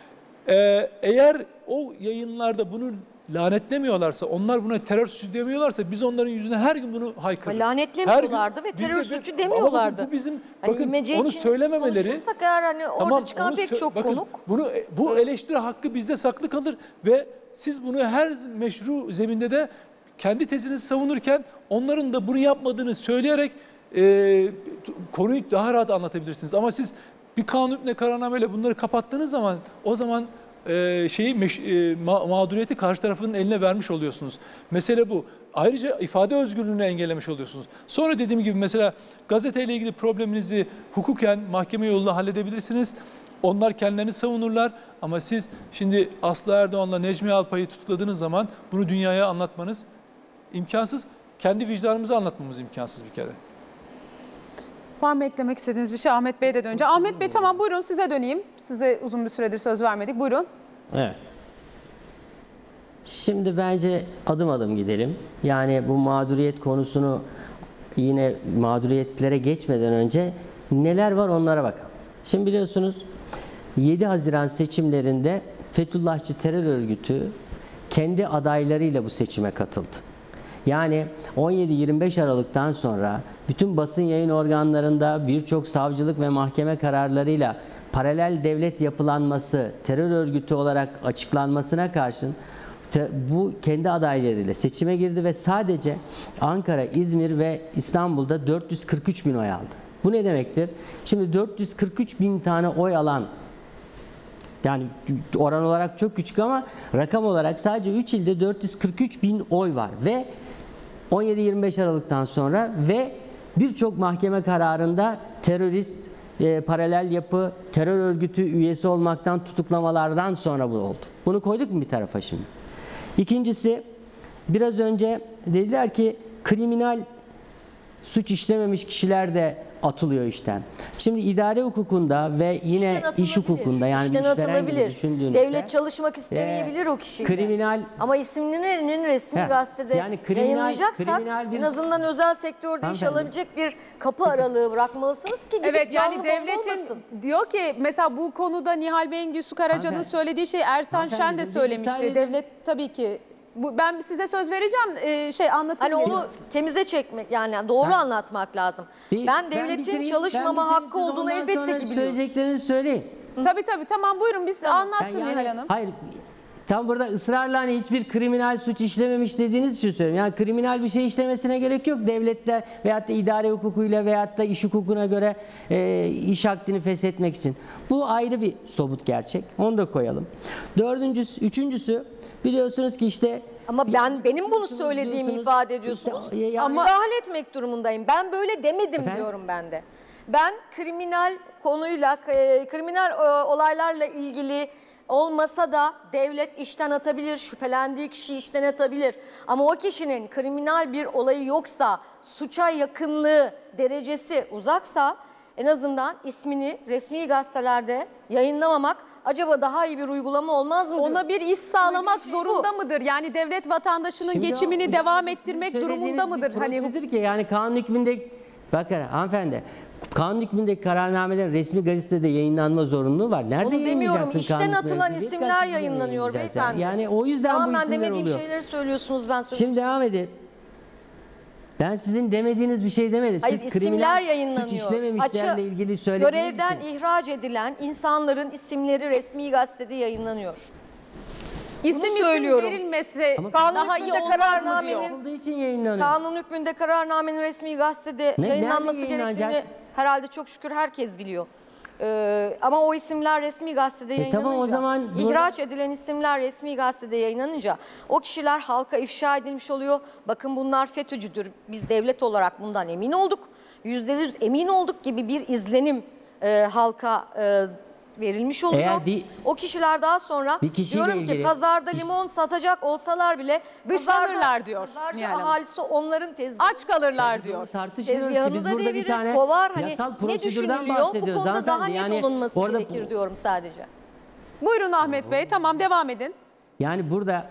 [SPEAKER 3] Ee, eğer o yayınlarda bunu lanetlemiyorlarsa, onlar buna terör suçu demiyorlarsa biz onların yüzüne her gün bunu haykırırız.
[SPEAKER 4] Ama lanetlemiyorlardı
[SPEAKER 3] Her gün-
[SPEAKER 4] ve terör
[SPEAKER 3] biz de-
[SPEAKER 4] suçu
[SPEAKER 3] ama
[SPEAKER 4] demiyorlardı.
[SPEAKER 3] Bu, bu bizim
[SPEAKER 4] Hani
[SPEAKER 3] bakın
[SPEAKER 4] imece
[SPEAKER 3] onu
[SPEAKER 4] için
[SPEAKER 3] söylememeleri.
[SPEAKER 4] konuşursak eğer hani orada
[SPEAKER 3] Tamam,
[SPEAKER 4] çıkan
[SPEAKER 3] onu
[SPEAKER 4] pek
[SPEAKER 3] sö-
[SPEAKER 4] çok
[SPEAKER 3] bakın,
[SPEAKER 4] konuk.
[SPEAKER 3] Bunu bu eleştiri hakkı bizde saklı kalır ve siz bunu her meşru zeminde de kendi tezinizi savunurken onların da bunu yapmadığını söyleyerek e, konuyu daha rahat anlatabilirsiniz. Ama siz bir kanun hükmüne kararnameyle bunları kapattığınız zaman o zaman e, şeyi meş, e, ma- mağduriyeti karşı tarafın eline vermiş oluyorsunuz. Mesele bu. Ayrıca ifade özgürlüğünü engellemiş oluyorsunuz. Sonra dediğim gibi mesela gazeteyle ilgili probleminizi hukuken mahkeme yoluyla halledebilirsiniz. Onlar kendilerini savunurlar ama siz şimdi Aslı Erdoğan'la Necmi Alpay'ı tutukladığınız zaman bunu dünyaya anlatmanız imkansız. Kendi vicdanımıza anlatmamız imkansız bir kere.
[SPEAKER 1] Var mı eklemek istediğiniz bir şey? Ahmet Bey'e de döneceğim. Ahmet Bey tamam buyurun size döneyim. Size uzun bir süredir söz vermedik. Buyurun.
[SPEAKER 2] Evet. Şimdi bence adım adım gidelim. Yani bu mağduriyet konusunu yine mağduriyetlere geçmeden önce neler var onlara bakalım. Şimdi biliyorsunuz yedi Haziran seçimlerinde Fethullahçı terör örgütü kendi adaylarıyla bu seçime katıldı. Yani on yedi yirmi beş Aralık'tan sonra bütün basın yayın organlarında birçok savcılık ve mahkeme kararlarıyla paralel devlet yapılanması terör örgütü olarak açıklanmasına karşın te, bu kendi adaylarıyla seçime girdi ve sadece Ankara, İzmir ve İstanbul'da dört yüz kırk üç bin oy aldı. Bu ne demektir? Şimdi dört yüz kırk üç bin tane oy alan, yani oran olarak çok küçük ama rakam olarak sadece üç ilde dört yüz kırk üç bin oy var ve on yedi yirmi beş Aralık'tan sonra ve birçok mahkeme kararında terörist, e, paralel yapı, terör örgütü üyesi olmaktan tutuklamalardan sonra bu oldu. Bunu koyduk mu bir tarafa şimdi? İkincisi, biraz önce dediler ki kriminal suç işlememiş kişiler de atılıyor işten. Şimdi idare hukukunda ve yine iş hukukunda, yani
[SPEAKER 4] işten
[SPEAKER 2] bir işveren gibi
[SPEAKER 4] atılabilir.
[SPEAKER 2] düşündüğünüzde
[SPEAKER 4] Devlet çalışmak istemeyebilir
[SPEAKER 2] e,
[SPEAKER 4] o kişiyle.
[SPEAKER 2] kriminal
[SPEAKER 4] Ama isimlerinin resmi
[SPEAKER 2] Heh,
[SPEAKER 4] gazetede
[SPEAKER 2] yani kriminal-
[SPEAKER 4] yayınlayacaksak
[SPEAKER 2] kriminal bir-
[SPEAKER 4] en azından özel sektörde iş
[SPEAKER 2] Hanımefendi.
[SPEAKER 4] alabilecek bir kapı aralığı bırakmalısınız ki gidip
[SPEAKER 1] Evet, yani
[SPEAKER 4] canlı bomba
[SPEAKER 1] devletin
[SPEAKER 4] olmasın.
[SPEAKER 1] diyor ki mesela bu konuda Nihal Bengüsü Karaca'nın
[SPEAKER 2] Hanımefendi.
[SPEAKER 1] söylediği şey Ersan
[SPEAKER 2] Hanımefendi,
[SPEAKER 1] Şen de
[SPEAKER 2] bizim bir
[SPEAKER 1] söylemişti.
[SPEAKER 2] müsaade edin.
[SPEAKER 1] Devlet tabii ki bu, ben size söz vereceğim, ee, şey anlatayım.
[SPEAKER 4] Hani
[SPEAKER 1] dedim.
[SPEAKER 4] onu temize çekmek, yani doğru
[SPEAKER 2] Ha.
[SPEAKER 4] anlatmak lazım.
[SPEAKER 2] Bir-
[SPEAKER 4] ben
[SPEAKER 2] bir
[SPEAKER 4] devletin
[SPEAKER 2] bitireyim,
[SPEAKER 4] çalışmama
[SPEAKER 2] ben bitireyim,
[SPEAKER 4] hakkı
[SPEAKER 2] siz
[SPEAKER 4] olduğunu
[SPEAKER 2] ondan
[SPEAKER 4] elbette
[SPEAKER 2] sonra
[SPEAKER 4] ki biliyorum.
[SPEAKER 2] söyleyeceklerini söyleyin.
[SPEAKER 1] Tabii tabii, tamam, buyurun, biz
[SPEAKER 2] Ben
[SPEAKER 1] anlattı
[SPEAKER 2] yani-
[SPEAKER 1] Nihal Hanım.
[SPEAKER 2] Hayır, tam burada ısrarla hani hiçbir kriminal suç işlememiş dediğiniz için söylüyorum. Yani kriminal bir şey işlemesine gerek yok. Devletler veyahut da idare hukukuyla veyahut da iş hukukuna göre e, iş akdini feshetmek için. Bu ayrı bir somut gerçek. Onu da koyalım. Dördüncüsü, üçüncüsü biliyorsunuz ki işte
[SPEAKER 4] Ama ben benim bunu söylediğimi
[SPEAKER 2] diyorsunuz,
[SPEAKER 4] ifade ediyorsunuz.
[SPEAKER 2] işte, yani-
[SPEAKER 4] Ama müdahale etmek durumundayım. Ben böyle demedim
[SPEAKER 2] Efendim?
[SPEAKER 4] diyorum ben de. Ben kriminal konuyla, e, kriminal e, olaylarla ilgili olmasa da devlet işten atabilir, şüphelendiği kişiyi işten atabilir. Ama o kişinin kriminal bir olayı yoksa, suça yakınlığı derecesi uzaksa en azından ismini resmi gazetelerde yayınlamamak acaba daha iyi bir uygulama olmaz mı?
[SPEAKER 1] Ona bir iş sağlamak
[SPEAKER 4] Söylediğim şey
[SPEAKER 1] zorunda
[SPEAKER 4] bu.
[SPEAKER 1] mıdır? Yani devlet vatandaşının
[SPEAKER 2] Şimdi
[SPEAKER 1] geçimini
[SPEAKER 2] o-
[SPEAKER 1] devam
[SPEAKER 2] sizin
[SPEAKER 1] ettirmek
[SPEAKER 2] söylediğiniz
[SPEAKER 1] durumunda
[SPEAKER 2] bir
[SPEAKER 1] mıdır? Hani
[SPEAKER 2] prosedür ki yani kanun hükmünde, bakın hanımefendi, kanun hükmündeki kararnamelerin resmi gazetede yayınlanma zorunluluğu var. Nerede
[SPEAKER 4] Onu demiyorum.
[SPEAKER 2] yayınlayacaksın
[SPEAKER 4] İşten
[SPEAKER 2] kanun
[SPEAKER 4] atılan
[SPEAKER 2] hükmündeki
[SPEAKER 4] isimler
[SPEAKER 2] gazetede
[SPEAKER 4] yayınlanıyor
[SPEAKER 2] yayınlayacaksın?
[SPEAKER 4] beyefendi.
[SPEAKER 2] Yani o yüzden
[SPEAKER 4] tamam,
[SPEAKER 2] bu
[SPEAKER 4] ben
[SPEAKER 2] isimler
[SPEAKER 4] demediğim
[SPEAKER 2] oluyor.
[SPEAKER 4] şeyleri söylüyorsunuz, ben söylüyorum.
[SPEAKER 2] Şimdi devam edeyim. Ben sizin demediğiniz bir şey demedim.
[SPEAKER 4] Hayır,
[SPEAKER 2] Siz
[SPEAKER 4] isimler
[SPEAKER 2] kriminal suç
[SPEAKER 4] yayınlanıyor.
[SPEAKER 2] işlememişlerle
[SPEAKER 4] Açı,
[SPEAKER 2] ilgili söylediğiniz
[SPEAKER 4] görevden
[SPEAKER 2] için.
[SPEAKER 4] ihraç edilen insanların isimleri resmi gazetede yayınlanıyor.
[SPEAKER 1] isim
[SPEAKER 4] bunu
[SPEAKER 1] isim
[SPEAKER 4] söylüyorum.
[SPEAKER 1] verilmesi
[SPEAKER 2] Ama
[SPEAKER 1] daha
[SPEAKER 4] kanun
[SPEAKER 1] iyi
[SPEAKER 4] hükmünde
[SPEAKER 1] olmaz mı
[SPEAKER 4] kararnamenin-
[SPEAKER 1] diyor.
[SPEAKER 2] Yapıldığı için yayınlanıyor.
[SPEAKER 4] Kanun hükmünde kararnamenin resmi gazetede
[SPEAKER 2] Ne-
[SPEAKER 4] yayınlanması
[SPEAKER 2] nerede yayınlanacak?
[SPEAKER 4] gerektiğini herhalde çok şükür herkes biliyor. Ee, ama o isimler resmi gazetede
[SPEAKER 2] E
[SPEAKER 4] yayınlanınca,
[SPEAKER 2] tamam, o zaman bu-
[SPEAKER 4] ihraç edilen isimler resmi gazetede yayınlanınca o kişiler halka ifşa edilmiş oluyor. Bakın bunlar FETÖ'cüdür. Biz devlet olarak bundan emin olduk. Yüzde yüz emin olduk gibi bir izlenim e, halka e, verilmiş oluyor.
[SPEAKER 2] Eğer bir-
[SPEAKER 4] o kişiler daha sonra
[SPEAKER 2] bir kişiyle
[SPEAKER 4] diyorum ki
[SPEAKER 2] ilgili-
[SPEAKER 4] pazarda
[SPEAKER 2] İşte-
[SPEAKER 4] limon satacak olsalar bile
[SPEAKER 1] Dışlanırlar
[SPEAKER 4] pazarda-
[SPEAKER 1] diyor
[SPEAKER 4] Pazarcı
[SPEAKER 1] Nihal Hanım.
[SPEAKER 4] ahalisi onların tezgahı.
[SPEAKER 1] Aç kalırlar
[SPEAKER 2] Biz onu
[SPEAKER 1] diyor.
[SPEAKER 2] tartışmıyoruz ki, biz
[SPEAKER 4] Tezgahınıza
[SPEAKER 2] burada bir
[SPEAKER 4] devirir,
[SPEAKER 2] tane
[SPEAKER 4] kovar. Hani
[SPEAKER 2] yasal
[SPEAKER 4] ne
[SPEAKER 2] prosedürden
[SPEAKER 4] düşünülüyor? Bu
[SPEAKER 2] bahsediyoruz
[SPEAKER 4] konuda daha
[SPEAKER 2] hanımefendi.
[SPEAKER 4] net
[SPEAKER 2] Yani
[SPEAKER 4] olunması
[SPEAKER 2] orada-
[SPEAKER 4] gerekir diyorum sadece.
[SPEAKER 1] Buyurun Ahmet Bey, tamam, devam edin.
[SPEAKER 2] Yani burada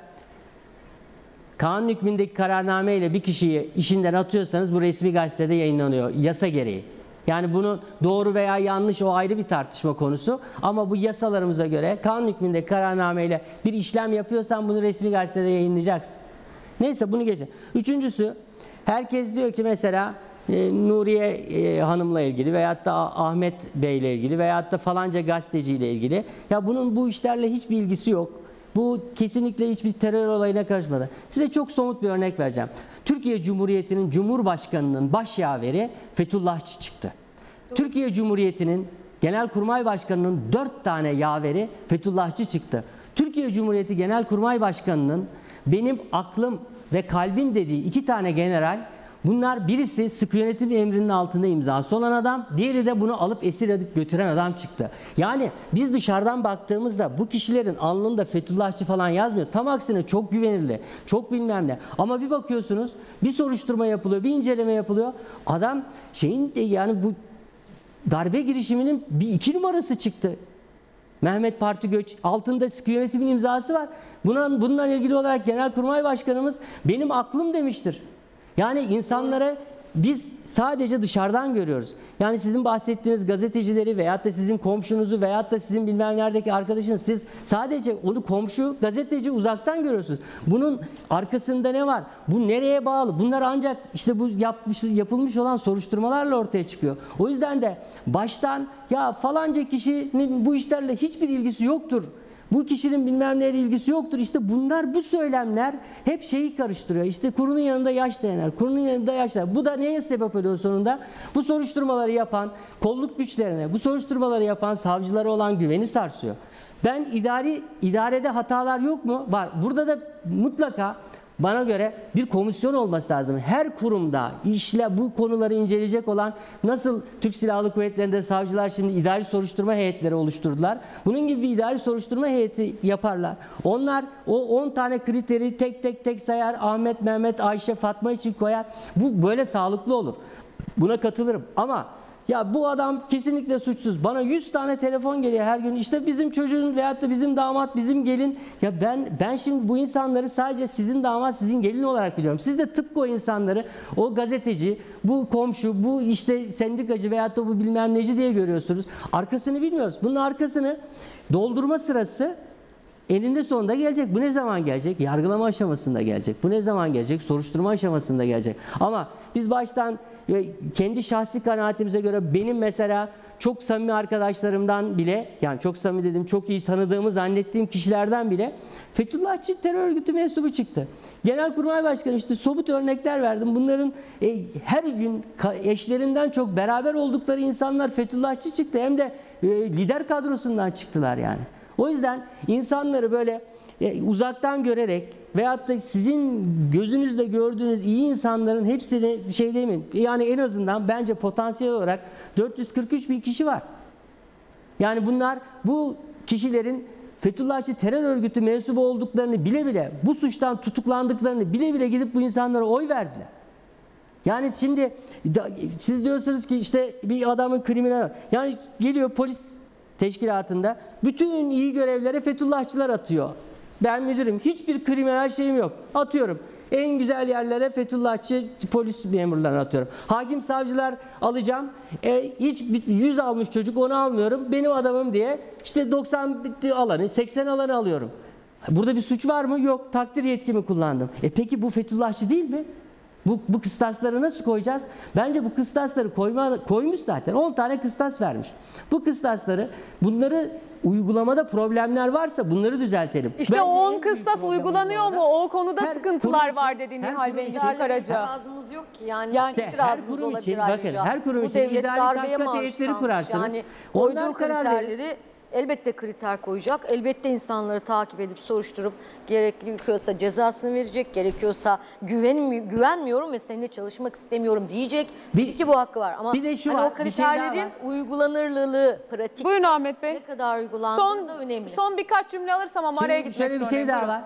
[SPEAKER 2] kanun hükmündeki kararnameyle bir kişiyi işinden atıyorsanız bu resmi gazetede yayınlanıyor yasa gereği. Yani bunun doğru veya yanlış o ayrı bir tartışma konusu. Ama bu yasalarımıza göre kanun hükmündeki kararnameyle bir işlem yapıyorsan bunu resmi gazetede yayınlayacaksın. Neyse, bunu geçelim. Üçüncüsü, herkes diyor ki mesela e, Nuriye e, Hanım'la ilgili veyahut da Ahmet Bey'le ilgili veyahut da falanca gazeteciyle ilgili, ya bunun bu işlerle hiçbir ilgisi yok. Bu kesinlikle hiçbir terör olayına karışmadı. Size çok somut bir örnek vereceğim. Türkiye Cumhuriyeti'nin Cumhurbaşkanı'nın başyaveri Fethullahçı çıktı. Türkiye Cumhuriyeti'nin Genelkurmay Başkanı'nın dört tane yaveri Fethullahçı çıktı. Türkiye Cumhuriyeti Genelkurmay Başkanı'nın benim aklım ve kalbim dediği iki tane general, bunlar birisi sıkı yönetim emrinin altında imzası olan adam, diğeri de bunu alıp esir edip götüren adam çıktı. Yani biz dışarıdan baktığımızda bu kişilerin alnında Fethullahçı falan yazmıyor. Tam aksine çok güvenilir, çok bilmem ne. Ama bir bakıyorsunuz, bir soruşturma yapılıyor, bir inceleme yapılıyor. Adam şeyin, yani bu darbe girişiminin bir iki numarası çıktı. Mehmet Parti Göç, altında sıkı yönetimin imzası var. Buna, bununla ilgili olarak Genelkurmay Başkanımız benim aklım demiştir. Yani insanlara biz sadece dışarıdan görüyoruz. Yani sizin bahsettiğiniz gazetecileri veyahut da sizin komşunuzu veyahut da sizin bilmem neredeki arkadaşınız, siz sadece onu komşu, gazeteci uzaktan görüyorsunuz. Bunun arkasında ne var? Bu nereye bağlı? Bunlar ancak işte bu yapmış, yapılmış olan soruşturmalarla ortaya çıkıyor. O yüzden de baştan ya falanca kişinin bu işlerle hiçbir ilgisi yoktur, bu kişinin bilmem neyle ilgisi yoktur. İşte bunlar, bu söylemler hep şeyi karıştırıyor. İşte kurunun yanında yaş dayanar, kurunun yanında yaş dayanar. Bu da neye sebep oluyor sonunda? Bu soruşturmaları yapan kolluk güçlerine, bu soruşturmaları yapan savcılara olan güveni sarsıyor. Ben idari idarede hatalar yok mu? Var. Burada da mutlaka bana göre bir komisyon olması lazım. Her kurumda işle bu konuları inceleyecek olan, nasıl Türk Silahlı Kuvvetleri'nde savcılar şimdi idari soruşturma heyetleri oluşturdular. Bunun gibi bir idari soruşturma heyeti yaparlar. Onlar o on tane kriteri tek tek tek sayar. Ahmet, Mehmet, Ayşe, Fatma için koyar. Bu böyle sağlıklı olur. Buna katılırım. Ama ya bu adam kesinlikle suçsuz. Bana yüz tane telefon geliyor her gün. İşte bizim çocuğun veyahut da bizim damat, bizim gelin. Ya ben ben şimdi bu insanları sadece sizin damat, sizin gelin olarak biliyorum. Siz de tıpkı o insanları, o gazeteci, bu komşu, bu işte sendikacı veyahut da bu bilmem neci diye görüyorsunuz. Arkasını bilmiyoruz. Bunun arkasını doldurma sırası eninde sonunda gelecek. Bu ne zaman gelecek? Yargılama aşamasında gelecek. Bu ne zaman gelecek? Soruşturma aşamasında gelecek. Ama biz baştan kendi şahsi kanaatimize göre, benim mesela çok samimi arkadaşlarımdan bile, yani çok samimi dedim, çok iyi tanıdığımı zannettiğim kişilerden bile Fethullahçı terör örgütü mensubu çıktı. Genelkurmay Başkanı, işte somut örnekler verdim. Bunların e, her gün eşlerinden çok beraber oldukları insanlar Fethullahçı çıktı. Hem de e, lider kadrosundan çıktılar yani. O yüzden insanları böyle e, uzaktan görerek veyahut da sizin gözünüzle gördüğünüz iyi insanların hepsini şey demeyin. Yani en azından bence potansiyel olarak dört yüz kırk üç bin kişi var. Yani bunlar, bu kişilerin Fethullahçı terör örgütü mensubu olduklarını bile bile, bu suçtan tutuklandıklarını bile bile gidip bu insanlara oy verdiler. Yani şimdi siz diyorsunuz ki işte bir adamın kriminal var. Yani geliyor polis teşkilatında bütün iyi görevlere Fethullahçılar atıyor. Ben müdürüm, hiçbir kriminal şeyim yok. Atıyorum. En güzel yerlere Fethullahçı polis memurlarını atıyorum. Hakim savcılar alacağım. E, hiç yüz almış çocuk, onu almıyorum. Benim adamım diye işte doksan alanı, seksen alanı alıyorum. Burada bir suç var mı? Yok. Takdir yetkimi kullandım. E peki bu Fethullahçı değil mi? Bu, bu kıstasları nasıl koyacağız? Bence bu kıstasları koyma, koymuş zaten. on tane kıstas vermiş. Bu kıstasları, bunları uygulamada problemler varsa bunları düzeltelim.
[SPEAKER 1] İşte
[SPEAKER 2] Bence
[SPEAKER 1] o on
[SPEAKER 2] en büyük
[SPEAKER 1] kıstas
[SPEAKER 2] problem
[SPEAKER 1] uygulanıyor mu? O konuda
[SPEAKER 2] Her
[SPEAKER 1] sıkıntılar
[SPEAKER 2] kurum
[SPEAKER 1] var
[SPEAKER 2] için-
[SPEAKER 1] dedi
[SPEAKER 2] her
[SPEAKER 1] Nihal
[SPEAKER 2] kurum
[SPEAKER 1] Bengüsü
[SPEAKER 2] için-
[SPEAKER 1] Karaca.
[SPEAKER 4] İtirazımız yok ki. Yani, yani
[SPEAKER 2] İşte her
[SPEAKER 4] itirazımız
[SPEAKER 2] kurum
[SPEAKER 4] olabilir
[SPEAKER 2] için,
[SPEAKER 4] ayrıca.
[SPEAKER 2] bakın, her kurum
[SPEAKER 4] Bu
[SPEAKER 2] için
[SPEAKER 4] devlet
[SPEAKER 2] idari
[SPEAKER 4] darbeye
[SPEAKER 2] tahkikat
[SPEAKER 4] maruz
[SPEAKER 2] heyetleri
[SPEAKER 4] kalmış.
[SPEAKER 2] kurarsınız.
[SPEAKER 4] Yani
[SPEAKER 2] Onlar
[SPEAKER 4] koyduğu
[SPEAKER 2] karar verir.
[SPEAKER 4] kriterleri elbette kriter koyacak. Elbette insanları takip edip soruşturup gerekiyorsa cezasını verecek, gerekiyorsa güven, güvenmiyorum ve seninle çalışmak istemiyorum diyecek.
[SPEAKER 2] Bir-
[SPEAKER 4] ki bu hakkı var. Ama
[SPEAKER 2] bir de şu
[SPEAKER 4] hani
[SPEAKER 2] var,
[SPEAKER 4] o
[SPEAKER 2] bir şey daha
[SPEAKER 4] kriterlerin
[SPEAKER 2] var.
[SPEAKER 4] uygulanırlılığı, pratik
[SPEAKER 1] Buyurun Ahmet Bey.
[SPEAKER 4] ne kadar uygulandığı
[SPEAKER 1] Son,
[SPEAKER 4] da önemli.
[SPEAKER 1] son birkaç cümle alırsam ama
[SPEAKER 2] Şimdi
[SPEAKER 1] araya gitmek
[SPEAKER 2] şöyle bir şey
[SPEAKER 1] zorundayım.
[SPEAKER 2] daha
[SPEAKER 1] Buyurun.
[SPEAKER 2] var.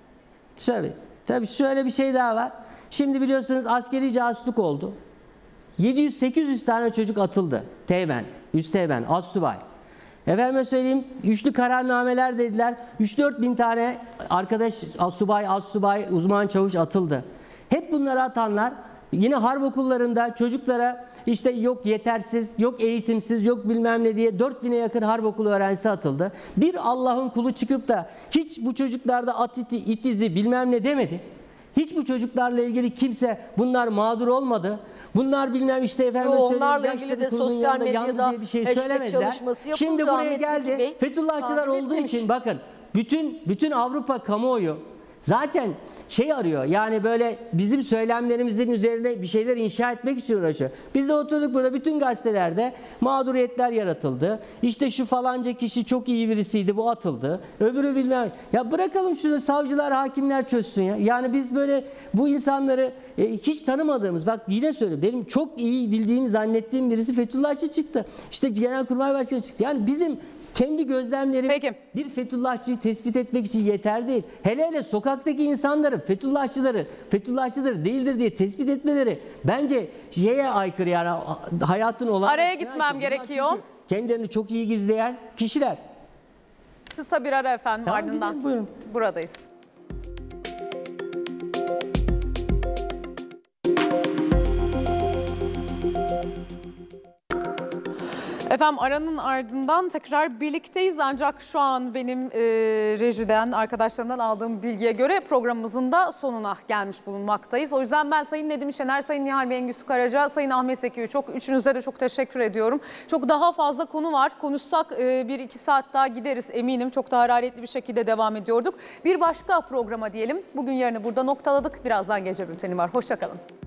[SPEAKER 2] Tabii, tabii şöyle bir şey daha var. Şimdi biliyorsunuz askeri casusluk oldu. yedi yüz sekiz yüz tane çocuk atıldı. Teğmen, üsteğmen, astsubay. Efendime söyleyeyim, üçlü kararnameler dediler. üç dört bin tane arkadaş, astsubay, astsubay, uzman çavuş atıldı. Hep bunları atanlar yine harp okullarında çocuklara işte yok yetersiz, yok eğitimsiz, yok bilmem ne diye dört bine yakın harp okulu öğrencisi atıldı. Bir Allah'ın kulu çıkıp da hiç bu çocuklarda at iti, it izi bilmem ne demedi. Hiç bu çocuklarla ilgili kimse bunlar mağdur olmadı. Bunlar bilmem işte efendim
[SPEAKER 4] Yo,
[SPEAKER 2] söyleyeyim,
[SPEAKER 4] onlarla
[SPEAKER 2] yaşları
[SPEAKER 4] ilgili de
[SPEAKER 2] kurulun
[SPEAKER 4] sosyal
[SPEAKER 2] yanında yandı
[SPEAKER 4] medyada
[SPEAKER 2] diye bir şey
[SPEAKER 4] hashtag
[SPEAKER 2] söylemediler.
[SPEAKER 4] çalışması yapıldı.
[SPEAKER 2] Şimdi buraya
[SPEAKER 4] Ahmet
[SPEAKER 2] geldi.
[SPEAKER 4] Zeki Bey
[SPEAKER 2] Fethullahçılar
[SPEAKER 4] takip
[SPEAKER 2] olduğu
[SPEAKER 4] etmemiş.
[SPEAKER 2] için bakın bütün bütün Avrupa kamuoyu zaten şey arıyor, yani böyle bizim söylemlerimizin üzerine bir şeyler inşa etmek için uğraşıyor. Biz de oturduk burada, bütün gazetelerde mağduriyetler yaratıldı. İşte şu falanca kişi çok iyi birisiydi, bu atıldı. Öbürü bilmem. Ya bırakalım şunu, savcılar, hakimler çözsün ya. Yani biz böyle bu insanları e, hiç tanımadığımız, bak yine söylüyorum, benim çok iyi bildiğim, zannettiğim birisi Fethullahçı çıktı. İşte Genelkurmay Başkanı çıktı. Yani bizim kendi gözlemlerimiz
[SPEAKER 1] Peki.
[SPEAKER 2] bir Fethullahçıyı tespit etmek için yeter değil. Hele hele sokaktaki insanları Fethullahçıları, Fethullahçıdır değildir diye tespit etmeleri bence şeye aykırı, yani hayatın olan.
[SPEAKER 1] Araya gitmem gerekiyor.
[SPEAKER 2] Kendilerini çok iyi gizleyen kişiler.
[SPEAKER 1] Kısa bir ara efendim,
[SPEAKER 2] Tamam,
[SPEAKER 1] ardından
[SPEAKER 2] gidelim, buyurun.
[SPEAKER 1] buradayız. Efendim aranın ardından tekrar birlikteyiz ancak şu an benim e, rejiden arkadaşlarımdan aldığım bilgiye göre programımızın da sonuna gelmiş bulunmaktayız. O yüzden ben Sayın Nedim Şener, Sayın Nihal Bengüsü Karaca, Sayın Ahmet Zeki'ye çok üçünüze de çok teşekkür ediyorum. Çok daha fazla konu var. Konuşsak e, bir iki saat daha gideriz eminim. Çok daha hararetli bir şekilde devam ediyorduk. Bir başka programa diyelim. Bugün yarını burada noktaladık. Birazdan gece bülteni var. Hoşça kalın.